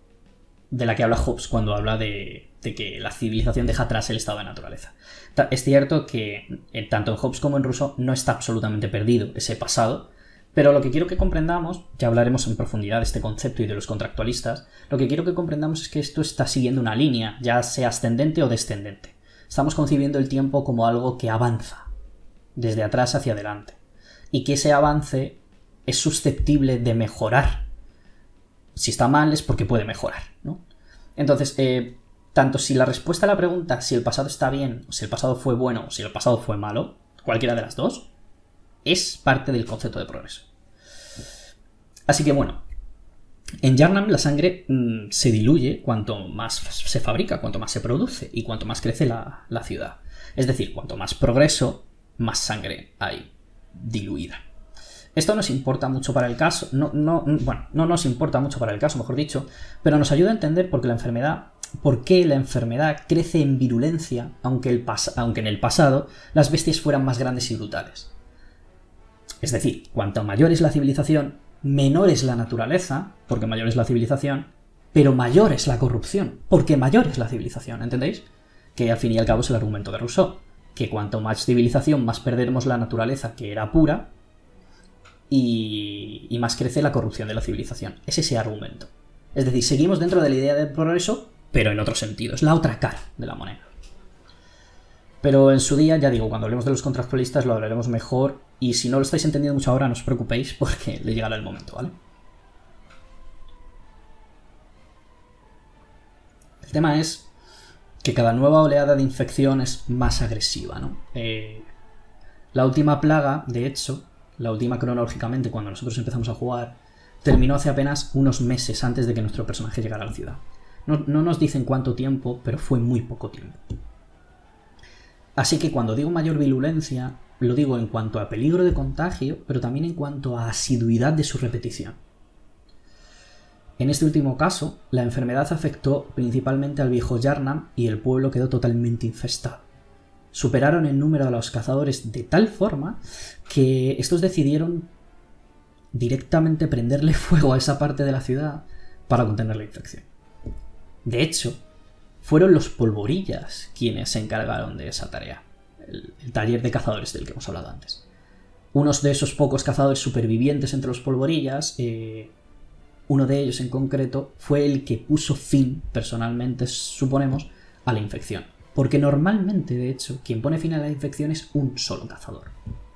de la que habla Hobbes cuando habla de, de que la civilización deja atrás el estado de naturaleza. Es cierto que eh, tanto en Hobbes como en Rousseau no está absolutamente perdido ese pasado, pero lo que quiero que comprendamos, ya hablaremos en profundidad de este concepto y de los contractualistas, lo que quiero que comprendamos es que esto está siguiendo una línea, ya sea ascendente o descendente. Estamos concibiendo el tiempo como algo que avanza, desde atrás hacia adelante, y que ese avance es susceptible de mejorar. Si está mal es porque puede mejorar, ¿no? Entonces, eh, tanto si la respuesta a la pregunta si el pasado está bien, o si el pasado fue bueno, o si el pasado fue malo, cualquiera de las dos, es parte del concepto de progreso. Así que bueno, en Yharnam la sangre mmm, se diluye cuanto más se fabrica, cuanto más se produce y cuanto más crece la, la ciudad. Es decir, cuanto más progreso, más sangre hay diluida. Esto nos importa mucho para el caso, no, no, bueno, no nos importa mucho para el caso, mejor dicho, pero nos ayuda a entender por qué la enfermedad, por qué la enfermedad crece en virulencia, aunque, el pas- aunque en el pasado las bestias fueran más grandes y brutales. Es decir, cuanto mayor es la civilización, menor es la naturaleza, porque mayor es la civilización, pero mayor es la corrupción, porque mayor es la civilización, ¿entendéis? Que al fin y al cabo es el argumento de Rousseau, que cuanto más civilización, más perderemos la naturaleza que era pura, y, y más crece la corrupción de la civilización. Es ese argumento. Es decir, seguimos dentro de la idea del progreso, pero en otro sentido. Es la otra cara de la moneda. Pero en su día, ya digo, cuando hablemos de los contractualistas lo hablaremos mejor, y si no lo estáis entendiendo mucho ahora, no os preocupéis porque le llegará el momento, ¿vale? El tema es que cada nueva oleada de infección es más agresiva, ¿no? Eh, la última plaga, de hecho, la última cronológicamente, cuando nosotros empezamos a jugar, terminó hace apenas unos meses antes de que nuestro personaje llegara a la ciudad. No, no nos dicen cuánto tiempo, pero fue muy poco tiempo. Así que cuando digo mayor virulencia, lo digo en cuanto a peligro de contagio, pero también en cuanto a asiduidad de su repetición. En este último caso, la enfermedad afectó principalmente al viejo Yharnam y el pueblo quedó totalmente infestado. Superaron el número de los cazadores de tal forma que estos decidieron directamente prenderle fuego a esa parte de la ciudad para contener la infección. De hecho, fueron los polvorillas quienes se encargaron de esa tarea, el, el taller de cazadores del que hemos hablado antes. Unos de esos pocos cazadores supervivientes entre los polvorillas, eh, uno de ellos en concreto, fue el que puso fin, personalmente suponemos, a la infección. Porque normalmente, de hecho, quien pone fin a la infección es un solo cazador.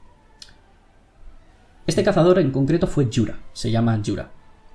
Este cazador en concreto fue Yura, se llama Yura.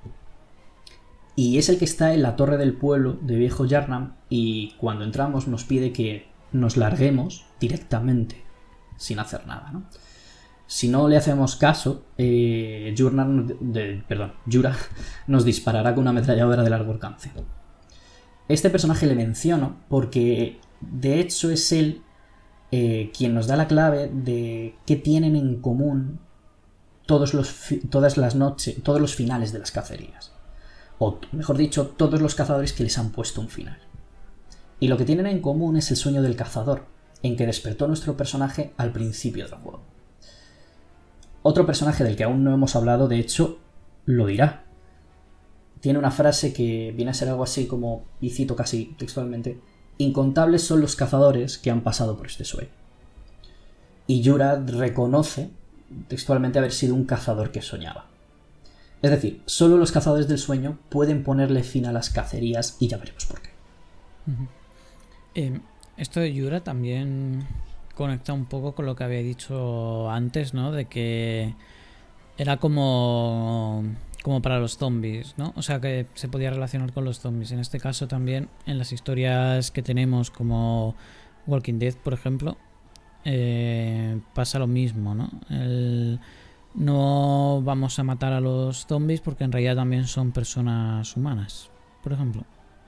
Y es el que está en la torre del pueblo de Viejo Yharnam y cuando entramos nos pide que nos larguemos directamente, sin hacer nada, ¿no? Si no le hacemos caso, eh, Yura, de, perdón, Yura nos disparará con una ametralladora de largo alcance. Este personaje le menciono porque de hecho es él eh, quien nos da la clave de qué tienen en común todos los, todas las noches, todos los finales de las cacerías. O, mejor dicho, todos los cazadores que les han puesto un final. Y lo que tienen en común es el sueño del cazador, en que despertó nuestro personaje al principio del juego. Otro personaje del que aún no hemos hablado, de hecho, lo dirá. Tiene una frase que viene a ser algo así como, y cito casi textualmente, incontables son los cazadores que han pasado por este sueño. Y Yura reconoce textualmente haber sido un cazador que soñaba. Es decir, solo los cazadores del sueño pueden ponerle fin a las cacerías y ya veremos por qué. Uh-huh. eh, esto de Yura también conecta un poco con lo que había dicho antes, ¿no? De que era como, como para los zombies, ¿no? O sea, que se podía relacionar con los zombies. En este caso también, en las historias que tenemos como Walking Dead, por ejemplo, eh, pasa lo mismo, ¿no? El... No vamos a matar a los zombies porque en realidad también son personas humanas, por ejemplo.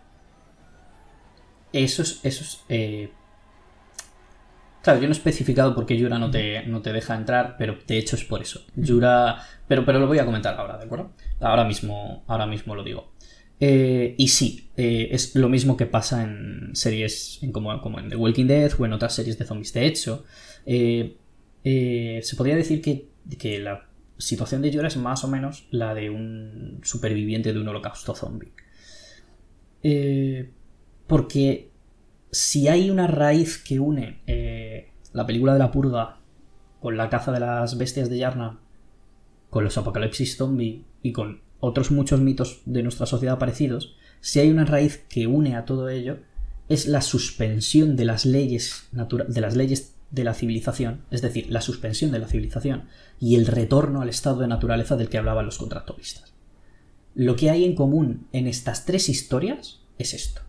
Eso es... Eso es eh... Claro, yo no he especificado por qué Yura no te, no te deja entrar, pero de hecho es por eso. Yura... Pero, pero lo voy a comentar ahora, ¿de acuerdo? Ahora mismo, ahora mismo lo digo. Eh, y sí, eh, es lo mismo que pasa en series en como, como en The Walking Dead o en otras series de zombies. De hecho, eh, eh, se podría decir que que la situación de Yura es más o menos la de un superviviente de un holocausto zombie. Eh, porque si hay una raíz que une eh, la película de la purga con la caza de las bestias de Yharnam, con los apocalipsis zombie y con otros muchos mitos de nuestra sociedad parecidos, si hay una raíz que une a todo ello, es la suspensión de las leyes natura- de las leyes de la civilización, es decir, la suspensión de la civilización y el retorno al estado de naturaleza del que hablaban los contractualistas. Lo que hay en común en estas tres historias es esto.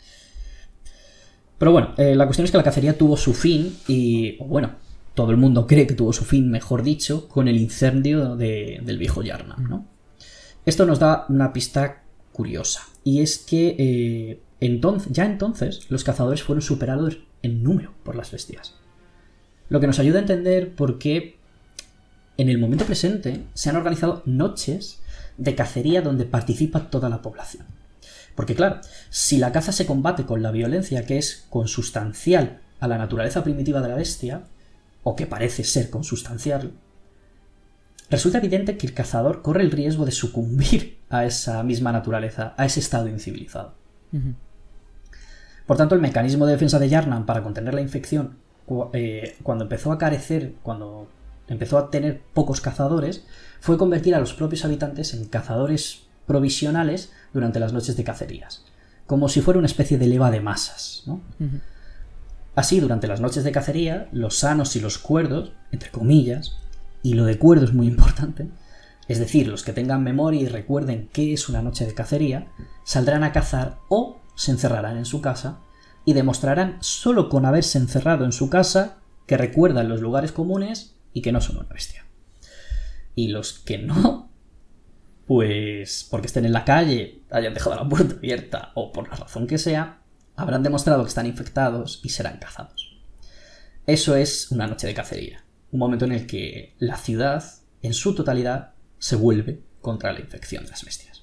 Pero bueno, eh, la cuestión es que la cacería tuvo su fin y, o bueno, todo el mundo cree que tuvo su fin, mejor dicho, con el incendio de, del viejo Yharnam, ¿no? Esto nos da una pista curiosa, y es que eh, entonces, ya entonces los cazadores fueron superados en número por las bestias. Lo que nos ayuda a entender por qué en el momento presente se han organizado noches de cacería donde participa toda la población. Porque claro, si la caza se combate con la violencia que es consustancial a la naturaleza primitiva de la bestia, o que parece ser consustancial, resulta evidente que el cazador corre el riesgo de sucumbir a esa misma naturaleza, a ese estado incivilizado. Uh-huh. Por tanto, el mecanismo de defensa de Yharnam para contener la infección, cu- eh, cuando empezó a carecer, cuando empezó a tener pocos cazadores, fue convertir a los propios habitantes en cazadores provisionales durante las noches de cacerías, como si fuera una especie de leva de masas, ¿no? Uh-huh. Así, durante las noches de cacería, los sanos y los cuerdos, entre comillas, y lo de cuerdo es muy importante, es decir, los que tengan memoria y recuerden qué es una noche de cacería, saldrán a cazar o se encerrarán en su casa y demostrarán solo con haberse encerrado en su casa que recuerdan los lugares comunes y que no son una bestia. Y los que no, pues porque estén en la calle, hayan dejado la puerta abierta o por la razón que sea, habrán demostrado que están infectados y serán cazados. Eso es una noche de cacería, un momento en el que la ciudad, en su totalidad, se vuelve contra la infección de las bestias.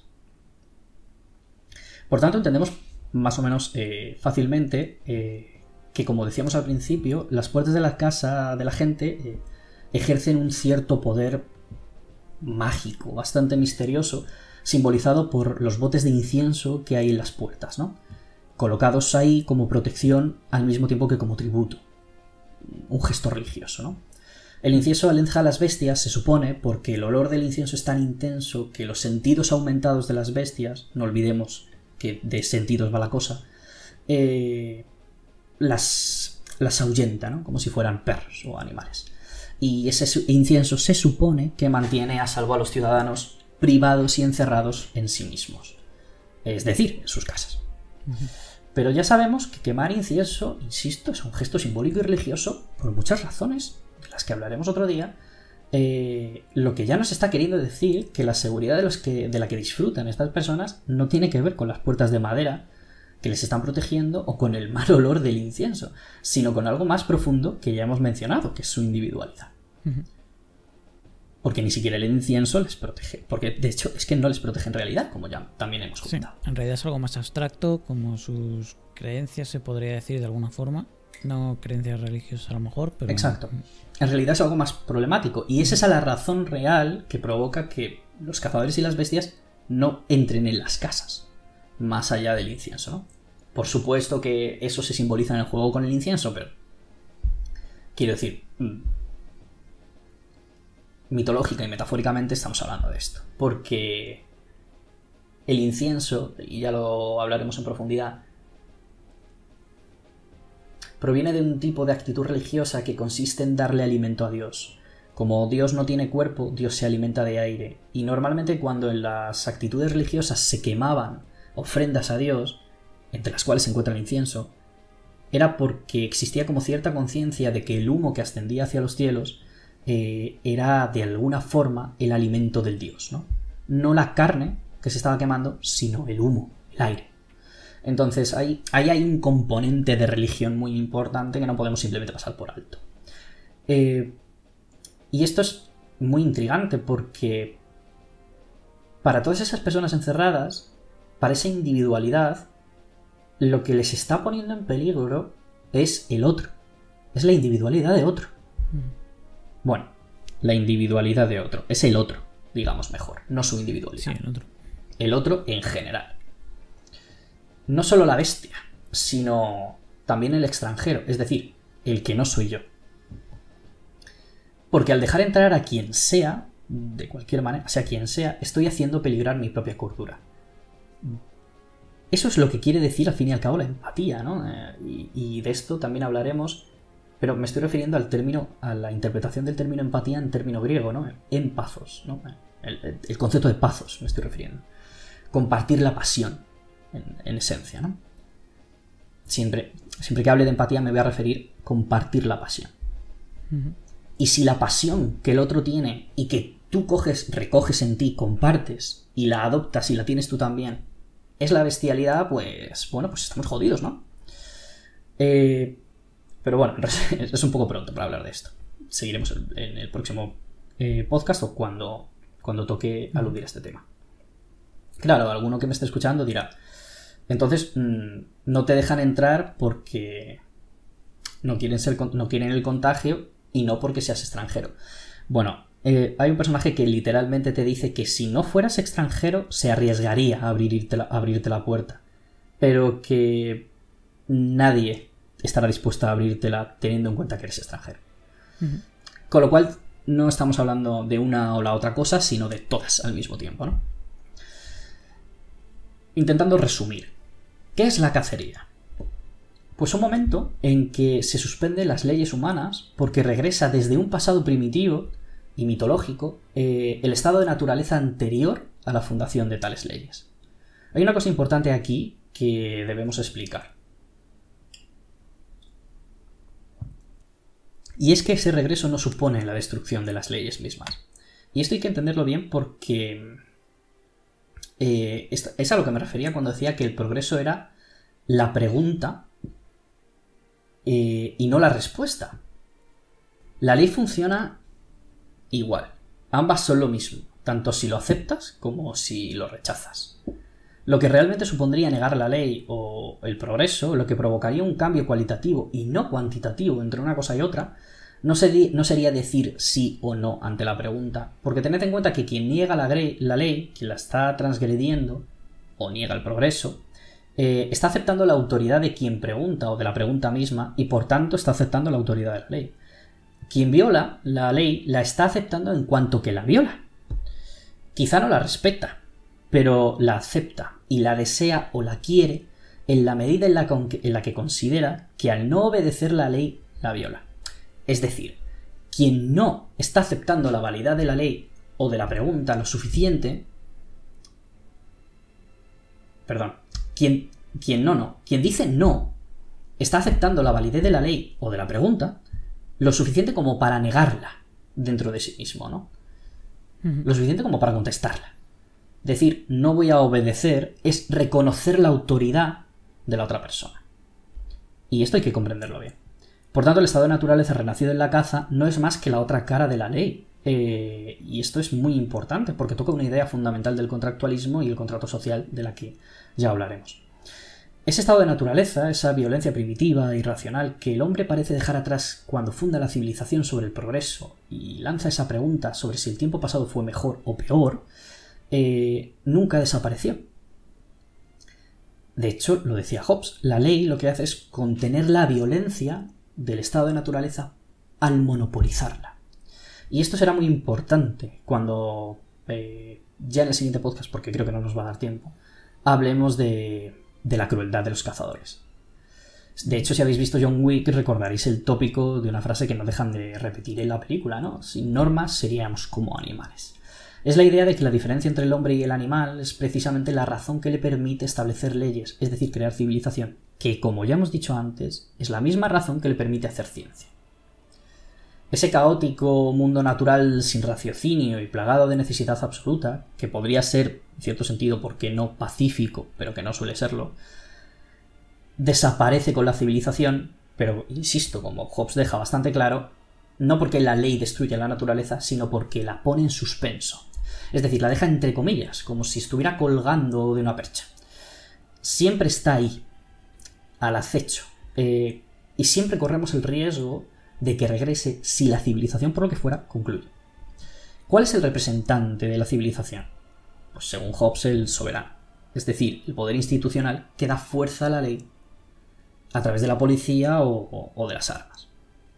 Por tanto, entendemos más o menos eh, fácilmente eh, que, como decíamos al principio, las puertas de la casa de la gente eh, ejercen un cierto poder mágico, bastante misterioso, simbolizado por los botes de incienso que hay en las puertas, ¿no? Colocados ahí como protección al mismo tiempo que como tributo. Un gesto religioso, ¿no? El incienso aleja a las bestias, se supone, porque el olor del incienso es tan intenso que los sentidos aumentados de las bestias, no olvidemos que de sentidos va la cosa, eh, las, las ahuyenta, ¿no? Como si fueran perros o animales. Y ese incienso se supone que mantiene a salvo a los ciudadanos privados y encerrados en sí mismos, es decir, en sus casas. Uh-huh. Pero ya sabemos que quemar incienso, insisto, es un gesto simbólico y religioso por muchas razones, de las que hablaremos otro día, eh, lo que ya nos está queriendo decir que la seguridad de, los que, de la que disfrutan estas personas no tiene que ver con las puertas de madera que les están protegiendo o con el mal olor del incienso, sino con algo más profundo que ya hemos mencionado, que es su individualidad. Uh-huh. Porque ni siquiera el incienso les protege, porque de hecho es que no les protege en realidad, como ya también hemos comentado. Sí, en realidad es algo más abstracto, como sus creencias, se podría decir de alguna forma. No creencias religiosas a lo mejor, pero... Exacto. En realidad es algo más problemático. Y es esa la razón real que provoca que los cazadores y las bestias no entren en las casas, más allá del incienso, ¿no? Por supuesto que eso se simboliza en el juego con el incienso, pero... Quiero decir... mitológica y metafóricamente estamos hablando de esto. Porque el incienso, y ya lo hablaremos en profundidad, proviene de un tipo de actitud religiosa que consiste en darle alimento a Dios. Como Dios no tiene cuerpo, Dios se alimenta de aire. Y normalmente cuando en las actitudes religiosas se quemaban ofrendas a Dios, entre las cuales se encuentra el incienso, era porque existía como cierta conciencia de que el humo que ascendía hacia los cielos eh, era de alguna forma el alimento del Dios, ¿no? No la carne que se estaba quemando, sino el humo, el aire. Entonces ahí, ahí hay un componente de religión muy importante que no podemos simplemente pasar por alto. Eh, y esto es muy intrigante porque para todas esas personas encerradas, para esa individualidad, lo que les está poniendo en peligro es el otro. Es la individualidad de otro. Bueno, la individualidad de otro. Es el otro, digamos mejor, no su individualidad. Sí, el otro. El otro en general. No solo la bestia, sino también el extranjero, es decir, el que no soy yo. Porque al dejar entrar a quien sea, de cualquier manera, sea quien sea, estoy haciendo peligrar mi propia cordura. Eso es lo que quiere decir al fin y al cabo la empatía, ¿no? Eh, y, y de esto también hablaremos, pero me estoy refiriendo al término, a la interpretación del término empatía en término griego, ¿no? Empathos, ¿no? El, el concepto de pathos me estoy refiriendo. Compartir la pasión. En, en esencia, ¿no? Siempre, siempre que hable de empatía me voy a referir a compartir la pasión. Uh-huh. Y si la pasión que el otro tiene y que tú coges, recoges en ti, compartes y la adoptas y la tienes tú también, es la bestialidad, pues bueno, pues estamos jodidos, ¿no? Eh, pero bueno, es un poco pronto para hablar de esto. Seguiremos en el próximo eh, podcast o cuando, cuando toque aludir a este tema. Claro, alguno que me esté escuchando dirá, entonces mmm, no te dejan entrar porque no quieren, ser, no quieren el contagio y no porque seas extranjero. Bueno, eh, hay un personaje que literalmente te dice que si no fueras extranjero se arriesgaría a abrirte la, a abrirte la puerta, pero que nadie estará dispuesto a abrírtela teniendo en cuenta que eres extranjero. Uh-huh. Con lo cual no estamos hablando de una o la otra cosa, sino de todas al mismo tiempo, ¿no? Intentando resumir, ¿qué es la cacería? Pues un momento en que se suspenden las leyes humanas porque regresa desde un pasado primitivo y mitológico eh, el estado de naturaleza anterior a la fundación de tales leyes. Hay una cosa importante aquí que debemos explicar. Y es que ese regreso no supone la destrucción de las leyes mismas. Y esto hay que entenderlo bien porque eh, es a lo que me refería cuando decía que el progreso era la pregunta eh, y no la respuesta. La ley funciona igual. Ambas son lo mismo, tanto si lo aceptas como si lo rechazas. Lo que realmente supondría negar la ley o el progreso, lo que provocaría un cambio cualitativo y no cuantitativo entre una cosa y otra, no, seri- no sería decir sí o no ante la pregunta, porque tened en cuenta que quien niega la, gre- la ley, quien la está transgrediendo, o niega el progreso, eh, está aceptando la autoridad de quien pregunta o de la pregunta misma, y por tanto está aceptando la autoridad de la ley. Quien viola la ley la está aceptando en cuanto que la viola. Quizá no la respeta, pero la acepta y la desea o la quiere en la medida en la, con que, en la que considera que al no obedecer la ley la viola. Es decir, quien no está aceptando la validad de la ley o de la pregunta lo suficiente... Perdón. Quien, quien no, no. Quien dice no está aceptando la validez de la ley o de la pregunta lo suficiente como para negarla dentro de sí mismo, ¿no? Uh-huh. Lo suficiente como para contestarla. Decir no voy a obedecer es reconocer la autoridad de la otra persona. Y esto hay que comprenderlo bien. Por tanto, el estado de naturaleza renacido en la caza no es más que la otra cara de la ley. Eh, y esto es muy importante porque toca una idea fundamental del contractualismo y el contrato social de la que ya hablaremos. Ese estado de naturaleza, esa violencia primitiva e irracional que el hombre parece dejar atrás cuando funda la civilización sobre el progreso y lanza esa pregunta sobre si el tiempo pasado fue mejor o peor, eh, nunca desapareció. De hecho, lo decía Hobbes, la ley lo que hace es contener la violencia del estado de naturaleza al monopolizarla. Y esto será muy importante cuando, eh, ya en el siguiente podcast, porque creo que no nos va a dar tiempo, hablemos de, de la crueldad de los cazadores. De hecho, si habéis visto John Wick, recordaréis el tópico de una frase que no dejan de repetir en la película, ¿no? Sin normas seríamos como animales. Es la idea de que la diferencia entre el hombre y el animal es precisamente la razón que le permite establecer leyes, es decir, crear civilización, que, como ya hemos dicho antes, es la misma razón que le permite hacer ciencia. Ese caótico mundo natural sin raciocinio y plagado de necesidad absoluta, que podría ser, en cierto sentido, ¿por qué no pacífico, pero que no suele serlo?, desaparece con la civilización, pero, insisto, como Hobbes deja bastante claro, no porque la ley destruya la naturaleza, sino porque la pone en suspenso. Es decir, la deja entre comillas, como si estuviera colgando de una percha. Siempre está ahí, al acecho, eh, y siempre corremos el riesgo de que regrese si la civilización, por lo que fuera, concluye. ¿Cuál es el representante de la civilización? Pues según Hobbes, el soberano, es decir, el poder institucional que da fuerza a la ley a través de la policía o, o, o de las armas.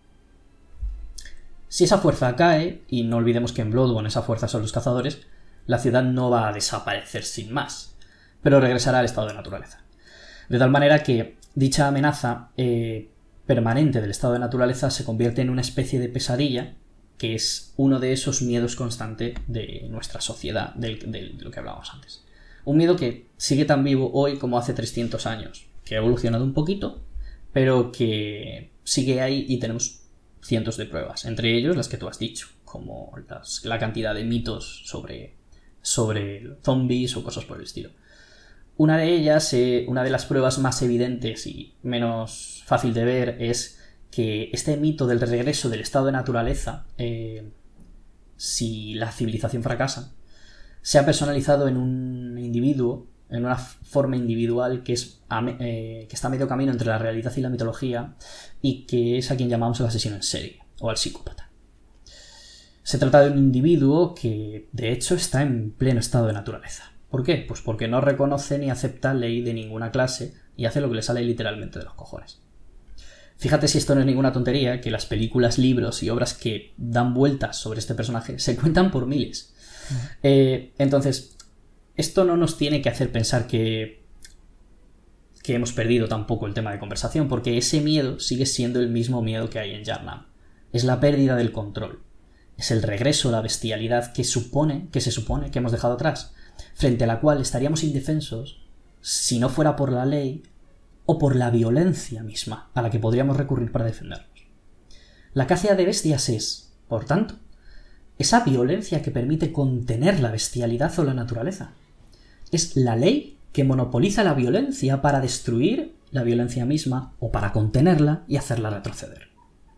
Si esa fuerza cae, y no olvidemos que en Bloodborne esa fuerza son los cazadores, la ciudad no va a desaparecer sin más, pero regresará al estado de naturaleza. De tal manera que dicha amenaza eh, permanente del estado de naturaleza se convierte en una especie de pesadilla, que es uno de esos miedos constantes de nuestra sociedad, de, de, de lo que hablábamos antes. Un miedo que sigue tan vivo hoy como hace trescientos años, que ha evolucionado un poquito, pero que sigue ahí y tenemos cientos de pruebas, entre ellos las que tú has dicho, como las, la cantidad de mitos sobre, sobre zombies o cosas por el estilo. Una de ellas, eh, una de las pruebas más evidentes y menos fácil de ver es que este mito del regreso del estado de naturaleza, eh, si la civilización fracasa, se ha personalizado en un individuo, en una forma individual que, es a, eh, que está a medio camino entre la realidad y la mitología y que es a quien llamamos el asesino en serie o al psicópata. Se trata de un individuo que, de hecho, está en pleno estado de naturaleza. ¿Por qué? Pues porque no reconoce ni acepta ley de ninguna clase y hace lo que le sale literalmente de los cojones. Fíjate si esto no es ninguna tontería, que las películas, libros y obras que dan vueltas sobre este personaje se cuentan por miles. Uh-huh. Eh, entonces, esto no nos tiene que hacer pensar que, que hemos perdido tampoco el tema de conversación, porque ese miedo sigue siendo el mismo miedo que hay en Yharnam. Es la pérdida del control. Es el regreso a la bestialidad que supone, que se supone que hemos dejado atrás, frente a la cual estaríamos indefensos si no fuera por la ley o por la violencia misma a la que podríamos recurrir para defendernos. La caza de bestias es, por tanto, esa violencia que permite contener la bestialidad o la naturaleza. Es la ley que monopoliza la violencia para destruir la violencia misma o para contenerla y hacerla retroceder.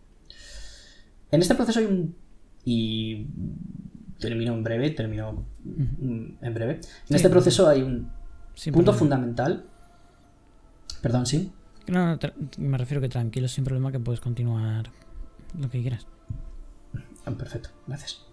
En este proceso hay un... y termino en breve, termino en breve. En sí, este proceso hay un punto problema. fundamental. Perdón, ¿sí? No, no, me refiero que tranquilo, sin problema, que puedes continuar lo que quieras. Perfecto, gracias.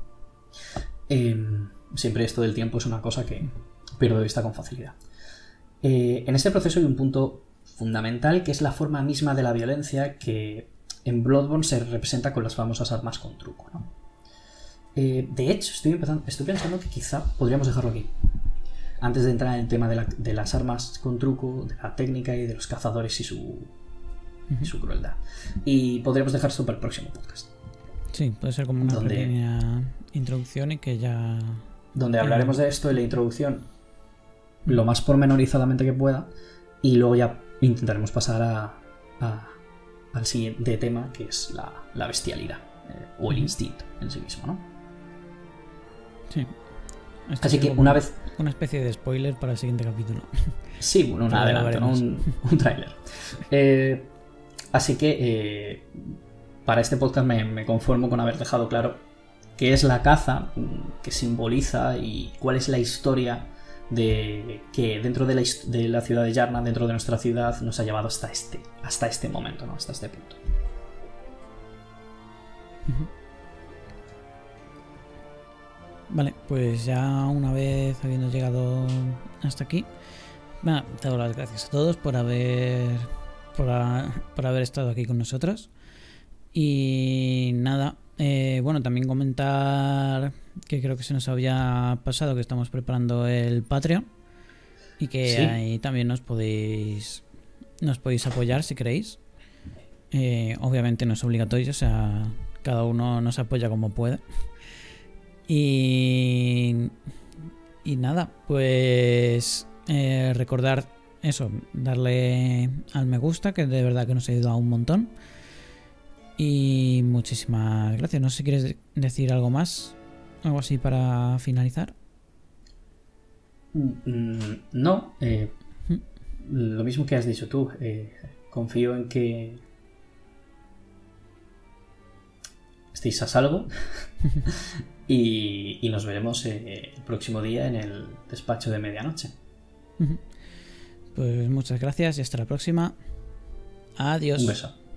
Eh, siempre esto del tiempo es una cosa que pierdo de vista con facilidad. Eh, en este proceso hay un punto fundamental que es la forma misma de la violencia que en Bloodborne se representa con las famosas armas con truco, ¿no? Eh, de hecho, estoy, empezando, estoy pensando que quizá podríamos dejarlo aquí. Antes de entrar en el tema de, la, de las armas con truco, de la técnica y de los cazadores y su, uh-huh. y su crueldad. Y podríamos dejar esto para el próximo podcast. Sí, puede ser como una donde, pequeña introducción y que ya... Donde hablaremos de esto en la introducción lo más pormenorizadamente que pueda y luego ya intentaremos pasar a, a, al siguiente tema, que es la, la bestialidad eh, o el instinto en sí mismo, ¿no? Sí. Esto Así que una vez... Una especie de spoiler para el siguiente capítulo. Sí, bueno, un adelanto, ¿no? Un, un tráiler. Eh, así que eh, para este podcast me, me conformo con haber dejado claro qué es la caza, qué simboliza y cuál es la historia de que dentro de la, de la ciudad de Yharnam, dentro de nuestra ciudad, nos ha llevado hasta este, hasta este momento, ¿no? Hasta este punto. Uh-huh. Vale, pues ya una vez habiendo llegado hasta aquí, nada, te doy las gracias a todos por haber por, a, por haber estado aquí con nosotros. Y nada, eh, bueno, también comentar que creo que se nos había pasado que estamos preparando el Patreon y que ¿sí? Ahí también nos podéis nos podéis apoyar si queréis. Eh, obviamente no es obligatorio, o sea, cada uno nos apoya como puede. Y, y nada, pues eh, recordar eso, darle al me gusta, que de verdad que nos ha ayudado un montón. Y muchísimas gracias. No sé si quieres decir algo más, algo así para finalizar. No, eh, ¿Mm? Lo mismo que has dicho tú. Eh, confío en que estéis a salvo. Y, y nos veremos eh, el próximo día en el despacho de medianoche. Pues muchas gracias y hasta la próxima. Adiós. Un beso.